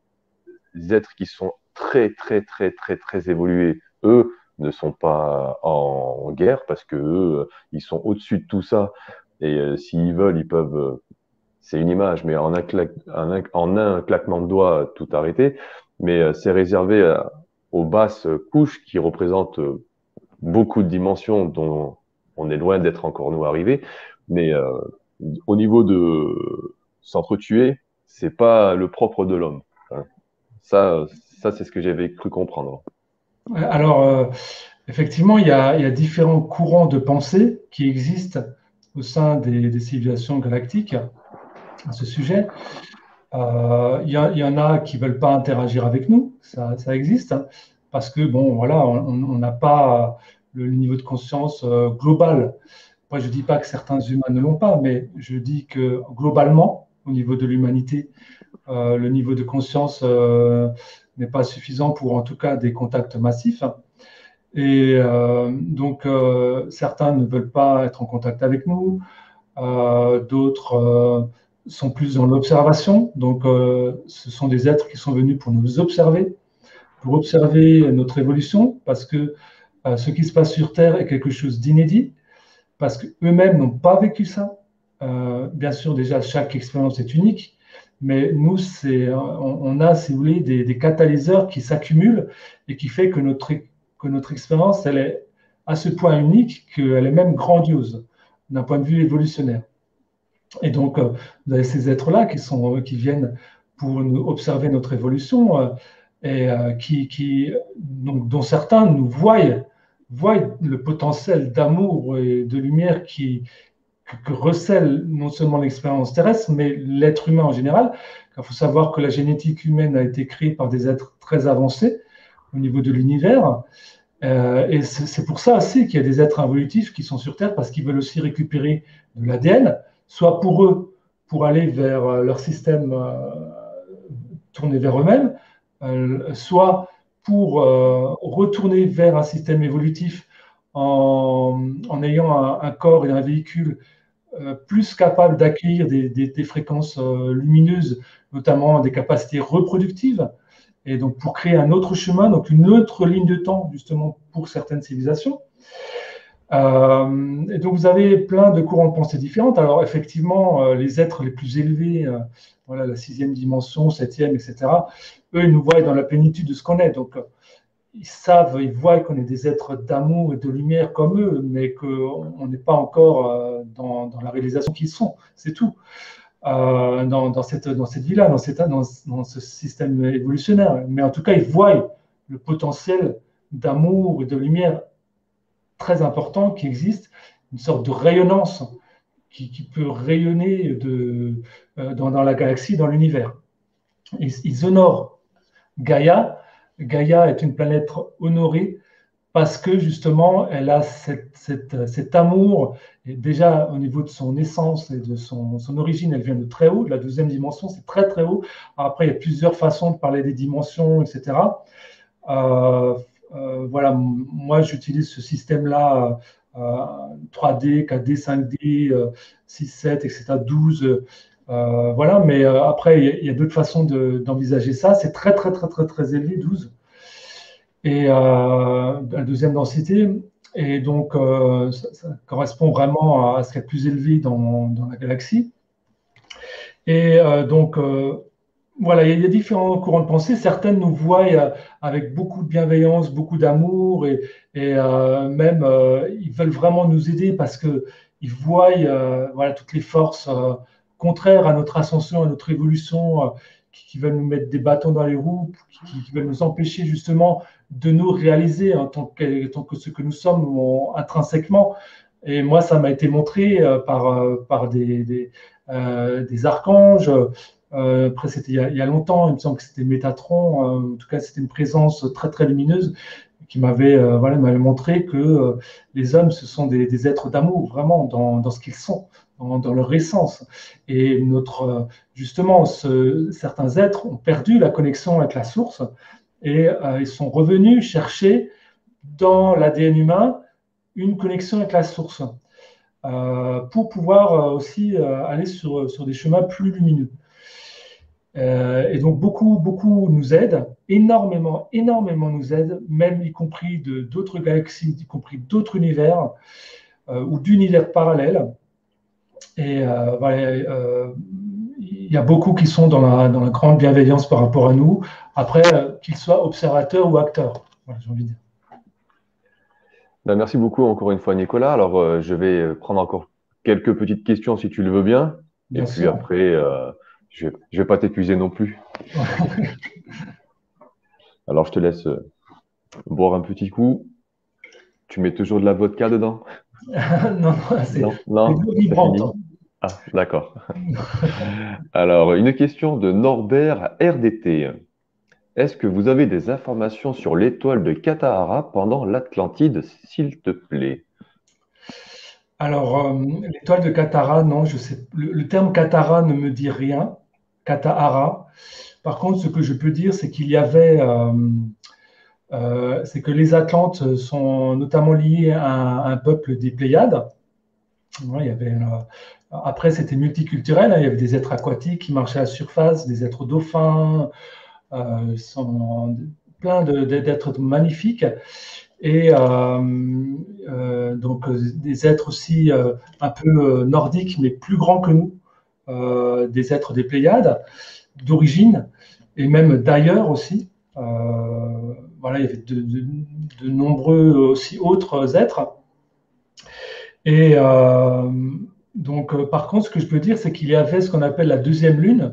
les êtres qui sont très, très, très, très, très évolués, eux, ne sont pas en, en guerre parce que eux, ils sont au-dessus de tout ça. Et euh, s'ils veulent, ils peuvent. Euh, c'est une image, mais en un, claque, en un, en un claquement de doigts, tout arrêter. Mais euh, c'est réservé à, aux basses couches qui représentent euh, beaucoup de dimensions dont on est loin d'être encore nous arrivés. Mais euh, au niveau de s'entretuer, c'est pas le propre de l'homme. Hein. Ça, ça c'est ce que j'avais cru comprendre. Alors, euh, effectivement, il y, a, il y a différents courants de pensée qui existent au sein des, des civilisations galactiques à ce sujet. Euh, il, y a, il y en a qui ne veulent pas interagir avec nous, ça, ça existe, hein, parce que, bon, voilà, on n'a pas le niveau de conscience euh, global. Moi, je ne dis pas que certains humains ne l'ont pas, mais je dis que globalement, au niveau de l'humanité, euh, le niveau de conscience euh, n'est pas suffisant pour, en tout cas, des contacts massifs. Et euh, donc, euh, certains ne veulent pas être en contact avec nous, euh, d'autres euh, sont plus dans l'observation. Donc, euh, ce sont des êtres qui sont venus pour nous observer, pour observer notre évolution, parce que euh, ce qui se passe sur Terre est quelque chose d'inédit, parce qu'eux-mêmes n'ont pas vécu ça. Euh, bien sûr, déjà, chaque expérience est unique, mais nous, c'est, on, on a, si vous voulez, des, des catalyseurs qui s'accumulent et qui fait que notre, que notre expérience, elle est à ce point unique qu'elle est même grandiose d'un point de vue évolutionnaire. Et donc, euh, vous avez ces êtres-là qui, sont, qui viennent pour nous observer notre évolution euh, et euh, qui, qui, donc, dont certains nous voient, voient le potentiel d'amour et de lumière qui, que, que recèle non seulement l'expérience terrestre, mais l'être humain en général. Il faut savoir que la génétique humaine a été créée par des êtres très avancés au niveau de l'univers. Euh, et c'est pour ça aussi qu'il y a des êtres involutifs qui sont sur Terre parce qu'ils veulent aussi récupérer de l'A D N, soit pour eux, pour aller vers leur système euh, tourné vers eux-mêmes, euh, soit pour euh, retourner vers un système évolutif en, en ayant un, un, corps et un véhicule euh, plus capable d'accueillir des, des, des, fréquences euh, lumineuses, notamment des capacités reproductives. Et donc, pour créer un autre chemin, donc une autre ligne de temps, justement, pour certaines civilisations. Euh, et donc, vous avez plein de courants de pensée différents. Alors, effectivement, euh, les êtres les plus élevés, euh, voilà, la sixième dimension, septième, et cetera, eux, ils nous voient dans la plénitude de ce qu'on est. Donc, ils savent, ils voient qu'on est des êtres d'amour et de lumière comme eux, mais qu'on n'est pas encore euh, dans, dans la réalisation qu'ils sont. C'est tout. Euh, dans, dans cette, dans cette vie-là, dans, cette, dans, dans ce système évolutionnaire. Mais en tout cas, ils voient le potentiel d'amour et de lumière très important qui existe, une sorte de rayonnance qui, qui peut rayonner de, euh, dans, dans la galaxie, dans l'univers. Ils, ils honorent Gaïa. Gaïa est une planète honorée parce que justement, elle a cette, cette, cet amour, et déjà au niveau de son essence et de son, son origine, elle vient de très haut, de la douzième dimension, c'est très très haut. Après, il y a plusieurs façons de parler des dimensions, et cetera. Euh, euh, voilà, moi j'utilise ce système-là, euh, trois D, quatre D, cinq D, euh, six, sept, et cetera, douze. Euh, voilà, mais euh, après, il y a, il y a d'autres façons de- d'envisager ça. C'est très, très, très, très, très élevé, douze. Et euh, la deuxième densité. Et donc, euh, ça, ça correspond vraiment à ce qui est plus élevé dans, dans la galaxie. Et euh, donc, euh, voilà, il y a différents courants de pensée. Certaines nous voient euh, avec beaucoup de bienveillance, beaucoup d'amour, et, et euh, même euh, ils veulent vraiment nous aider parce que ils voient euh, voilà, toutes les forces euh, contraires à notre ascension, à notre évolution, euh, qui, qui veulent nous mettre des bâtons dans les roues, qui, qui veulent nous empêcher justement de nous réaliser en tant que, en tant que ce que nous sommes on- intrinsèquement. Et moi, ça m'a été montré euh, par, euh, par des, des, euh, des archanges. Euh, après, c'était il, y a- il y a longtemps, il me semble que c'était Métatron. Euh, en tout cas, c'était une présence très très lumineuse qui m'avait euh, voilà, m'avait montré que euh, les hommes, ce sont des, des êtres d'amour, vraiment, dans, dans ce qu'ils sont, dans, dans leur essence. Et notre, euh, justement, ce- certains êtres ont perdu la connexion avec la source et euh, ils sont revenus chercher dans l'A D N humain une connexion avec la source euh, pour pouvoir euh, aussi euh, aller sur, sur des chemins plus lumineux. Euh, et donc beaucoup, beaucoup nous aident, énormément, énormément nous aident, même y compris de d'autres galaxies, y compris d'autres univers euh, ou d'univers parallèles. Et euh, voilà, euh, il y a beaucoup qui sont dans la, dans la grande bienveillance par rapport à nous, après euh, qu'ils soient observateurs ou acteurs. Voilà, j'ai envie de dire. Ben, merci beaucoup encore une fois, Nicolas. Alors, euh, je vais euh, prendre encore quelques petites questions si tu le veux bien. Et Bien puis sûr. après, euh, je vais, je vais pas t'épuiser non plus. Alors, je te laisse euh, boire un petit coup. Tu mets toujours de la vodka dedans? Non, non, c'est Non, c'est de non, l'eau c'est vibrante. fini. Ah, d'accord. Alors, une question de Norbert R D T. Est-ce que vous avez des informations sur l'étoile de Katahara pendant l'Atlantide, s'il te plaît? Alors, euh, l'étoile de Katara, non, je sais. Le, le terme Katara ne me dit rien. Katahara. Par contre, ce que je peux dire, c'est qu'il y avait, euh, euh, c'est que les Atlantes sont notamment liés à un, à un peuple des Pléiades. Ouais, il y avait, euh, après, c'était multiculturel, hein, il y avait des êtres aquatiques qui marchaient à la surface, des êtres dauphins, euh, sont plein de- de- d'êtres magnifiques. Et euh, euh, donc euh, des êtres aussi euh, un peu euh, nordiques, mais plus grands que nous, euh, des êtres des Pléiades d'origine et même d'ailleurs aussi. Euh, voilà, il y avait de, de- de nombreux aussi autres êtres. Et euh, donc, euh, par contre, ce que je peux dire, c'est qu'il y avait ce qu'on appelle la deuxième lune.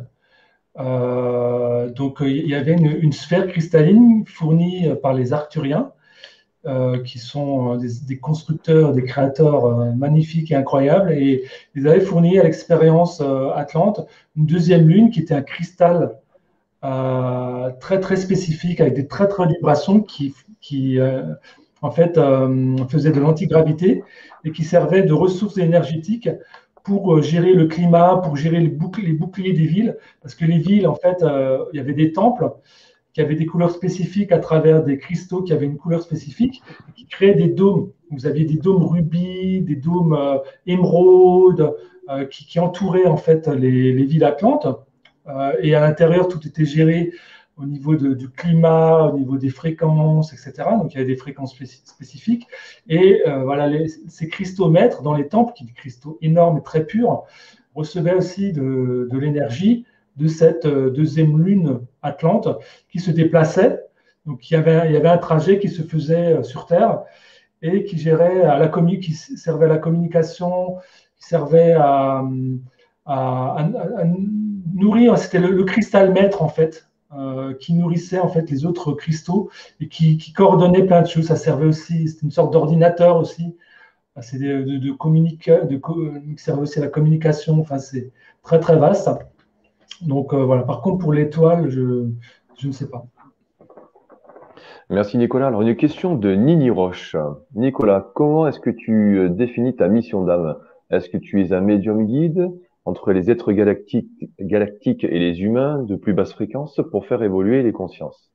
Euh, donc, euh, il y avait une, une sphère cristalline fournie par les Arcturiens euh, qui sont euh, des, des constructeurs, des créateurs euh, magnifiques et incroyables. Et ils avaient fourni à l'expérience euh, Atlante une deuxième lune qui était un cristal euh, très très spécifique avec des très très vibrations qui, qui euh, en fait euh, faisaient de l'antigravité et qui servaient de ressources énergétiques pour euh, gérer le climat, pour gérer les, boucles, les boucliers des villes, parce que les villes, en fait, euh, il y avait des temples qui avaient des couleurs spécifiques à travers des cristaux qui avaient une couleur spécifique et qui créaient des dômes. Vous aviez des dômes rubis, des dômes euh, émeraudes euh, qui, qui, entouraient en fait les, les villes atlantes. Euh, et à l'intérieur, tout était géré au niveau de, du climat, au niveau des fréquences, et cetera. Donc il y avait des fréquences spécifiques. Et euh, voilà, les, ces cristaux-mètres dans les temples, qui sont des cristaux énormes et très purs, recevaient aussi de, de l'énergie de cette euh, deuxième lune atlante qui se déplaçait Donc il y avait, il y avait un trajet qui se faisait sur Terre et qui gérait à la commu- qui servait à la communication, qui servait à, à, à- à nourrir. C'était le, le cristal maître en fait, euh, qui nourrissait en fait les autres cristaux et qui, qui coordonnait plein de choses. Ça servait aussi, c'était une sorte d'ordinateur aussi. C'est de, de, de communiquer, de, qui servait aussi à la communication. Enfin, c'est très très vaste. Donc euh, voilà. Par contre, pour l'étoile, je, je ne sais pas. Merci Nicolas. Alors une question de Nini Roche. Nicolas, comment est-ce que tu euh, définis ta mission d'âme? Est-ce que tu es un médium guide entre les êtres galactiques, galactiques et les humains de plus basse fréquence pour faire évoluer les consciences?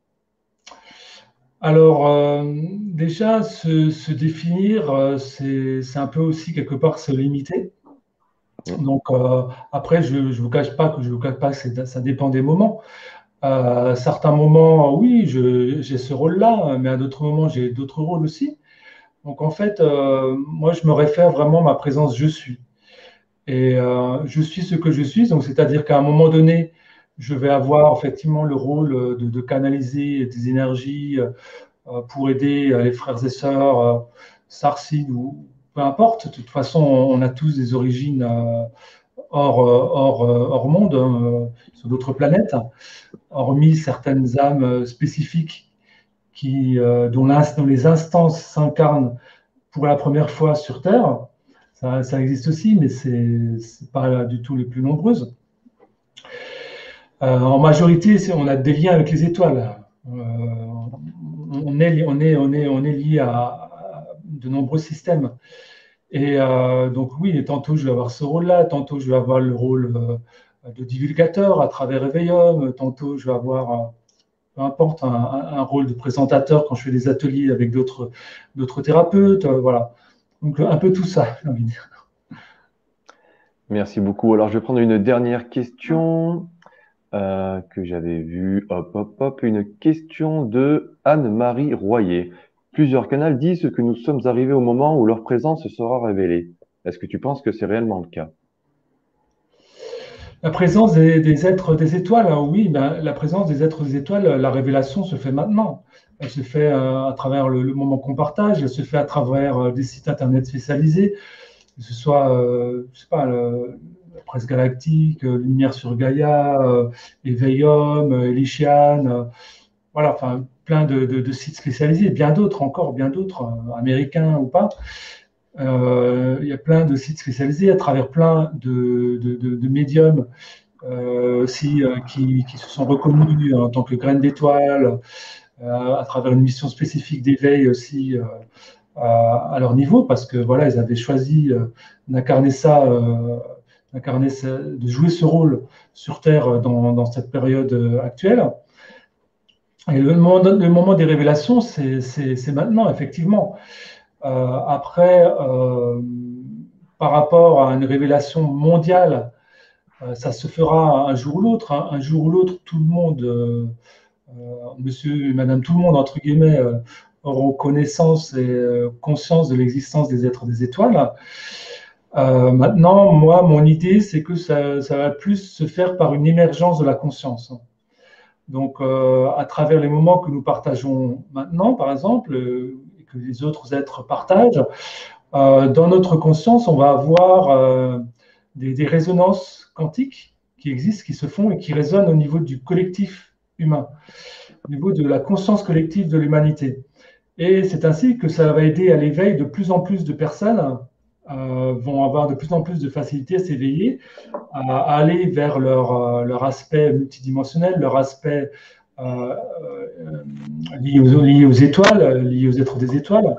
Alors, euh, déjà, se, se définir, euh, c'est c'est un peu aussi quelque part se limiter. Hmm. Donc, euh, après, je ne vous cache pas que je vous cache pas que c'est- ça dépend des moments. Euh, à certains moments, oui, je- j'ai ce rôle-là, mais à d'autres moments, j'ai d'autres rôles aussi. Donc, en fait, euh, moi, je me réfère vraiment à ma présence je suis. Et euh, je suis ce que je suis. Donc, c'est-à-dire qu'à un moment donné, je vais avoir effectivement le rôle euh, de, de canaliser des énergies euh, pour aider euh, les frères et sœurs euh, sarsides ou peu importe. De toute façon, on a tous des origines euh, hors, euh, hors, euh, hors monde, hein, euh, sur d'autres planètes, hormis certaines âmes euh, spécifiques qui, euh, dont, dont les instances s'incarnent pour la première fois sur Terre. Ça, ça existe aussi, mais c'est n'est pas du tout les plus nombreuses. Euh, en majorité, on a des liens avec les étoiles. Euh, on, est, on, est, on, est, on est lié à, à de nombreux systèmes. Et euh, donc oui, tantôt je vais avoir ce rôle-là, tantôt je vais avoir le rôle euh, de divulgateur à travers Réveillum, tantôt je vais avoir, euh, peu importe, un, un, rôle de présentateur quand je fais des ateliers avec d'autres thérapeutes, euh, voilà. Donc un peu tout ça, j'ai envie de dire. Merci beaucoup. Alors je vais prendre une dernière question euh, que j'avais vue. Hop, hop, hop. Une question de Anne-Marie Royer. Plusieurs canaux disent que nous sommes arrivés au moment où leur présence sera révélée. Est-ce que tu penses que c'est réellement le cas? La présence des, des, êtres des étoiles, hein, oui, ben, la présence des êtres des étoiles, la révélation se fait maintenant. Elle se fait euh, à travers le, le moment qu'on partage, elle se fait à travers euh, des sites internet spécialisés, que ce soit, euh, je sais pas, le, la presse galactique, euh, Lumière sur Gaïa, euh, Éveillum, euh, Elishian, euh, voilà, enfin, plein de, de, de, sites spécialisés, bien d'autres encore, bien d'autres, euh, américains ou pas. Euh, il y a plein de sites spécialisés à travers plein de, de, de, de médiums euh, aussi euh, qui, qui, se sont reconnus en tant que graines d'étoiles euh, à travers une mission spécifique d'éveil aussi euh, à, à leur niveau parce que voilà ils avaient choisi euh, d'incarner ça, euh, d'incarner ça, de jouer ce rôle sur Terre dans, dans cette période actuelle. Et le moment, le moment des révélations, c'est maintenant, effectivement. Euh, après, euh, par rapport à une révélation mondiale, euh, ça se fera un jour ou l'autre. Hein. Un jour ou l'autre, tout le monde, euh, euh, monsieur et madame tout le monde, entre guillemets, euh, auront connaissance et euh, conscience de l'existence des êtres des étoiles. Euh, maintenant, moi, mon idée, c'est que ça, ça, va plus se faire par une émergence de la conscience. Donc, euh, à travers les moments que nous partageons maintenant, par exemple, euh, et que les autres êtres partagent, euh, dans notre conscience, on va avoir euh, des, des, résonances quantiques qui existent, qui se font et qui résonnent au niveau du collectif humain, au niveau de la conscience collective de l'humanité. Et c'est ainsi que ça va aider à l'éveil de plus en plus de personnes euh, vont avoir de plus en plus de facilité à s'éveiller, à, à aller vers leur, euh, leur aspect multidimensionnel, leur aspect euh, euh, lié, aux, lié aux étoiles, lié aux êtres des étoiles.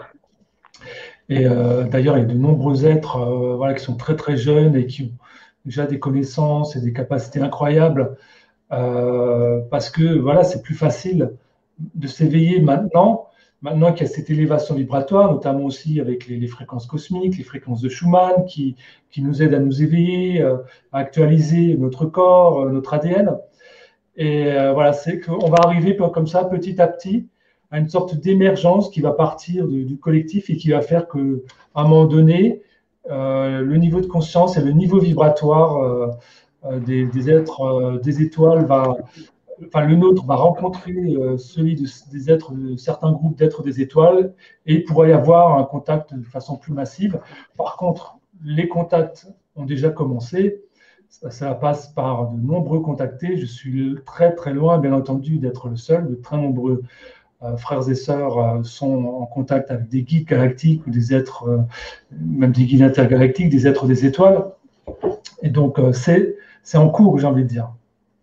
Et euh, d'ailleurs, il y a de nombreux êtres euh, voilà, qui sont très très jeunes et qui ont déjà des connaissances et des capacités incroyables euh, parce que voilà, c'est plus facile de s'éveiller maintenant, maintenant qu'il y a cette élévation vibratoire, notamment aussi avec les, les fréquences cosmiques, les fréquences de Schumann qui, qui nous aident à nous éveiller, euh, à actualiser notre corps, euh, notre A D N. Et euh, voilà, c'est qu'on va arriver comme ça, petit à petit, à une sorte d'émergence qui va partir de, du collectif et qui va faire qu'à un moment donné, euh, le niveau de conscience et le niveau vibratoire euh, des, des êtres, euh, des étoiles va, enfin le nôtre va rencontrer euh, celui de, des êtres, de certains groupes d'êtres des étoiles, et il pourra y avoir un contact de façon plus massive. Par contre, les contacts ont déjà commencé. Ça, ça passe par de nombreux contactés. Je suis très très loin, bien entendu, d'être le seul. De très nombreux euh, frères et sœurs euh, sont en contact avec des guides galactiques ou des êtres, euh, même des guides intergalactiques, des êtres des étoiles. Et donc, euh, c'est c'est en cours, j'ai envie de dire.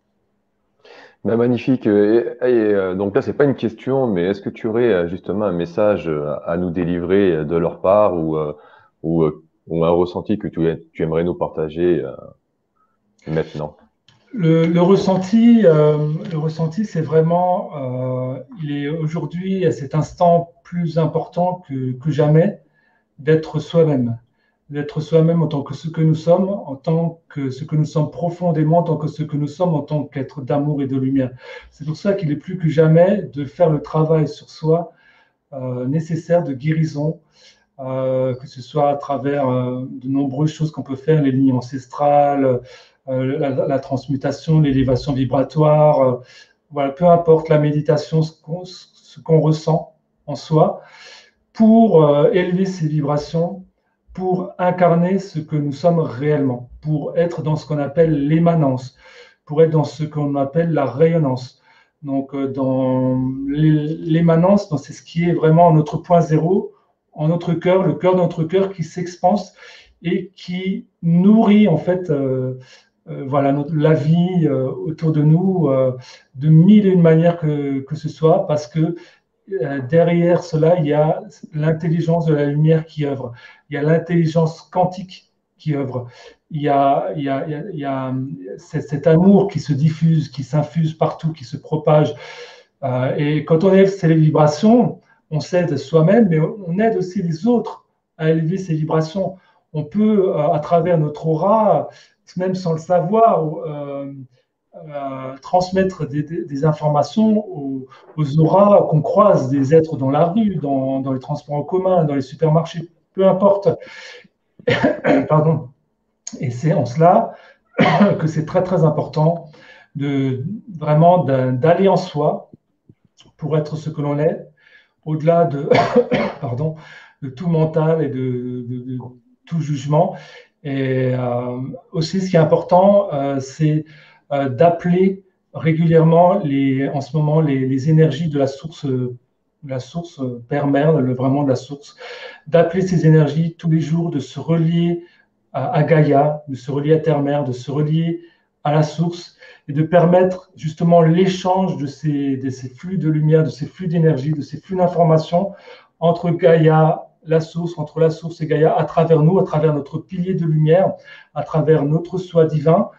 Ben, magnifique. Et, et, euh, donc là, c'est pas une question, mais est-ce que tu aurais euh, justement un message euh, à nous délivrer euh, de leur part ou, euh, ou, euh, ou un ressenti que tu, tu aimerais nous partager euh, maintenant? Le, le ressenti, euh, le ressenti, c'est vraiment, euh, il est aujourd'hui à cet instant plus important que, que jamais d'être soi-même, d'être soi-même en tant que ce que nous sommes, en tant que ce que nous sommes profondément, en tant que ce que nous sommes en tant qu'être d'amour et de lumière. C'est pour ça qu'il est plus que jamais de faire le travail sur soi euh, nécessaire de guérison, euh, que ce soit à travers euh, de nombreuses choses qu'on peut faire, les lignes ancestrales, euh, la, la, transmutation, l'élévation vibratoire, euh, voilà, peu importe la méditation, ce qu'on ce qu'on ressent en soi, pour euh, élever ces vibrations, pour incarner ce que nous sommes réellement, pour être dans ce qu'on appelle l'émanence, pour être dans ce qu'on appelle la rayonnance. Donc, euh, dans l'émanence, c'est ce qui est vraiment notre point zéro, en notre cœur, le cœur de notre cœur qui s'expanse et qui nourrit en fait euh, euh, voilà, notre, la vie euh, autour de nous euh, de mille et une manières que, que ce soit, parce que euh, derrière cela, il y a l'intelligence de la lumière qui œuvre, il y a l'intelligence quantique qui œuvre, il y a, il y a, il y a, il y a cet amour qui se diffuse, qui s'infuse partout, qui se propage. Euh, et quand on élève ces vibrations, on s'aide soi-même, mais on aide aussi les autres à élever ces vibrations. On peut, euh, à travers notre aura, même sans le savoir, euh, euh, transmettre des, des, des informations aux, aux auras qu'on croise des êtres dans la rue, dans, dans les transports en commun, dans les supermarchés, peu importe. Pardon. Et c'est en cela que c'est très très important de vraiment d'aller en soi pour être ce que l'on est, au-delà de, pardon, de tout mental et de, de, de tout jugement. Et euh, aussi, ce qui est important, euh, c'est euh, d'appeler régulièrement, les, en ce moment, les, les énergies de la source, de la source père-mère, vraiment de la source, d'appeler ces énergies tous les jours, de se relier à, à Gaïa, de se relier à Terre-Mère, de se relier à la source et de permettre justement l'échange de ces, de ces flux de lumière, de ces flux d'énergie, de ces flux d'informations entre Gaïa, la source, entre la source et Gaïa, à travers nous, à travers notre pilier de lumière, à travers notre soi divin.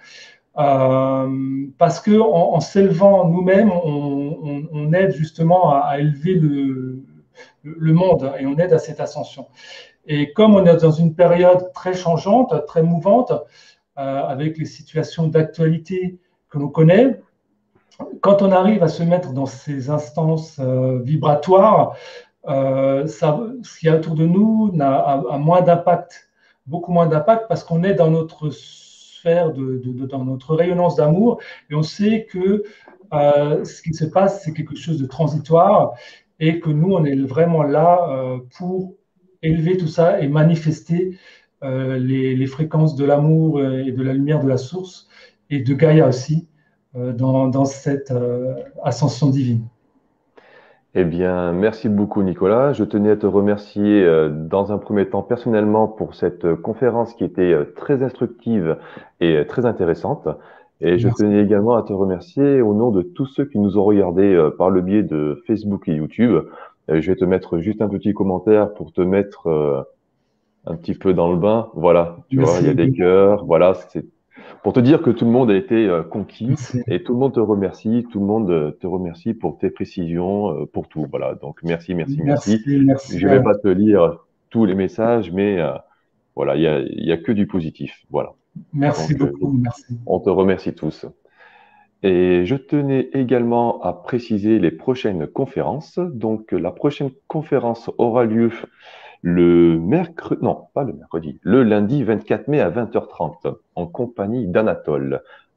Euh, parce que en, en s'élevant nous-mêmes, on, on, on, aide justement à, à élever le, le monde et on aide à cette ascension. Et comme on est dans une période très changeante, très mouvante, euh, avec les situations d'actualité que l'on connaît, quand on arrive à se mettre dans ces instances euh, vibratoires, euh, ça, ce qu'il y a autour de nous n'a, a, a moins d'impact, beaucoup moins d'impact, parce qu'on est dans notre sphère, de, de, de, dans notre rayonnance d'amour, et on sait que euh, ce qui se passe, c'est quelque chose de transitoire, et que nous, on est vraiment là euh, pour élever tout ça et manifester euh, les, les fréquences de l'amour et de la lumière de la source, et de Gaïa aussi, euh, dans, dans cette euh, ascension divine. Eh bien, merci beaucoup, Nicolas. Je tenais à te remercier euh, dans un premier temps personnellement pour cette euh, conférence qui était euh, très instructive et euh, très intéressante. Et je Merci. tenais également à te remercier au nom de tous ceux qui nous ont regardés euh, par le biais de Facebook et YouTube. Euh, je vais te mettre juste un petit commentaire pour te mettre euh, un petit peu dans le bain. Voilà, tu vois, il y a Merci. des cœurs. Voilà, c'est pour te dire que tout le monde a été euh, conquis Merci. et tout le monde te remercie, tout le monde euh, te remercie pour tes précisions, euh, pour tout. Voilà, donc merci, merci, merci. Merci, merci. Je vais pas te lire tous les messages, mais euh, voilà, il y a, il y a que du positif. Voilà, Merci donc euh, beaucoup. Merci. on te remercie tous. Et je tenais également à préciser les prochaines conférences. Donc la prochaine conférence aura lieu le mercredi, non, pas le mercredi, le lundi vingt-quatre mai à vingt heures trente, en compagnie d'Anatole.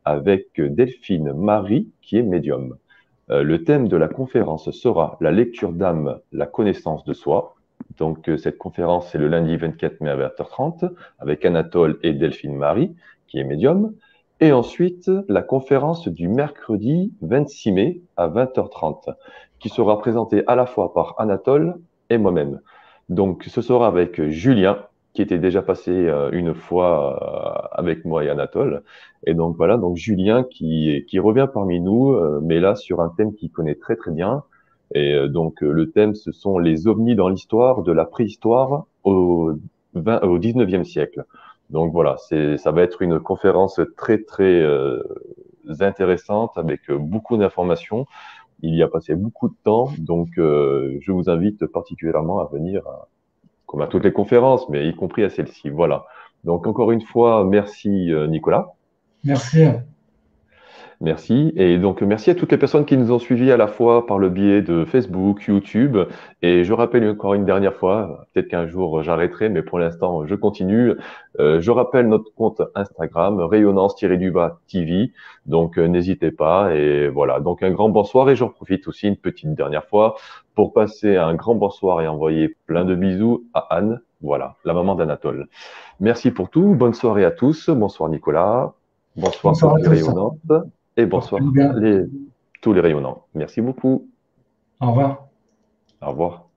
avec Delphine Marie, qui est médium. Euh, le thème de la conférence sera la lecture d'âme, la connaissance de soi. Donc, euh, cette conférence, c'est le lundi vingt-quatre mai à vingt heures trente, avec Anatole et Delphine Marie, qui est médium. Et ensuite, la conférence du mercredi vingt-six mai à vingt heures trente, qui sera présentée à la fois par Anatole et moi-même. Donc, ce sera avec Julien, qui était déjà passé euh, une fois euh, avec moi et Anatole. Et donc voilà, donc Julien qui, qui revient parmi nous, euh, mais là sur un thème qu'il connaît très très bien. Et euh, donc euh, le thème, ce sont les ovnis dans l'histoire, de la préhistoire au, vingt au dix-neuvième siècle. Donc voilà, c'est, ça va être une conférence très très euh, intéressante avec euh, beaucoup d'informations. Il y a passé beaucoup de temps, donc euh, je vous invite particulièrement à venir, à- comme à toutes les conférences, mais y compris à celle-ci. Voilà. Donc encore une fois, merci euh, Nicolas. Merci. Merci. Et donc, merci à toutes les personnes qui nous ont suivis à la fois par le biais de Facebook, YouTube. Et je rappelle encore une dernière fois, peut-être qu'un jour j'arrêterai, mais pour l'instant, je continue. Euh, je rappelle notre compte Instagram, rayonnance-du-bas T V. Donc, euh, n'hésitez pas. Et voilà. Donc, un grand bonsoir. Et j'en profite aussi une petite dernière fois pour passer un grand bonsoir et envoyer plein de bisous à Anne. Voilà, la maman d'Anatole. Merci pour tout. Bonne soirée à tous. Bonsoir Nicolas. Bonsoir Bonsoir toutes à les tous. rayonnantes et Portez-vous bonsoir bien. les, tous les rayonnants. Merci beaucoup. Au revoir. Au revoir.